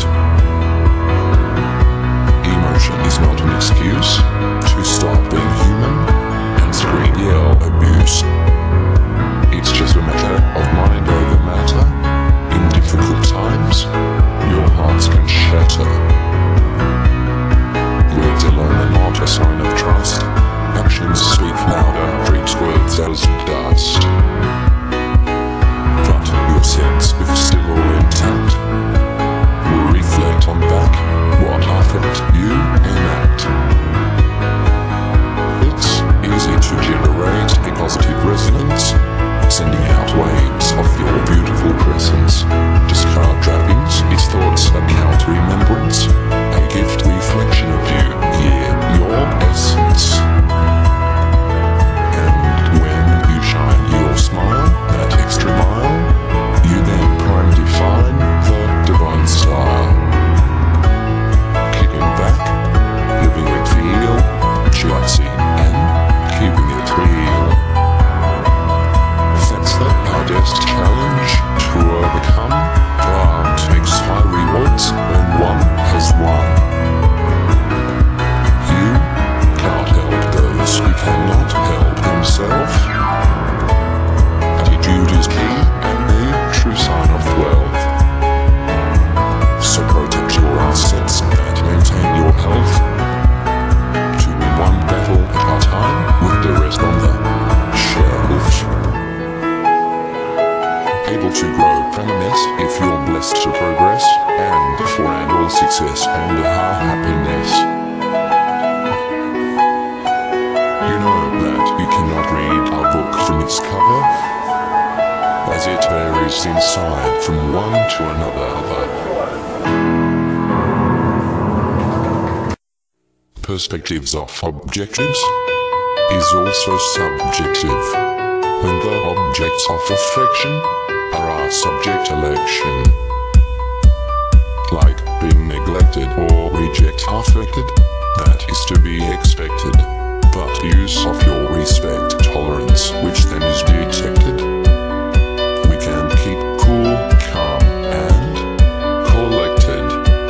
Emotion is not an excuse to stop being human and scream, yell, abuse. It's just a matter of mind over matter. In difficult times, your hearts can shatter. Words alone are not a sign of trust. Actions speak louder, treat words as dust. But your sense, if still all intact, will reflect on back what happened you enact. It's easy to generate a positive resonance, sending out waves of your beautiful presence. Discard trappings, its thoughts account remembrance, a gift reflection of you, yeah, your essence. And when you shine your smile, that extra mile, you then prime define the divine style. Kicking back, living with feel, chillaxing and keeping it real. That's the hardest challenge to overcome. Reminisce if you're blessed to progress, and for and all success and our happiness. You know that you cannot read a book from its cover, as it varies inside from one to another. Perspectives of objectives is also subjective. When the objects of affection are our subject election, like being neglected or reject affected, that is to be expected. But use of your respect tolerance, which then is detected, we can keep cool, calm, and collected.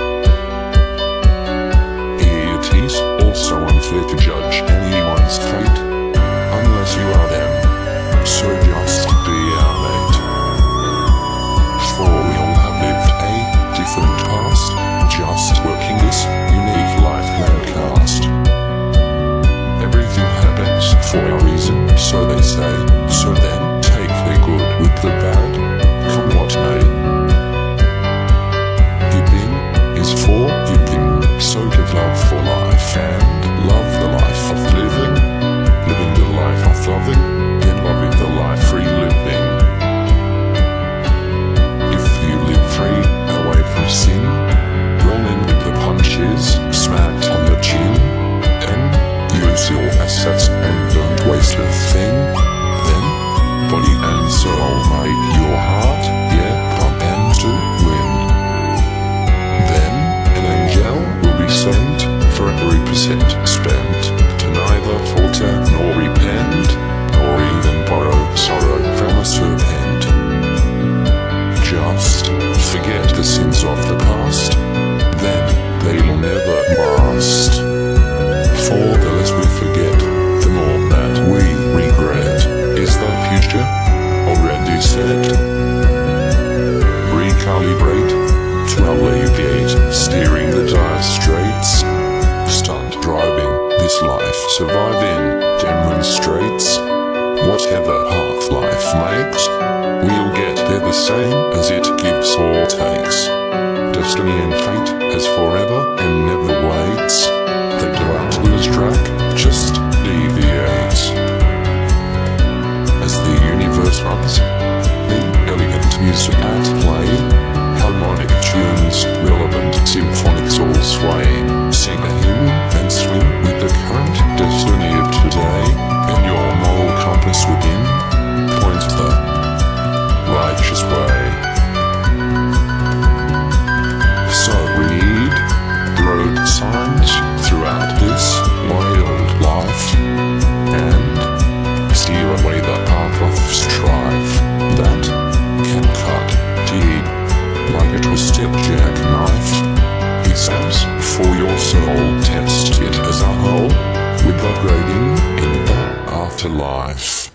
It is also unfair to judge anyone's fate unless you are them. So just be our mate. For we all have lived a different past, just working this unique life plan cast. Everything happens for a reason, so they say. So then, take the good with the bad, come what may. Giving is for giving, so give love for life and love the life of living. Living the life of loving, then loving the life free living. If you live free, away from sin, rolling with the punches, smacked on the chin, and use your assets and don't waste a thing, then body and soul make your heart, yeah, pump and to win. Then an angel will be sent for every percent spent, to neither falter nor repent, nor even borrow sorrow from a serpent. Just forget the sins of the past, then they will never last. For the less we forget, the more that we regret. Is the future already set? Recalibrate to alleviate steering the dire straits. Stunt driving this life surviving demonstrates. Whatever half life makes, we'll get there the same as it gives or takes. Destiny and fate has forever and never waits. They do out to lose track, just deviates. As the universe runs, the elegant music at play, harmonic tunes, relevant symphonics all sway. Sing a hymn and swim with the current destiny of today, and your moral compass within points the righteous way. So read road signs throughout this wild life, and steer away the path of strife that can cut deep like a twisted jackknife. Exams for your soul, test it as a whole, with the grading in the afterlife.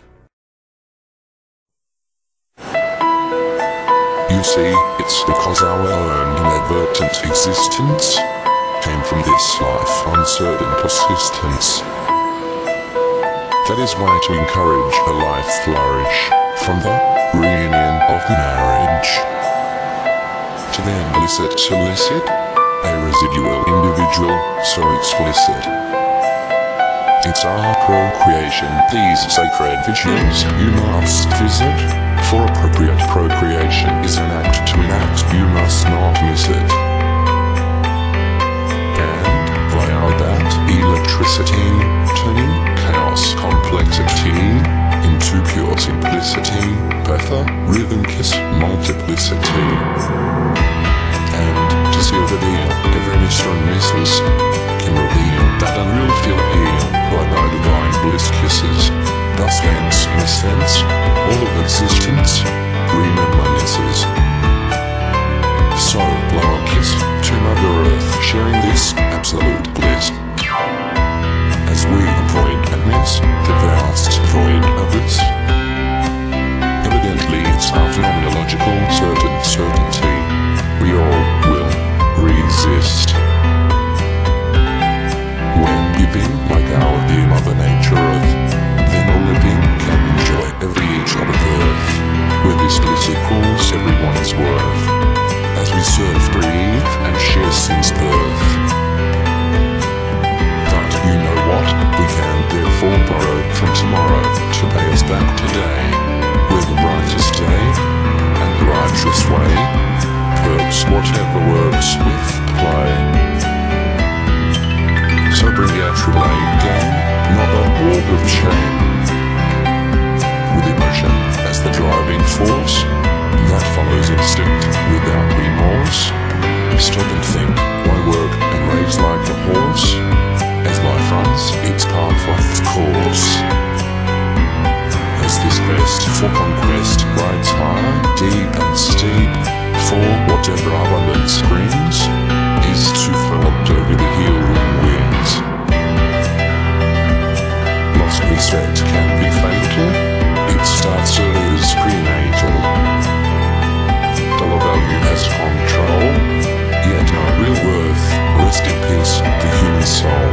You see, it's because our own inadvertent existence came from this life uncertain persistence. That is why to encourage a life flourish from the reunion of marriage, to then elicit solicit a residual individual so explicit. It's our procreation, these sacred visions you must visit, for appropriate procreation is an act to enact, you must not miss it. And via that electricity, turning chaos complexity into pure simplicity, Betha, rhythm kiss multiplicity. And to seal the deal, every mister and missus can reveal that unreal feel appeal, like no divine bliss kisses. Thus hence, in a sense, all of existence reminisces. So blow a kiss to Mother Earth, sharing this absolute bliss, as we avoid and miss the vast void abyss. Evidently it's our phenomenological certain certainty we all will resist. When giving like our dear Mother Nature Earth, then all living can enjoy every inch of Earth, where this bliss equals knows everyone's worth, as we surf, breathe, and share since birth. But you know what? We can therefore borrow from tomorrow to pay us back today, with the brightest day and the righteous way. Perks whatever works with play. So bring our triple A game, not a walk of shame, with emotion as the driving force that follows instinct without remorse. Stop and think, why work and raise like a horse, as life runs its path of course. As this quest for conquest rides high, deep and steep, for whatever abundance brings is too fraught over the healing winds. Lost respect can be fatal, it starts early as prenatal. Dollar value has control, yet no real worth. Rest in peace, the human soul.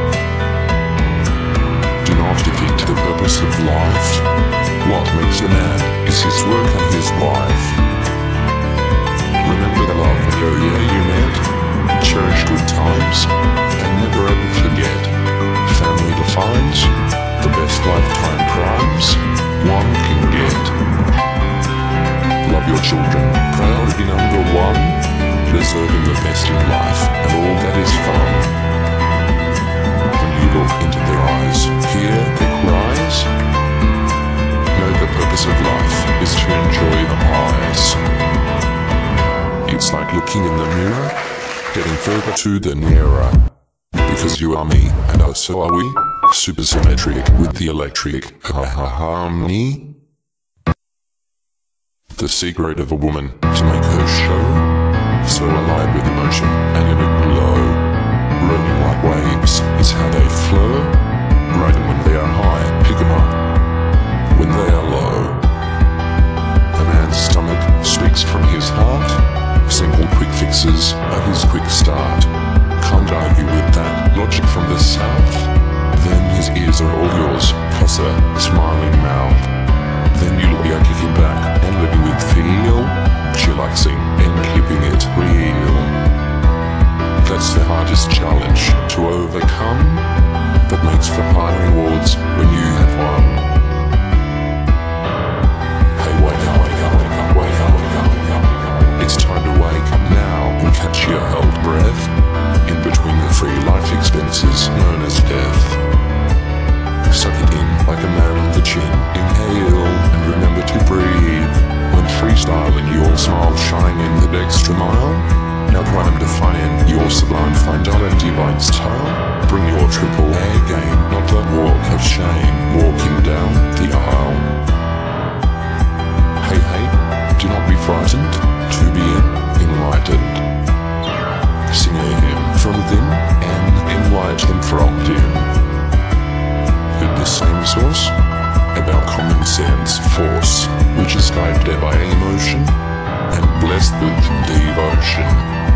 Do not defeat the purpose of life. What makes a man is his work and his wife. Remember the love and oh yeah you met, cherish good times, and never ever forget. Family defines the best lifetime primes one can get. Love your children, proud to be number one, deserving the best in life and all that is fun. When you look into their eyes, hear their cries, know the purpose of life is to enjoy the highs. It's like looking in the mirror, getting further to the nearer. Because you are me, and oh so are we, supersymmetric with the electric harmony. The secret of a woman to make her show so alive with emotion and in a glow. Rolling like waves is how they flow. Ride them when they are high, pick them up when they are low. A man's stomach speaks from his heart. Simple quick fixes are his quick start. Can't argue with that logic from the south. Then his ears are all yours, plus a smiling mouth. Then you'll be kicking back and living with feel, chillaxing and keeping it real. That's the hardest challenge to overcome, but makes for high rewards when you have won. Hey, wake up, wake up, wake up, wake up, wake up, wake up. It's time to wake up now and catch your held breath in between the free life expenses known as death. Suck it in like a man on the chin. Inhale and remember to breathe. When freestyling, your smile shine in the extra mile. Now prime define your sublime fine dollar divine style. Bring your triple A game, not the walk of shame. Walking down the aisle. Hey hey, do not be frightened to be enlightened. Sing a hymn from within and enlighten him from dim. With the same source, about common sense force, which is guided by emotion and blessed with devotion.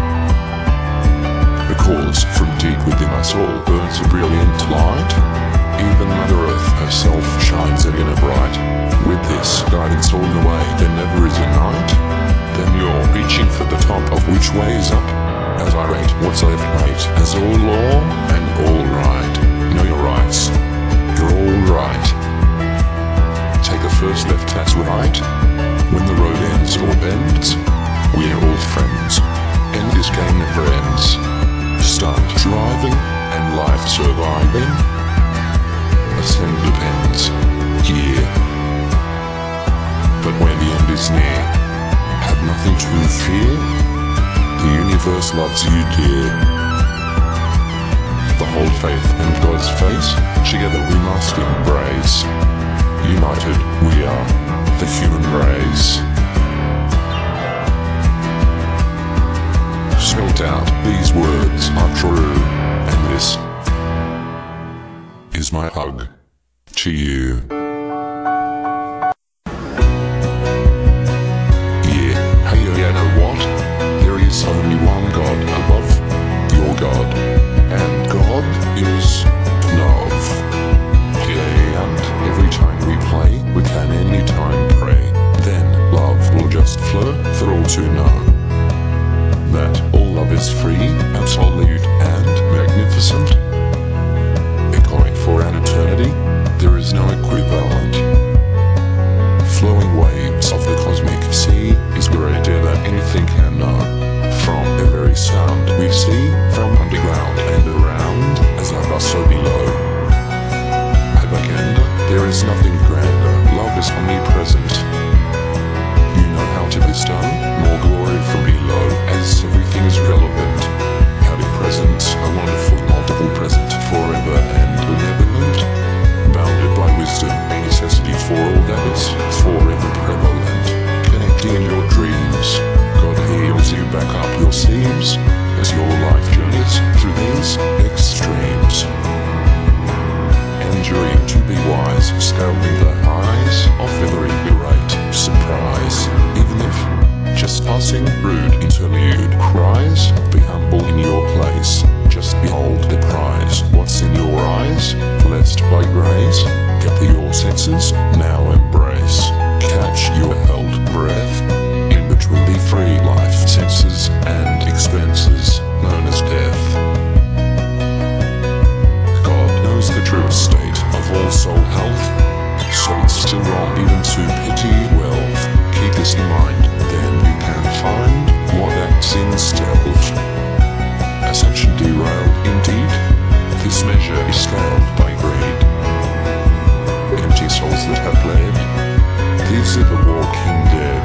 Because from deep within us all burns a brilliant light. Even Mother Earth herself shines in a bright. With this guidance all the way, there never is a night. Then you're reaching for the top of which way is up. As I rate what's left mate as all law and all right. Know your rights. You're all right. Take a first left that's right. When the road ends or bends, we're all friends. And this game never ends. Start driving and life surviving. Ascend depends. Yeah. But when the end is near, have nothing to fear. The universe loves you dear. The whole faith in God's face, together we must embrace. United we are, the human race. Spelt out, these words are true, and this is my hug to you. Yeah, hey, you know what? There is only one God above your God, and God is love. Yeah, and every time we play, we can anytime pray. Then love will just flow to know that all love is free, absolute, and magnificent. Echoing for an eternity, there is no equivalent. Flowing waves of the cosmic sea is greater than anything can know. From the very sound we see, from underground and around, as above so below. Abaganda, there is nothing grander, love is omnipresent. You know how to bestow more glory from below, as everything is relevant. Having present, a wonderful multiple present, forever and benevolent. Bounded by wisdom, a necessity for all that is forever prevalent. Connecting in your dreams, God heals you back up your seams, as your life journeys through these extremes. Enduring to be wise, scaling the highs of every great surprise. Even if just passing rude interlude cries, be humble in your place, just behold the prize. What's in your eyes? Blessed by grace, gather your senses, now embrace. Catch your held breath, in between the free life senses and expenses, known as death. God knows the true state of all soul health, so it's still wrong even to pity wealth. Keep this in mind, then you can find what that's in stealth. Ascension derailed indeed, this measure is scaled by greed. Empty souls that have bled, these are the walking dead.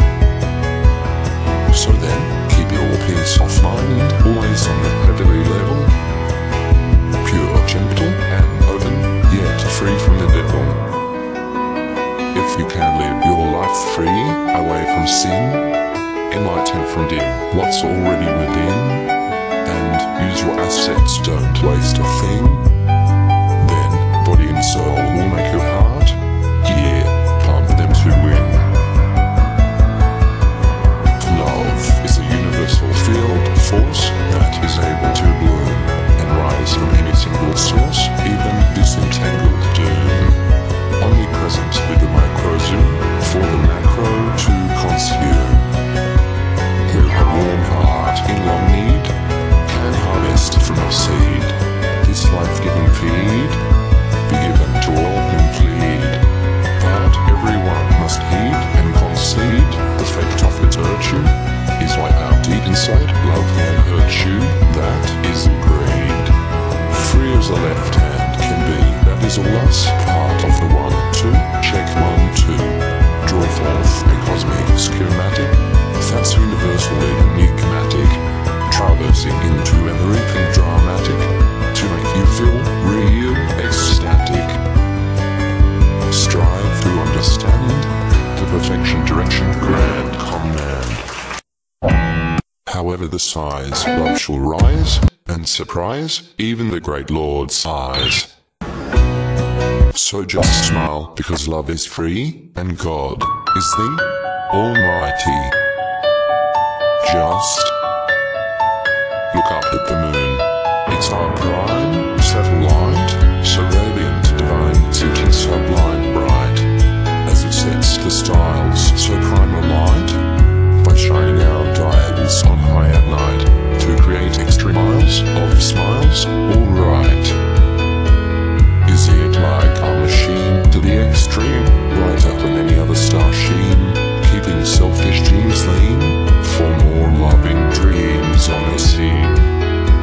So then, keep your peace of mind, always on the heavenly level. Pure, gentle, and open, yet free from the devil. If you can live your life free, away from sin, enlighten from dim what's already within, and use your assets, don't waste a thing. Then, body and soul will make your heart, yeah, pump them to win. Love is a universal field force that is able to bloom and rise from any single source, even disentangled doom. Omnipresent with the micro zoom, for the macro to consume. With a warm heart in long need, can harvest from a seed. This life-giving feed, be given to all who plead. But everyone must heed and concede, the fate of its virtue is why out deep inside love can hurt you, that isn't greed. Free as a left hand can be, that is all us, part of the one, two, check one, two. Draw forth a cosmic schematic, that's universally enigmatic, traversing into everything dramatic, to make you feel real ecstatic. Strive to understand the perfection, direction, grand command. However the size, love shall rise, and surprise even the great Lord's eyes. So just smile, because love is free, and God is the Almighty. Just look up at the moon, it's our prime satellite, so radiant, divine, sinking sublime bright, as it sets the styles so prime a light, by shining our dials on high at night, to create extra miles of smiles, alright. Is it like a machine to the extreme, brighter than any other star sheen, keeping selfish dreams lean, for more loving dreams on the scene?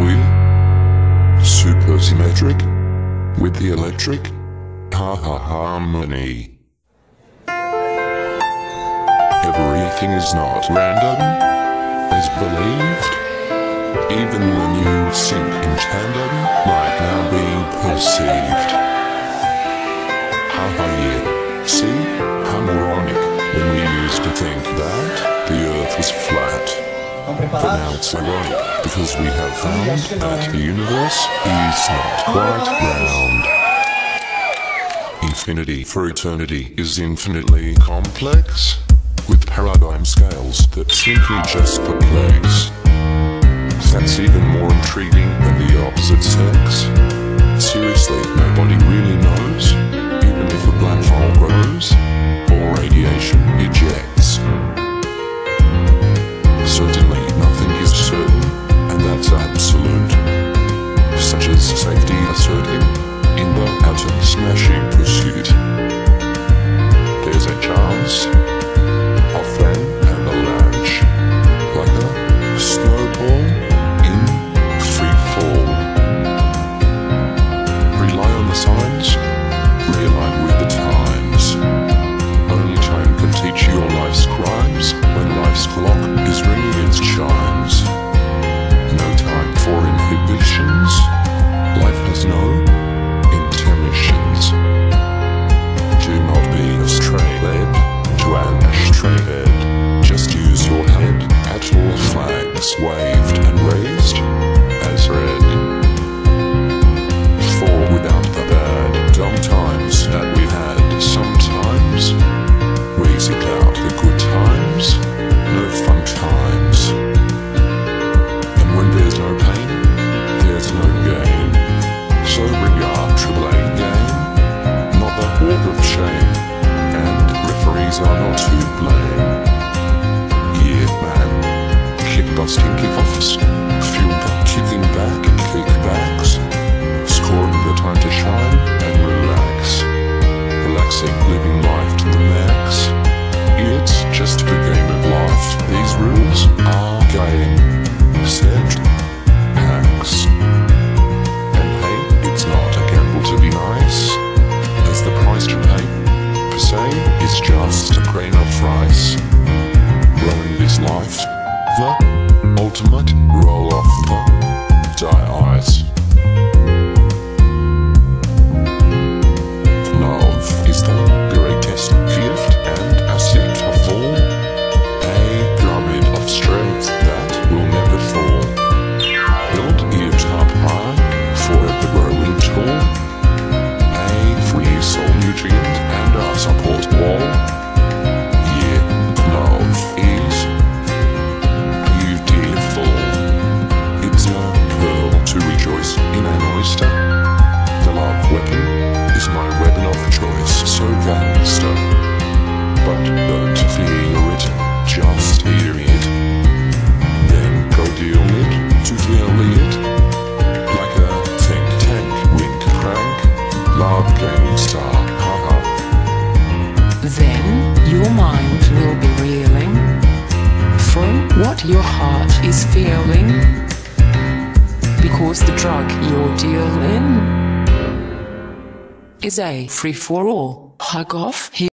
we're super symmetric with the electric ha ha harmony. Everything is not random as believed, even when you sink in tandem like now being perceived. Ha ha yeah, see how moronic when we used to think that the earth was flat. But now it's ironic because we have found that the universe is not quite round. Infinity for eternity is infinitely complex, with paradigm scales that simply just perplex. That's even more intriguing than the opposite sex. Seriously, nobody really knows, even if a black hole grows, or radiation ejects. Certainly nothing is certain, and that's absolute, such as safety asserting in the atom smashing pursuit. There's a chance of an avalanche, like a snowball in free fall. Rely on the signs, realign with the times. Only time can teach your life's crimes when life's clock is ringing its chimes. No time for inhibitions, life has no intermissions. Do not be astray led to an ashtray bed. Just use your head at all flags waved and raised as red. For without the bad dumb times that we had sometimes, we seek out the good times, no fun times. And when there's no pain, there's no gain. So bring your triple A game, not the horde of shame, and referees are not to blame. Yeah, man, kick-busting kickoffs, fuel the kicking back kickbacks, scoring the time to shine and relax, relaxing, living life to the max. It's just a game of life. These rules are game, set, hacks. And hey, it's not a gamble to be nice, as the price to pay, per se, is just a grain of rice. Rolling this life, the ultimate roll off the die-ice. Love is the greatest gift and asset of all, a pyramid of strength that will never fall. Build it up high, forever growing tall, a free soul nutrient and a support wall. Yeah, love is beautiful. It's a pearl to rejoice in an oyster. The love weapon is my weapon of choice, so gangster. But don't fear it, just hear it. Then go deal it to feel it. Like a think tank, wink crank, love gangster, haha. Then your mind will be reeling from what your heart is feeling, because the drug you're dealing is a free-for-all. Hug off.